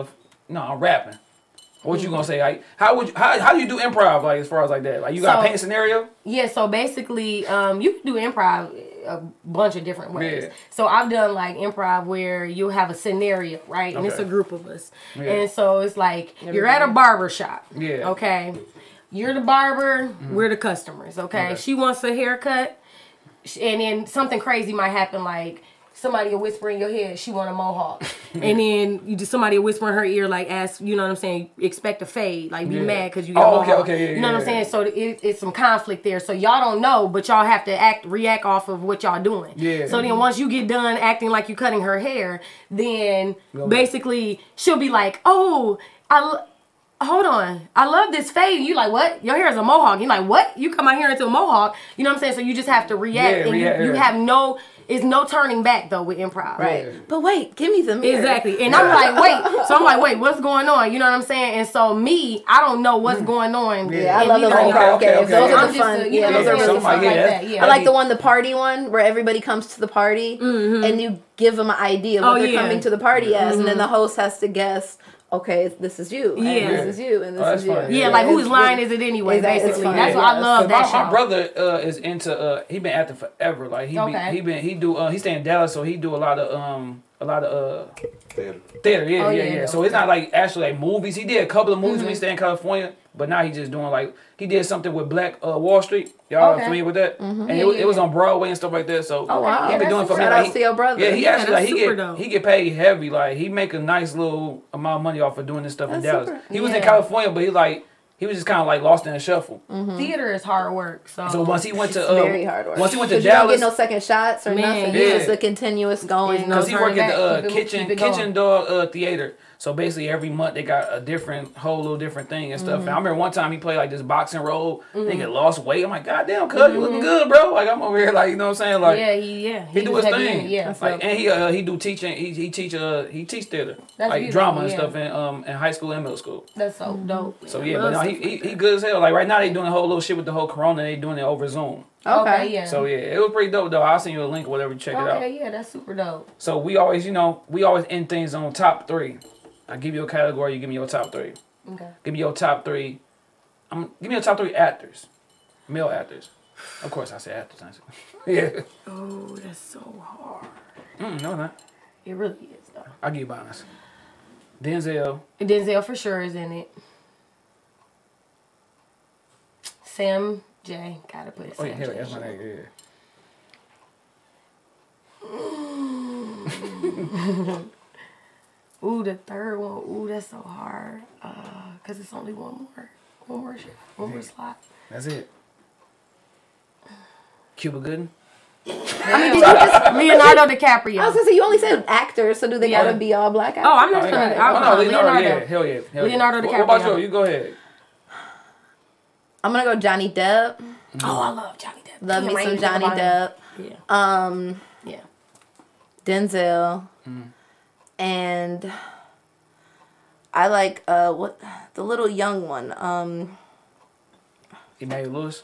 No, I'm rapping. What you gonna say? Like, how would you, how how do you do improv? Like, as far as like that, like you got to So- paint a scenario. Yeah, so basically, um, you can do improv a bunch of different ways. Yeah. So I've done like improv where you'll have a scenario, right? And it's Okay. a group of us. Yeah. And so it's like you're at a barber shop. Yeah. Okay. You're the barber, we're the customers, okay? Okay. She wants a haircut, sh- and then something crazy might happen, like somebody will whisper in your head, she want a mohawk. And then you just somebody will whisper in her ear, like, ask, you know what I'm saying, expect a fade, like be Yeah. mad because you got Oh, a okay, mohawk. okay, yeah, you know yeah, what I'm yeah. saying? So it, it's some conflict there. So y'all don't know, but y'all have to act, react off of what y'all doing. Yeah. So then once you get done acting like you cutting her hair, then Go basically she'll be like, oh, I. L- Hold on, I love this fade. You like, what? Your hair is a mohawk. You like, what? You cut my hair into a mohawk. You know what I'm saying? So you just have to react, Yeah, and react, you, you yeah. have no, it's no turning back though with improv. Right. Yeah. But wait, give me the mirror. Exactly. And I'm like, wait. So I'm like, wait, what's going on? You know what I'm saying? And so me, I don't know what's going on. Yeah, I And love those neither do improv y'all. Okay, games. okay, Those yeah. are I'm the just fun. a, you yeah, know those what are I'm saying? really Stuff fun. yeah, like that's- that. Yeah. I like the one, the party one, where everybody comes to the party and you give them an idea of what Oh, they're yeah. coming to the party as, and then the host has to guess. Okay, this is you. And Yeah. this is you. And this Oh, that's is you. fun. Yeah, Yeah, like whose it's line really- is it anyway? Exactly, it's Basically, fun. that's Yeah. what I love. My, That show. my brother uh, is into uh, he been acting forever. Like he Okay. be, he been he do uh, he stay in Dallas, so he do a lot of um a lot of uh Theater. theater. Yeah, Oh, yeah, yeah, yeah. no, So it's okay. not like actually like movies. He did a couple of movies Mm-hmm. when he stayed in California, but now he just doing like he did something with Black uh, Wall Street. Y'all Okay. familiar with that? And Yeah, it, was- yeah, it was yeah. on Broadway and stuff like that. So Oh, wow. he Yeah, been doing that's for me. Shout Like, out he- to your brother. Yeah, he Yeah, actually that's like he super get dope. he get paid heavy. Like he make a nice little amount of money off of doing this stuff in That's Dallas. super. He was in Yeah. California, but he like he was just kind of like lost in the shuffle. Theater is hard work. So, So once he went to It's uh, very hard work. once he went to 'Cause you don't Dallas, get no second shots or Man, nothing. yeah. It's just a continuous going. It's no because he worked at the uh, Turn it back, keep it- kitchen keep it going. kitchen dog uh, theater. So basically every month they got a different whole little different thing and stuff. And I remember one time he played like this boxing role. Nigga lost weight. I'm like, God damn, cuz you looking good, bro. Like I'm over here like you know what I'm saying like. yeah, he yeah He, do was his heavy thing, in it, Yeah, Like, so- and he uh, he do teaching. He he teach uh he teach theater, That's like beautiful, drama and yeah. stuff in um in high school and middle school. that's so dope. So man. yeah, I but no, love he, stuff he like he that. good as hell. Like right now they doing a whole little shit with the whole Corona. They doing it over Zoom. Okay, yeah. So yeah, it was pretty dope though. I'll send you a link or whatever. Check it out. Okay, yeah, that's super dope. So we always, you know, we always end things on top three. I give you a category, you give me your top three. Okay. Give me your top three. Um, give me your top three actors, male actors. Of course, I say actors. I say. Yeah. Oh, that's so hard. Mm, no, not. It really is though. I'll give you honest. Denzel. Denzel for sure is in it. Sam J. Gotta put it. Oh Sam yeah, hell, J. that's my name. Yeah. Ooh, the third one. Ooh, that's so hard. Uh, cause it's only one more, one more shit, one more slot. That's it. Cuba Gooding. I mean, did you just, Leonardo DiCaprio. I was gonna say you only said actors, so do they Yeah. gotta be all black actors? Oh, I'm not Oh, gonna. yeah. I, Oh, uh, no, Leonardo, Leonardo. yeah, hell yeah. Hell Leonardo yeah. What, what about DiCaprio. you? You go ahead. I'm gonna go Johnny Depp. Oh, I love Johnny Depp. Love Can't me some range Johnny about him. Depp. Yeah, Um, yeah. Denzel, and I like uh what the little young one. Um, Emmanuel Lewis.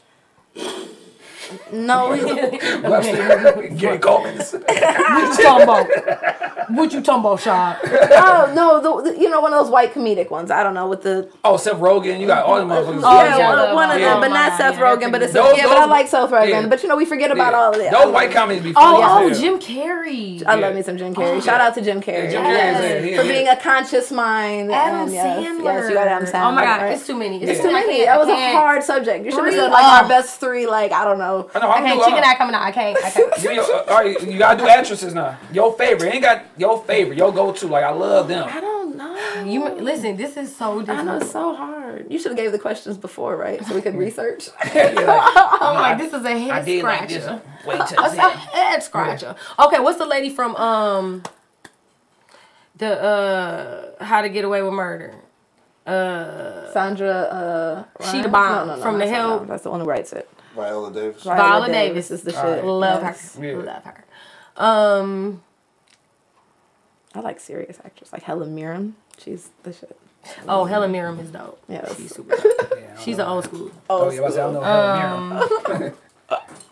no, he's Gary Coleman. What you talking about? What you talking about, Shad? oh no, the, the you know one of those white comedic ones. I don't know with the Oh, Seth Rogen. You got all the motherfuckers. Oh, yeah, yeah, one, the- one of yeah. them, but not Oh, Seth yeah, Rogen. that's But it's Those- yeah, but I those- like Seth Rogen. yeah. But you know we forget about Yeah. all of that. Those white comedies be funny. Oh, oh, as hell. Jim Carrey. I Yeah. love me some Jim Carrey. Shout out to Jim Carrey. Jim Carrey is Yes. there. He- For he- being a conscious mind. Adam um, yes, Sandler. Yes, you got Adam Sandler. Oh my God, right? it's too many. It's too too many. many. I That was a can't. hard subject. You should have Three. said like Oh. our best three. Like I don't know. I know. I I'm can't. doing. Chicken eye coming out. I can't. I can't. Give me your, uh, all right, you gotta do actresses now. Your favorite. Ain't got your favorite. Your go-to. Like I love them. I don't know. You listen. This is so I different. know it's so hard. You should have gave the questions before, right? So we could research. Yeah, like, I'm like, this is a head I did like this. scratcher. Wait till What's a head scratcher? Okay, what's the lady from um the uh How to Get Away with Murder? Uh, Sandra. Uh, She the Rhimes? bomb. No, no, no, From that's The not Help. her. That's the one who writes it. Viola Davis. Viola, Viola Davis. Davis is the All shit. right. love Yes. her. Yeah. Love her. Um, I like serious actors like Helen Mirren. She's the shit. oh, Helen Mirren is dope. Yeah, She's that's- super dope. Yeah, I don't She's know. an old school. Oh, yeah, I don't know. Helen Mirren. Um,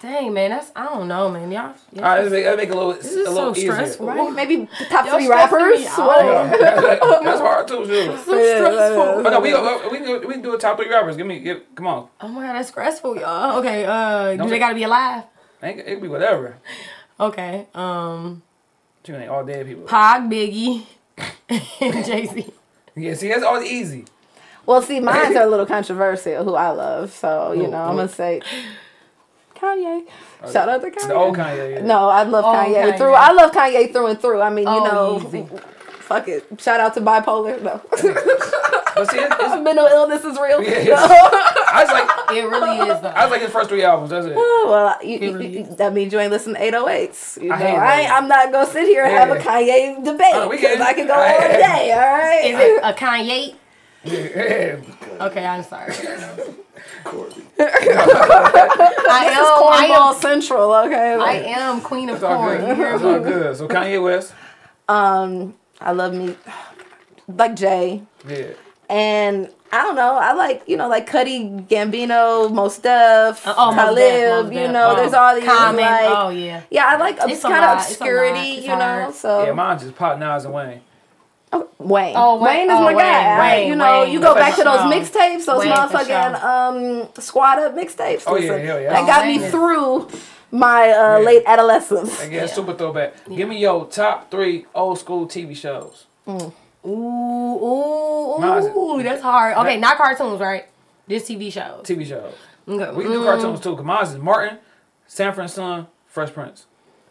Dang, man, that's I don't know, man. Y'all. All right, let's make, let's make it a little, This a is little so easier. stressful. Right? Maybe the top Y'all three stressing rappers. me out. What? Yeah, that's hard too. Sure. So stressful. Oh, no, we go, we can go, we can do a top three rappers. Give me, give, come on. Oh my god, that's stressful, y'all. Okay, uh, do Don't they say- gotta be alive? It can be whatever. Okay, um, You think all dead people? Pac, Biggie, and Jay Z. Yeah, see, that's all easy. Well, see, mine are a little controversial. Who I love, so you Who- know, I'm who? gonna say Kanye. Shout out to Kanye. The old Kanye. Yeah. No, I love Oh, Kanye, Kanye. through. I love Kanye through and through. I mean, you Oh, know, easy. fuck it. Shout out to bipolar. No, But see, it's, it's, mental illness is real. Yeah, it's- No. I was like, It really is though. I was like his first three albums. That's it. Well, you, you, really you- that means you ain't listening to eight oh eights. You know, I hate I ain't, that. I'm not gonna sit here and have a Yeah. Kanye debate Uh, we because can. I can go I- all day. All right. Is it a Kanye? Yeah. Okay, I'm sorry. Courtney. I This is am. I cornball am. central. Okay. I Like, am queen of It's all corn. good. You hear It's me? all good. So Kanye West. um, I love me, like Jay, Yeah. and I don't know. I like you know like Cuddy, Gambino, Mos Def, Uh, oh, Mos Talib. Def, Mos You Def. know, Oh, there's all these Common. like. Oh yeah. Yeah, I like It's a kind of lot. It's a obscurity, lot. It's you know. hard. So Yeah, mine just Pop, Nas, and Wayne. Oh, Wayne. Oh, Wayne- Wayne is oh, my Wayne, guy. I- Wayne, you know, Wayne. you go That's back to for those sure. mixtapes, those Wayne for motherfucking um squad up mixtapes. Oh, yeah, Listen, hell yeah. that Oh, got Wayne me is- through my uh, Yeah. late adolescence. Again, super throwback. Give me your top three old school T V shows. Ooh, ooh, Mine's- ooh, that's hard. Okay, not cartoons, right? Just T V shows. T V shows. Okay. We can do Mm. cartoons too. Cause mine is Martin, Sanford and Son, Fresh Prince.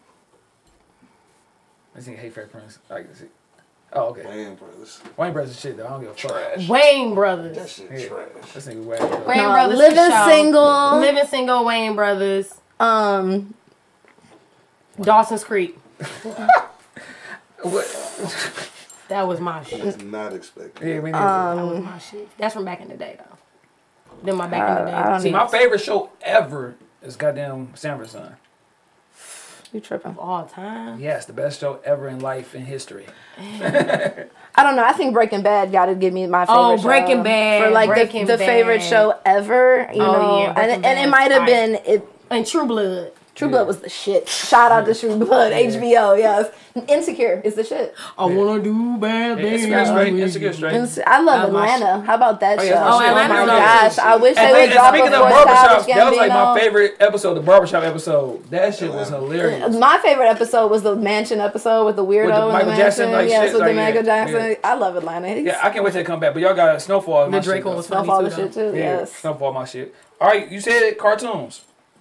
I think hate Fresh Prince. I can see. Oh, okay. Wayne Brothers. Wayne Brothers is shit though. I don't give a fuck. Trash. Wayne Brothers. That shit Yeah. trash. This nigga Wayne Brothers. Wayne No, Brothers. Living for sure. Single. Living Single. Wayne Brothers. Um, Dawson's Creek. What? That was my I shit. was not expecting. Yeah, we need Um, That was my shit. That's from back in the day, though. Then my back I- in the day. I don't See, need- my favorite show ever is goddamn Sanford and Son. you tripping? Of all time. Yes, the best show ever in life in history. I don't know. I think Breaking Bad got to give me my favorite. Oh, show. Breaking Bad, for like Breaking the, the favorite Bad. show ever. You Oh, know, yeah, Breaking and and it Bad's might have fire. been it. And True Blood. True Blood was the shit. Shout out to True Blood, H B O. Yes, Insecure is the shit. I wanna do bad Yeah, things. Insecure straight. Insecure straight. Inse- I love That's my Atlanta. How about that Oh, show? yeah, that's my Oh, shit. Atlanta's my dope. gosh, I wish And, they would and drop speaking a of fourth barbershops, Childish that was like my Gambino. favorite episode, the barbershop episode. That shit was hilarious. My favorite episode was the mansion episode with the weirdo With the in Michael the Jackson, mansion. like, yes, shit, with like, the Michael yeah, Jackson. yeah. I love Atlanta. He's- Yeah, I can't wait till they come back. But y'all got Snowfall. My The Drake shit, one though. was funny Snowfall too, the though. shit too. Yeah, Yes. Snowfall my shit. All right, you said cartoons.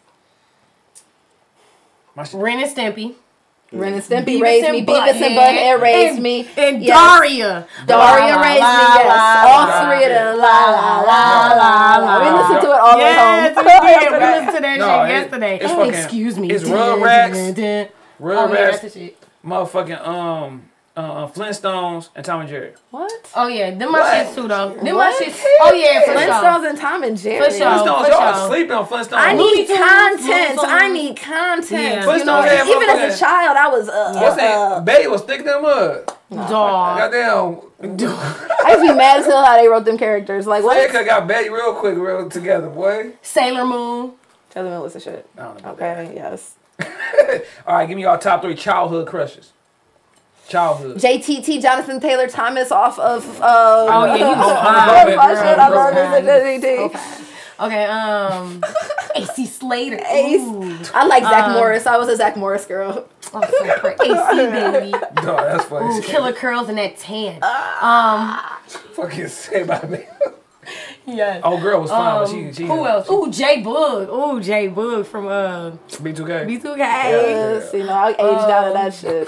My shit. Ren and Stimpy. Ren and Stimpy Beavis raised and me. Beavis and Butthead. Butthead raised And- me. And Yes. Daria. Daria La, raised la, me, yes. la, All la, three of them. La, la, la, la, la, la. We la. listened to it all the way Yes, home. we did. We Yesterday. listened to that No, shit it- yesterday. it's fucking- Excuse me. it's Dun, Rugrats. dun, dun. Real Oh, yeah, Rats, that's the shit. motherfucking um, uh, uh, Flintstones, and Tom and Jerry. What? Oh yeah, them my What? shits too though. Them What? my shits. Oh yeah, for sure. Flintstones and Tom and Jerry. For sure. Flintstones, for y'all sure. sleeping on Flintstones. I Looney need Tunes, content. Looney I Tunes. need content. Yeah. You know, Flintstones had even motherfucking- as a child, I was uh, What's uh, that? Betty was sticking them up. Dog. Goddamn. I used to be mad as hell how they wrote them characters. Like what? Fred got Betty real quick, real together, boy. Sailor Moon. Tell them it was the shit. I don't know about Okay, yes. that. All right, give me y'all top three childhood crushes. Childhood. J T T, Jonathan Taylor Thomas off of. Uh, Oh yeah, he was Oh, fine. oh, Love my girl, shit. I girl, love girl. this J T So T. fine. Okay, um, A C Slater. Ace. Ooh. I like Zach Um, Morris. I was a Zach Morris girl. Oh, so pretty. A C baby. No, that's funny. Ooh, shit. killer curls and that tan. Um, Fucking say about me. yes. Oh, girl was fine, Um, but she she. who else? Ooh, J Boog. Ooh, J Boog from uh B two K. B two K. Yes, you know, I aged out of that shit.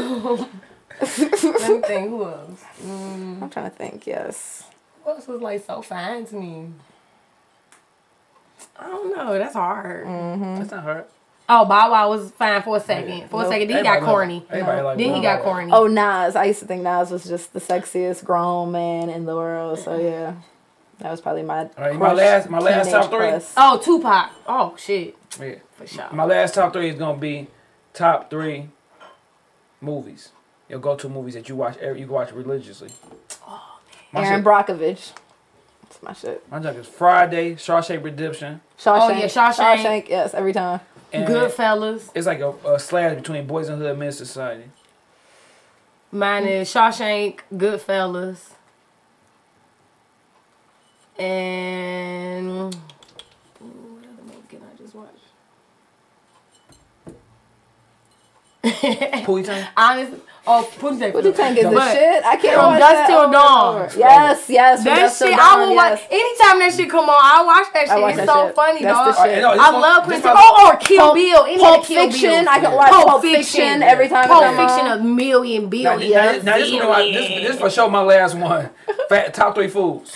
Let me think. Who else? I'm trying to think. Yes. Who else was like so fine to me? I don't know. That's hard. That's not hard. Oh, Bow Wow was fine for a second. For a Nope. second, then he Everybody got love corny. him. Everybody like Then he Bow got Wow. corny. Oh, Nas. I used to think Nas was just the sexiest grown man in the world. So yeah, that was probably my. All right, my crush, last- my last teenage top three? crush. Oh, Tupac. Oh shit. Yeah. For sure. My last top three is gonna be top three movies. Your go-to movies that you watch. Every, you can watch religiously. My Aaron shit, Brockovich. That's my shit. my junk is Friday, Shawshank Redemption. Shawshank. Oh, yeah, Shawshank. Shawshank. Yes, every time. And Goodfellas. It's like a, a slash between Boys and Hood Men's Society. Mine is Shawshank, Goodfellas. And what other movie can I just watch? Pootie Tang? Honestly, oh, Pootie Tang. Pootie Tang is the But shit. I can't From watch Dusk that Till over Dawn. and over. Yes, yes. From That Dusk Till shit, Dawn, I will yes. watch. Anytime that shit come on, I watch that shit. I watch It's that so shit. funny, That's dog. the shit. I, know, I my, love Prince. my, Oh, or Kill Pulp- Bill. Any Pulp of the Kill Fiction. Bills. I can watch Pulp Pulp Fiction. Fiction every time Pulp it come Fiction on. a million Now, billion. now, now this, one, I, this, this for sure my last one. Fat, top three foods.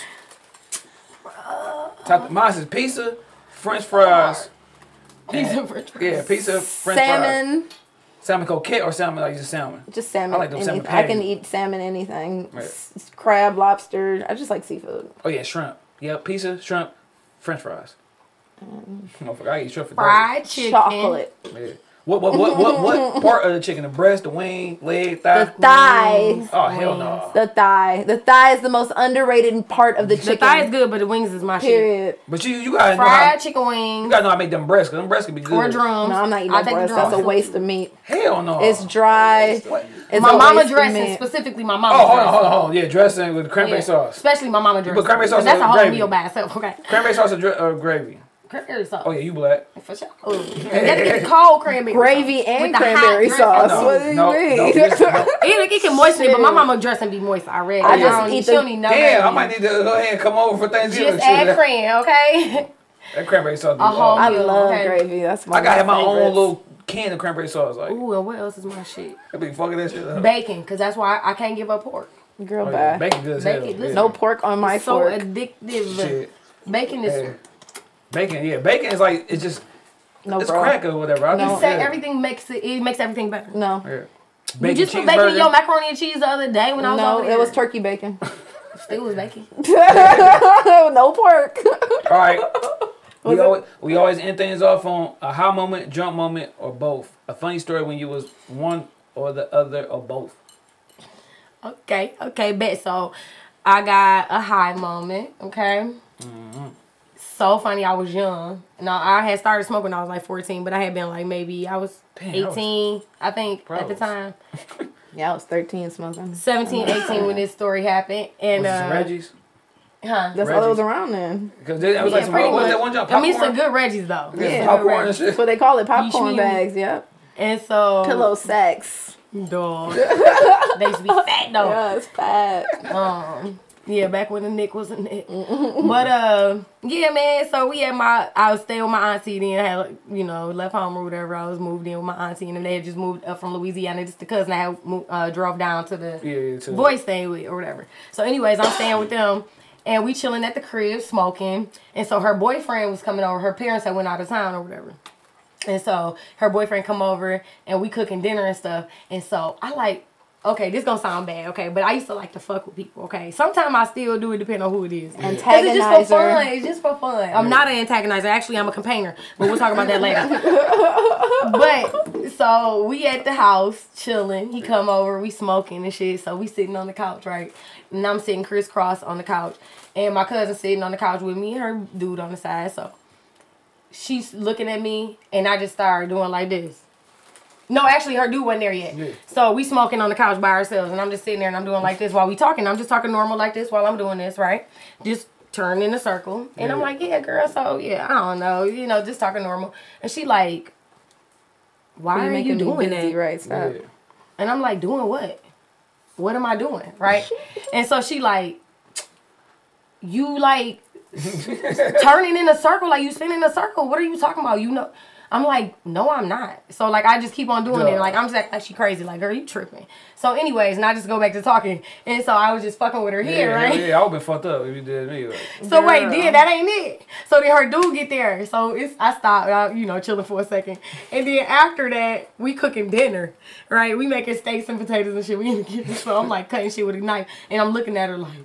Top, mine is pizza, French fries. Pizza, French fries. Yeah, pizza, French Salmon. fries. Salmon coquette or salmon like just salmon? Just salmon. I like them salmon anything. I can patties. eat salmon anything. Right. S- Crab, lobster. I just like seafood. Oh yeah, shrimp. Yeah, pizza, shrimp, French fries. Um, Motherfucker, I eat shrimp for Fried chicken. Chocolate. days. Yeah. What what what what what part of the chicken? The breast, the wing, leg, thigh? The thighs. Oh hell no. The thigh. The thigh is the most underrated part of the chicken. The thigh is good, but the wings is my shit. Period. But you you gotta know Fried how, chicken you wings gotta know how to make them breasts, cause them breasts can be good. or drums. No, I'm not eating I'll no take the breast. That's a drums. waste of meat. Hell no. It's dry. It's My a mama waste of dressing, meat. specifically my mama Oh hold on dressing. hold on hold on. Yeah, dressing with cranberry Yeah. sauce. Especially my mama dressing. put cranberry sauce But that's in a whole gravy. meal by itself, okay? Cranberry sauce or dra- uh, gravy? Cranberry sauce. Oh yeah, you black. For sure. Ooh. You have to get the cold cranberry Gravy sauce and with the hot cranberry dressing. sauce. No, What do you no, mean? no, this- no. It, it can moisten it, but my mama dressing be moist already. I I just don't, eat she the- don't need no Damn, I gravy. might need to go ahead and come over for Thanksgiving. Just and shit. add cream, okay? That cranberry sauce. Be A whole I awesome. meal, love okay. gravy. That's my I gotta have my favorites. own little can of cranberry sauce. Like, Ooh, and what else is my shit? I be fucking that shit up. Bacon, because that's why I can't give up pork. Girl, Oh, yeah. bye. Bacon good as Bacon, hell. listen. Yeah. No pork on my so fork. addictive. Shit. Bacon is... Yeah. Bacon, yeah. Bacon is like, it's just, No, it's bro. crack or whatever. I No. You just, say yeah. everything makes it, it makes everything better. No. Yeah. You Bacon just put bacon in cheeseburger. your macaroni and cheese the other day when I was No, over it there. was turkey bacon. It was bacon. No pork. All right. We Was it- always, we always end things off on a high moment, jump moment, or both. A funny story when you was one or the other or both. Okay, okay, bet. So I got a high moment, okay? Mm-hmm. So funny, I was young. Now, I had started smoking when I was like fourteen, but I had been like maybe, I was Damn, that was- eighteen, I think, at the Gross. time. Yeah, I was thirteen smoking. seventeen, eighteen when this story happened. And, Was it some uh, Reggie's? huh? That's all that was Reggie's. around then. Because I was like, Yeah, some, pretty what was much. that one jump? I mean, some Popcorn? good Reggies, though. Yeah, Yeah. popcorn and That's shit. what they call it, popcorn Yeesh, bags, yep. And so... Pillow sacks. Dog. They used to be fat, though. Yeah, it's fat. Um, yeah, back when the Nick was a Nick. But uh, yeah, man. So we had my, I was staying with my auntie. Then I had, you know, left home or whatever. I was moved in with my auntie, and then they had just moved up from Louisiana. Just the cousin I had moved, uh, drove down to the Yeah, yeah, too. boy staying with or whatever. So, anyways, I'm staying with them, and we chilling at the crib smoking. And so her boyfriend was coming over. Her parents had went out of town or whatever. And so her boyfriend come over and we cooking dinner and stuff. And so I like, okay, this gonna sound bad, okay, but I used to like to fuck with people, okay. Sometimes I still do it depending on who it is. Cause it's just for fun. It's just for fun. I'm not an antagonizer. Actually, I'm a campaigner. But we'll talk about that later. But so we at the house chilling. He come over. We smoking and shit. So we sitting on the couch, right? And I'm sitting crisscross on the couch, and my cousin sitting on the couch with me and her dude on the side. So she's looking at me, and I just started doing like this. No, actually, her dude wasn't there yet. Yeah. So we smoking on the couch by ourselves, and I'm just sitting there, and I'm doing like this while we talking. I'm just talking normal like this while I'm doing this, right? Just turn in a circle. And I'm Yeah. like, yeah, girl, so, yeah, I don't know. You know, just talking normal. And she like, why You're are you making me doing busy, that? right? Stop. Yeah. And I'm like, doing what? What am I doing, right? And so she like, you like turning in a circle, like you spinning in a circle. What are you talking about? You know, I'm like, no, I'm not. So like, I just keep on doing Duh. it. Like I'm just like, like she crazy. Like, girl, you tripping. So anyways, and I just go back to talking. And so I was just fucking with her here, yeah, right? Yeah, I would've been fucked up if you did me. Like, So Girl. wait, then that ain't it. So then her dude get there. So it's I stopped, uh, you know, chilling for a second. And then after that, we cooking dinner, right? We making steaks and potatoes and shit. We in the kitchen. So I'm like cutting shit with a knife, and I'm looking at her like,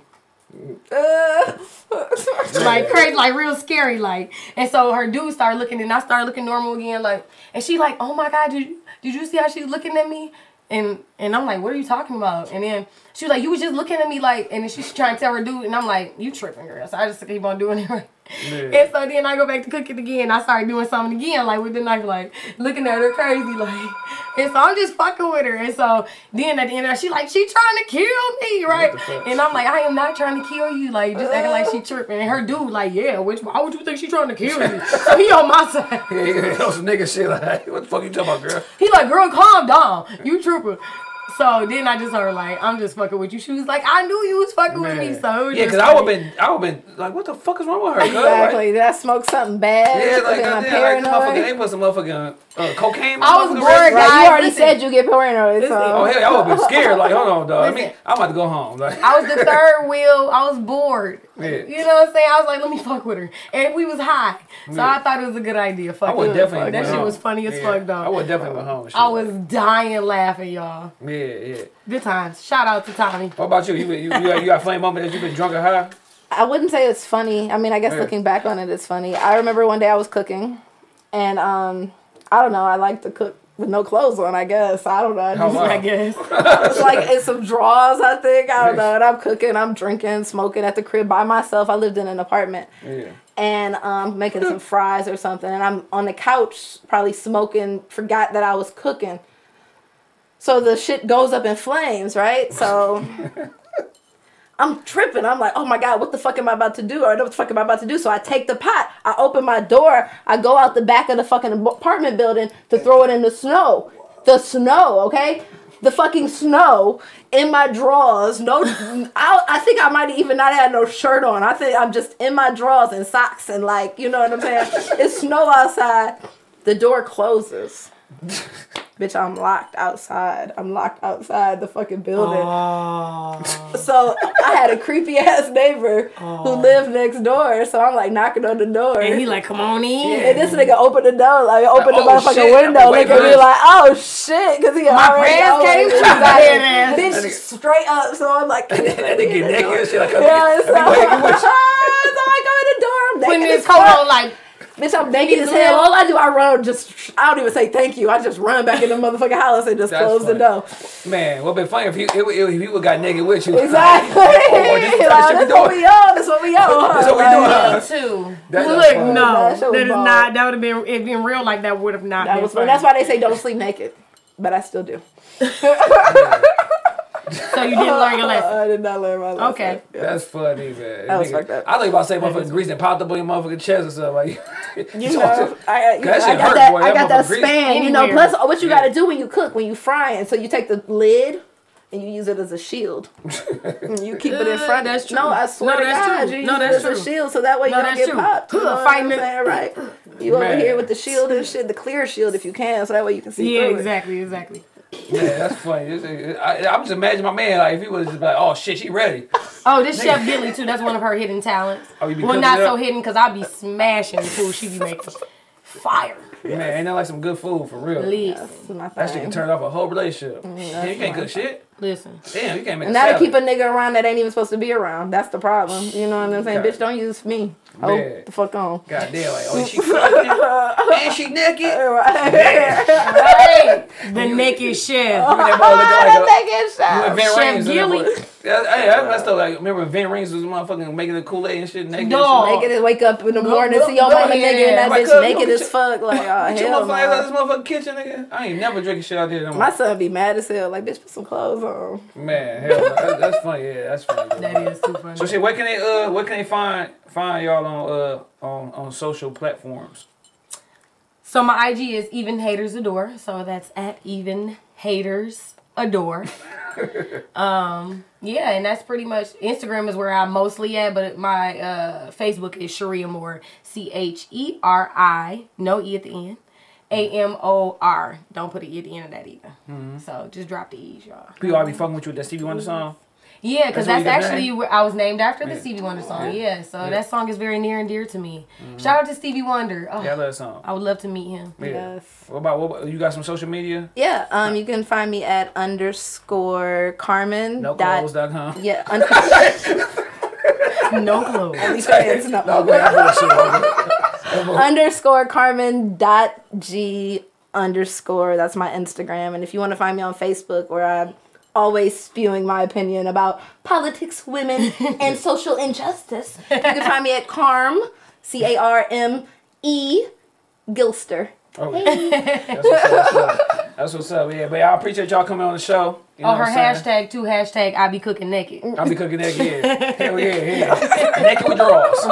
Uh, like crazy, like real scary, like. And so her dude started looking, and I started looking normal again, like. And she like, oh my god, did you, did you see how she's looking at me? And And I'm like, what are you talking about? And then she was like, you was just looking at me like, and then she's trying to tell her dude, and I'm like, you tripping, girl. So I just keep on doing it. Right. Yeah. And so then I go back to cooking again. I started doing something again, like with the knife, like looking at her crazy, like. And so I'm just fucking with her. And so then at the end of that, she like, she trying to kill me, right? And I'm like, I am not trying to kill you, like just acting like she tripping. And her dude like, yeah, which why would you think she trying to kill you? So he on my side. Yeah, yeah, yeah. Some nigga shit like, what the fuck you talking about, girl? He like, girl, calm down. You tripping. So then I just heard like, I'm just fucking with you. She was like, I knew you was fucking Man. with me. So yeah, because I would been, I would been like, what the fuck is wrong with her? Girl? Exactly. Like, Did I smoke something bad? Yeah, like, I'm yeah, paranoid. like motherfucker, they put some motherfucking uh, cocaine. I was bored, right, guys. you already Listen. said you get paranoid. So. Oh hell, I would have been scared. Like, hold on, dog. Listen. I mean, I'm about to go home. Like, I was the third wheel. I was bored. Yeah. You know what I'm saying? I was like, let me fuck with her. And we was high. So Yeah. I thought it was a good idea. Fuck I would it. definitely. That went shit home. was funny as Yeah. fuck, though. I would definitely went home. and shit. I was dying laughing, y'all. Yeah, yeah. Good times. Shout out to Tommy. What about you? You you, you, got, you got a funny moment that you been drunk or high? I wouldn't say it's funny. I mean, I guess Yeah. looking back on it, it's funny. I remember one day I was cooking, and um, I don't know. I like to cook with no clothes on. I guess I don't know. I, Oh, just, wow. I guess. it's like in some drawers. I think I don't know. And I'm cooking. I'm drinking, smoking at the crib by myself. I lived in an apartment. Yeah. And um, making some fries or something, and I'm on the couch, probably smoking. Forgot that I was cooking. So the shit goes up in flames, right? So I'm tripping. I'm like, oh my God, what the fuck am I about to do? Or what the fuck am I about to do? So I take the pot, I open my door, I go out the back of the fucking apartment building to throw it in the snow. The snow, okay? The fucking snow in my drawers. No, I, I think I might even not have no shirt on. I think I'm just in my drawers and socks and like, you know what I'm saying? It's snow outside. The door closes. Bitch, I'm locked outside. I'm locked outside the fucking building. Oh. So I had a creepy ass neighbor Oh. who lived next door. So I'm like knocking on the door. And he like, come on in. And this nigga opened the door, like opened the Oh, motherfucking shit. window, Wait looking at for me this. like, oh shit, because he My already friends came knows. too. Exactly. That Bitch, nigga- straight up. So I'm like, That nigga get naked and shit like. yeah, so, so I mean, wait, I go in the door, I'm Putting naked his as coat fuck. on like, Bitch, I'm naked Niggas as hell. will. All I do, I run, just, I don't even say thank you. I just run back in the motherfucking house and just That's close funny. the door. Man, what been funny if he if, if he would got naked with you? Exactly. Oh, this is the Like, type of shit that's we what doing. we on. That's what we on. That's what we Like, doing, huh? me too. That- Look, that's funny. no, That shit was that is bald. not. That would have been. If been real like that, would have not That been. was funny. fun. That's why they say don't sleep naked. But I still do. So you didn't learn your lesson. I did not learn my lesson. Okay. Yeah. That's funny, man. That was Nigga, fucked up. I think about saying motherfucking grease and popped up on your motherfucking chest or something. Like, You know, I, you know, That shit I got hurt, that. boy. I That got that motherfucker grease. span. You know, Anywhere. plus what you Yeah. got to do when you cook, when you frying. So you take the lid and you use it as a shield. And you keep it in Uh, front. that's true. No, I swear No, to that's God, true. you No, use that's it as a true. shield, so that way No, you don't that's get true. popped. You know what Fighting I'm it. saying? Right. You over Man. here with the shield and shit, the clear shield if you can, so that way you can see Yeah, through exactly, exactly. yeah, that's funny. It's- it- I, I'm just imagining my man like if he was just like, oh shit, she ready. Oh, this Chef Gilly too. That's one of her hidden talents. Oh, you be well, cooking not it so up? hidden because I be smashing the food she be making. Fire. Man, ain't that like some good food for real? Listen, it. That's my That shit thing. can turn off a whole relationship. Damn, you can't cook shit. listen. Damn, you can't make And a now to salad. keep a nigga around that ain't even supposed to be around. That's the problem. You know what I'm saying? Okay. Bitch, don't use me. Oh, Man. the fuck on. God damn, like, oh, she fucking, and she naked. Hey, the naked chef. Remember that boy looking like a, Naked you shot. and Vin Chef Rhames. and that Gilly. boy. Yeah, hey, I messed up. Like, remember Vin Rhames was motherfucking making the Kool-Aid and shit naked. Dog. And shit. Naked and wake up in the morning, go- see your go mama ahead. nigga and that Like, bitch cuz, naked you as fuck. Like, oh, Get your hell motherfucking ass out no. of this motherfucking kitchen, nigga. I ain't never drinking shit out there no more. My son be mad as hell. Like, bitch, put some clothes on. Man, hell, no. that, that's funny. Yeah, that's funny. bro. That is too funny. So shit, where can they uh, where can they find find y'all on uh on on social platforms? So my I G is Even Haters Adore. So that's at Even Haters Adore. um, yeah, and that's pretty much Instagram is where I'm mostly at, but my uh, Facebook is Cheri Amor, C H E R I, no E at the end, A M O R. Don't put an E at the end of that either. Mm-hmm. So just drop the E's, y'all. People already fucking with you with that Stevie Wonder song. Yeah, because That's that's, where you got actually named? where I was named after the Yeah. Stevie Wonder song. Yeah. Yeah, so Yeah. that song is very near and dear to me. Shout out to Stevie Wonder. Oh, Yeah, I love that song. I would love to meet him. Yeah. Yes. What about what about, you got some social media? Yeah, um, you can find me at underscore Carmen. No dot, clothes dot com. yeah, un- No clue. OnlyFans, no. No, go ahead, bullshit. underscore Carmen dot G underscore. That's my Instagram. And if you want to find me on Facebook, where I'm always spewing my opinion about politics, women, and social injustice, you can find me at Carm, C A R M E, Gilster. Oh, hey. That's what's up. That's what's up. Yeah, but I appreciate y'all coming on the show. You know oh, her hashtag too, hashtag I be cooking naked. I be cooking naked, yeah. Hell yeah, yeah. Naked with drawers.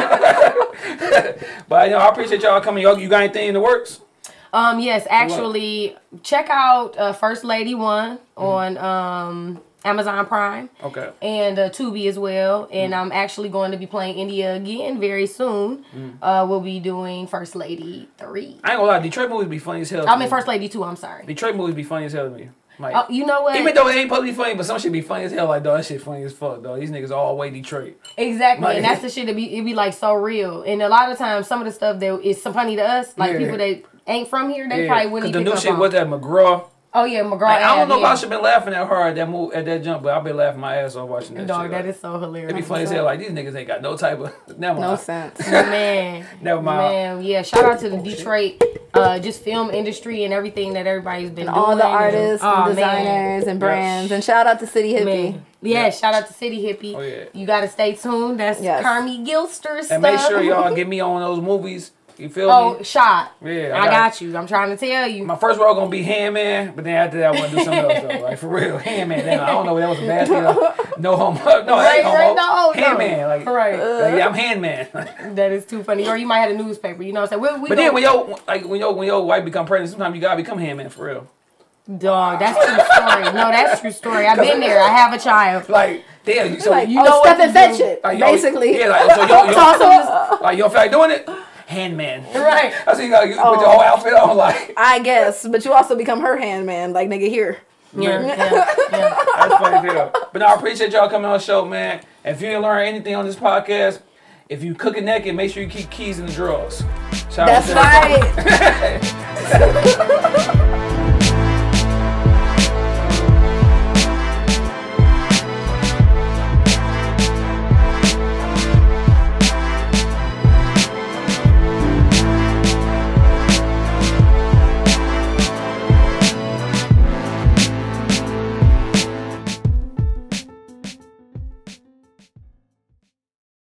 Right. But, you know, I appreciate y'all coming. Y'all, you got anything in the works? Um, yes, actually, check out uh, First Lady One on um, Amazon Prime. Okay. And uh, Tubi as well. And mm. I'm actually going to be playing India again very soon. Mm. Uh, we'll be doing First Lady Three. I ain't gonna lie, Detroit movies be funny as hell. I mean, First Lady Two. I'm sorry. Detroit movies be funny as hell to me. Like, oh, you know what? Even though it ain't supposed to be funny, but some shit be funny as hell. Like, dog, that shit funny as fuck, dog. These niggas all the way Detroit. Exactly, like, and that's the shit that be it be like so real. And a lot of times, some of the stuff that is so funny to us, like yeah. people that ain't from here, they yeah. probably wouldn't. Cause the new shit on. was that McGraw. Oh yeah, McGraw. Like, I don't know yeah. if I should been laughing at her at that move at that jump, but I've been laughing my ass off watching that Dog, shit. that like, is so hilarious. It be funny as hell. Like, these niggas ain't got no type of never no mind. sense. Man, never mind. Man, yeah. Shout out to the Detroit, uh, just film industry and everything that everybody's been and doing. All the artists, and, and oh, designers, man. and brands, yes. and shout out to City Hippie. Man. Yeah, yes. Shout out to City Hippie. Oh yeah. You gotta stay tuned. That's yes. Carmi Gilster's and stuff. make sure y'all get me on those movies. You feel oh, me? Oh, Shad. Yeah, I, I got, got you. I'm trying to tell you. My first role gonna be Handman, but then after that I want to do something else though. Like for real, Handman. Damn, I don't know if that was a bad thing. No homo. No, right, ain't homo. Right, no, Handman. no. Like, right. Like, yeah, I'm Handman. That is too funny. Or you might have a newspaper. You know what I'm saying? We, we but then when your like when your when your wife become pregnant, sometimes you gotta become Handman for real. Dog, that's true story. No, that's true story. I've been there. I have a child. Like. Damn, so like, you oh, know step what and fetch it, like, basically. Yeah, like, so you don't, like, you don't feel like doing it? Handman. Right. I see you gotta oh, put your whole outfit on, like. I guess, but you also become her handman, like, nigga, here. Yeah, yeah, yeah. That's funny as hell. But no, I appreciate y'all coming on the show, man. If you didn't learn anything on this podcast, if you cooking naked, make sure you keep keys in the drawers. Shout That's right.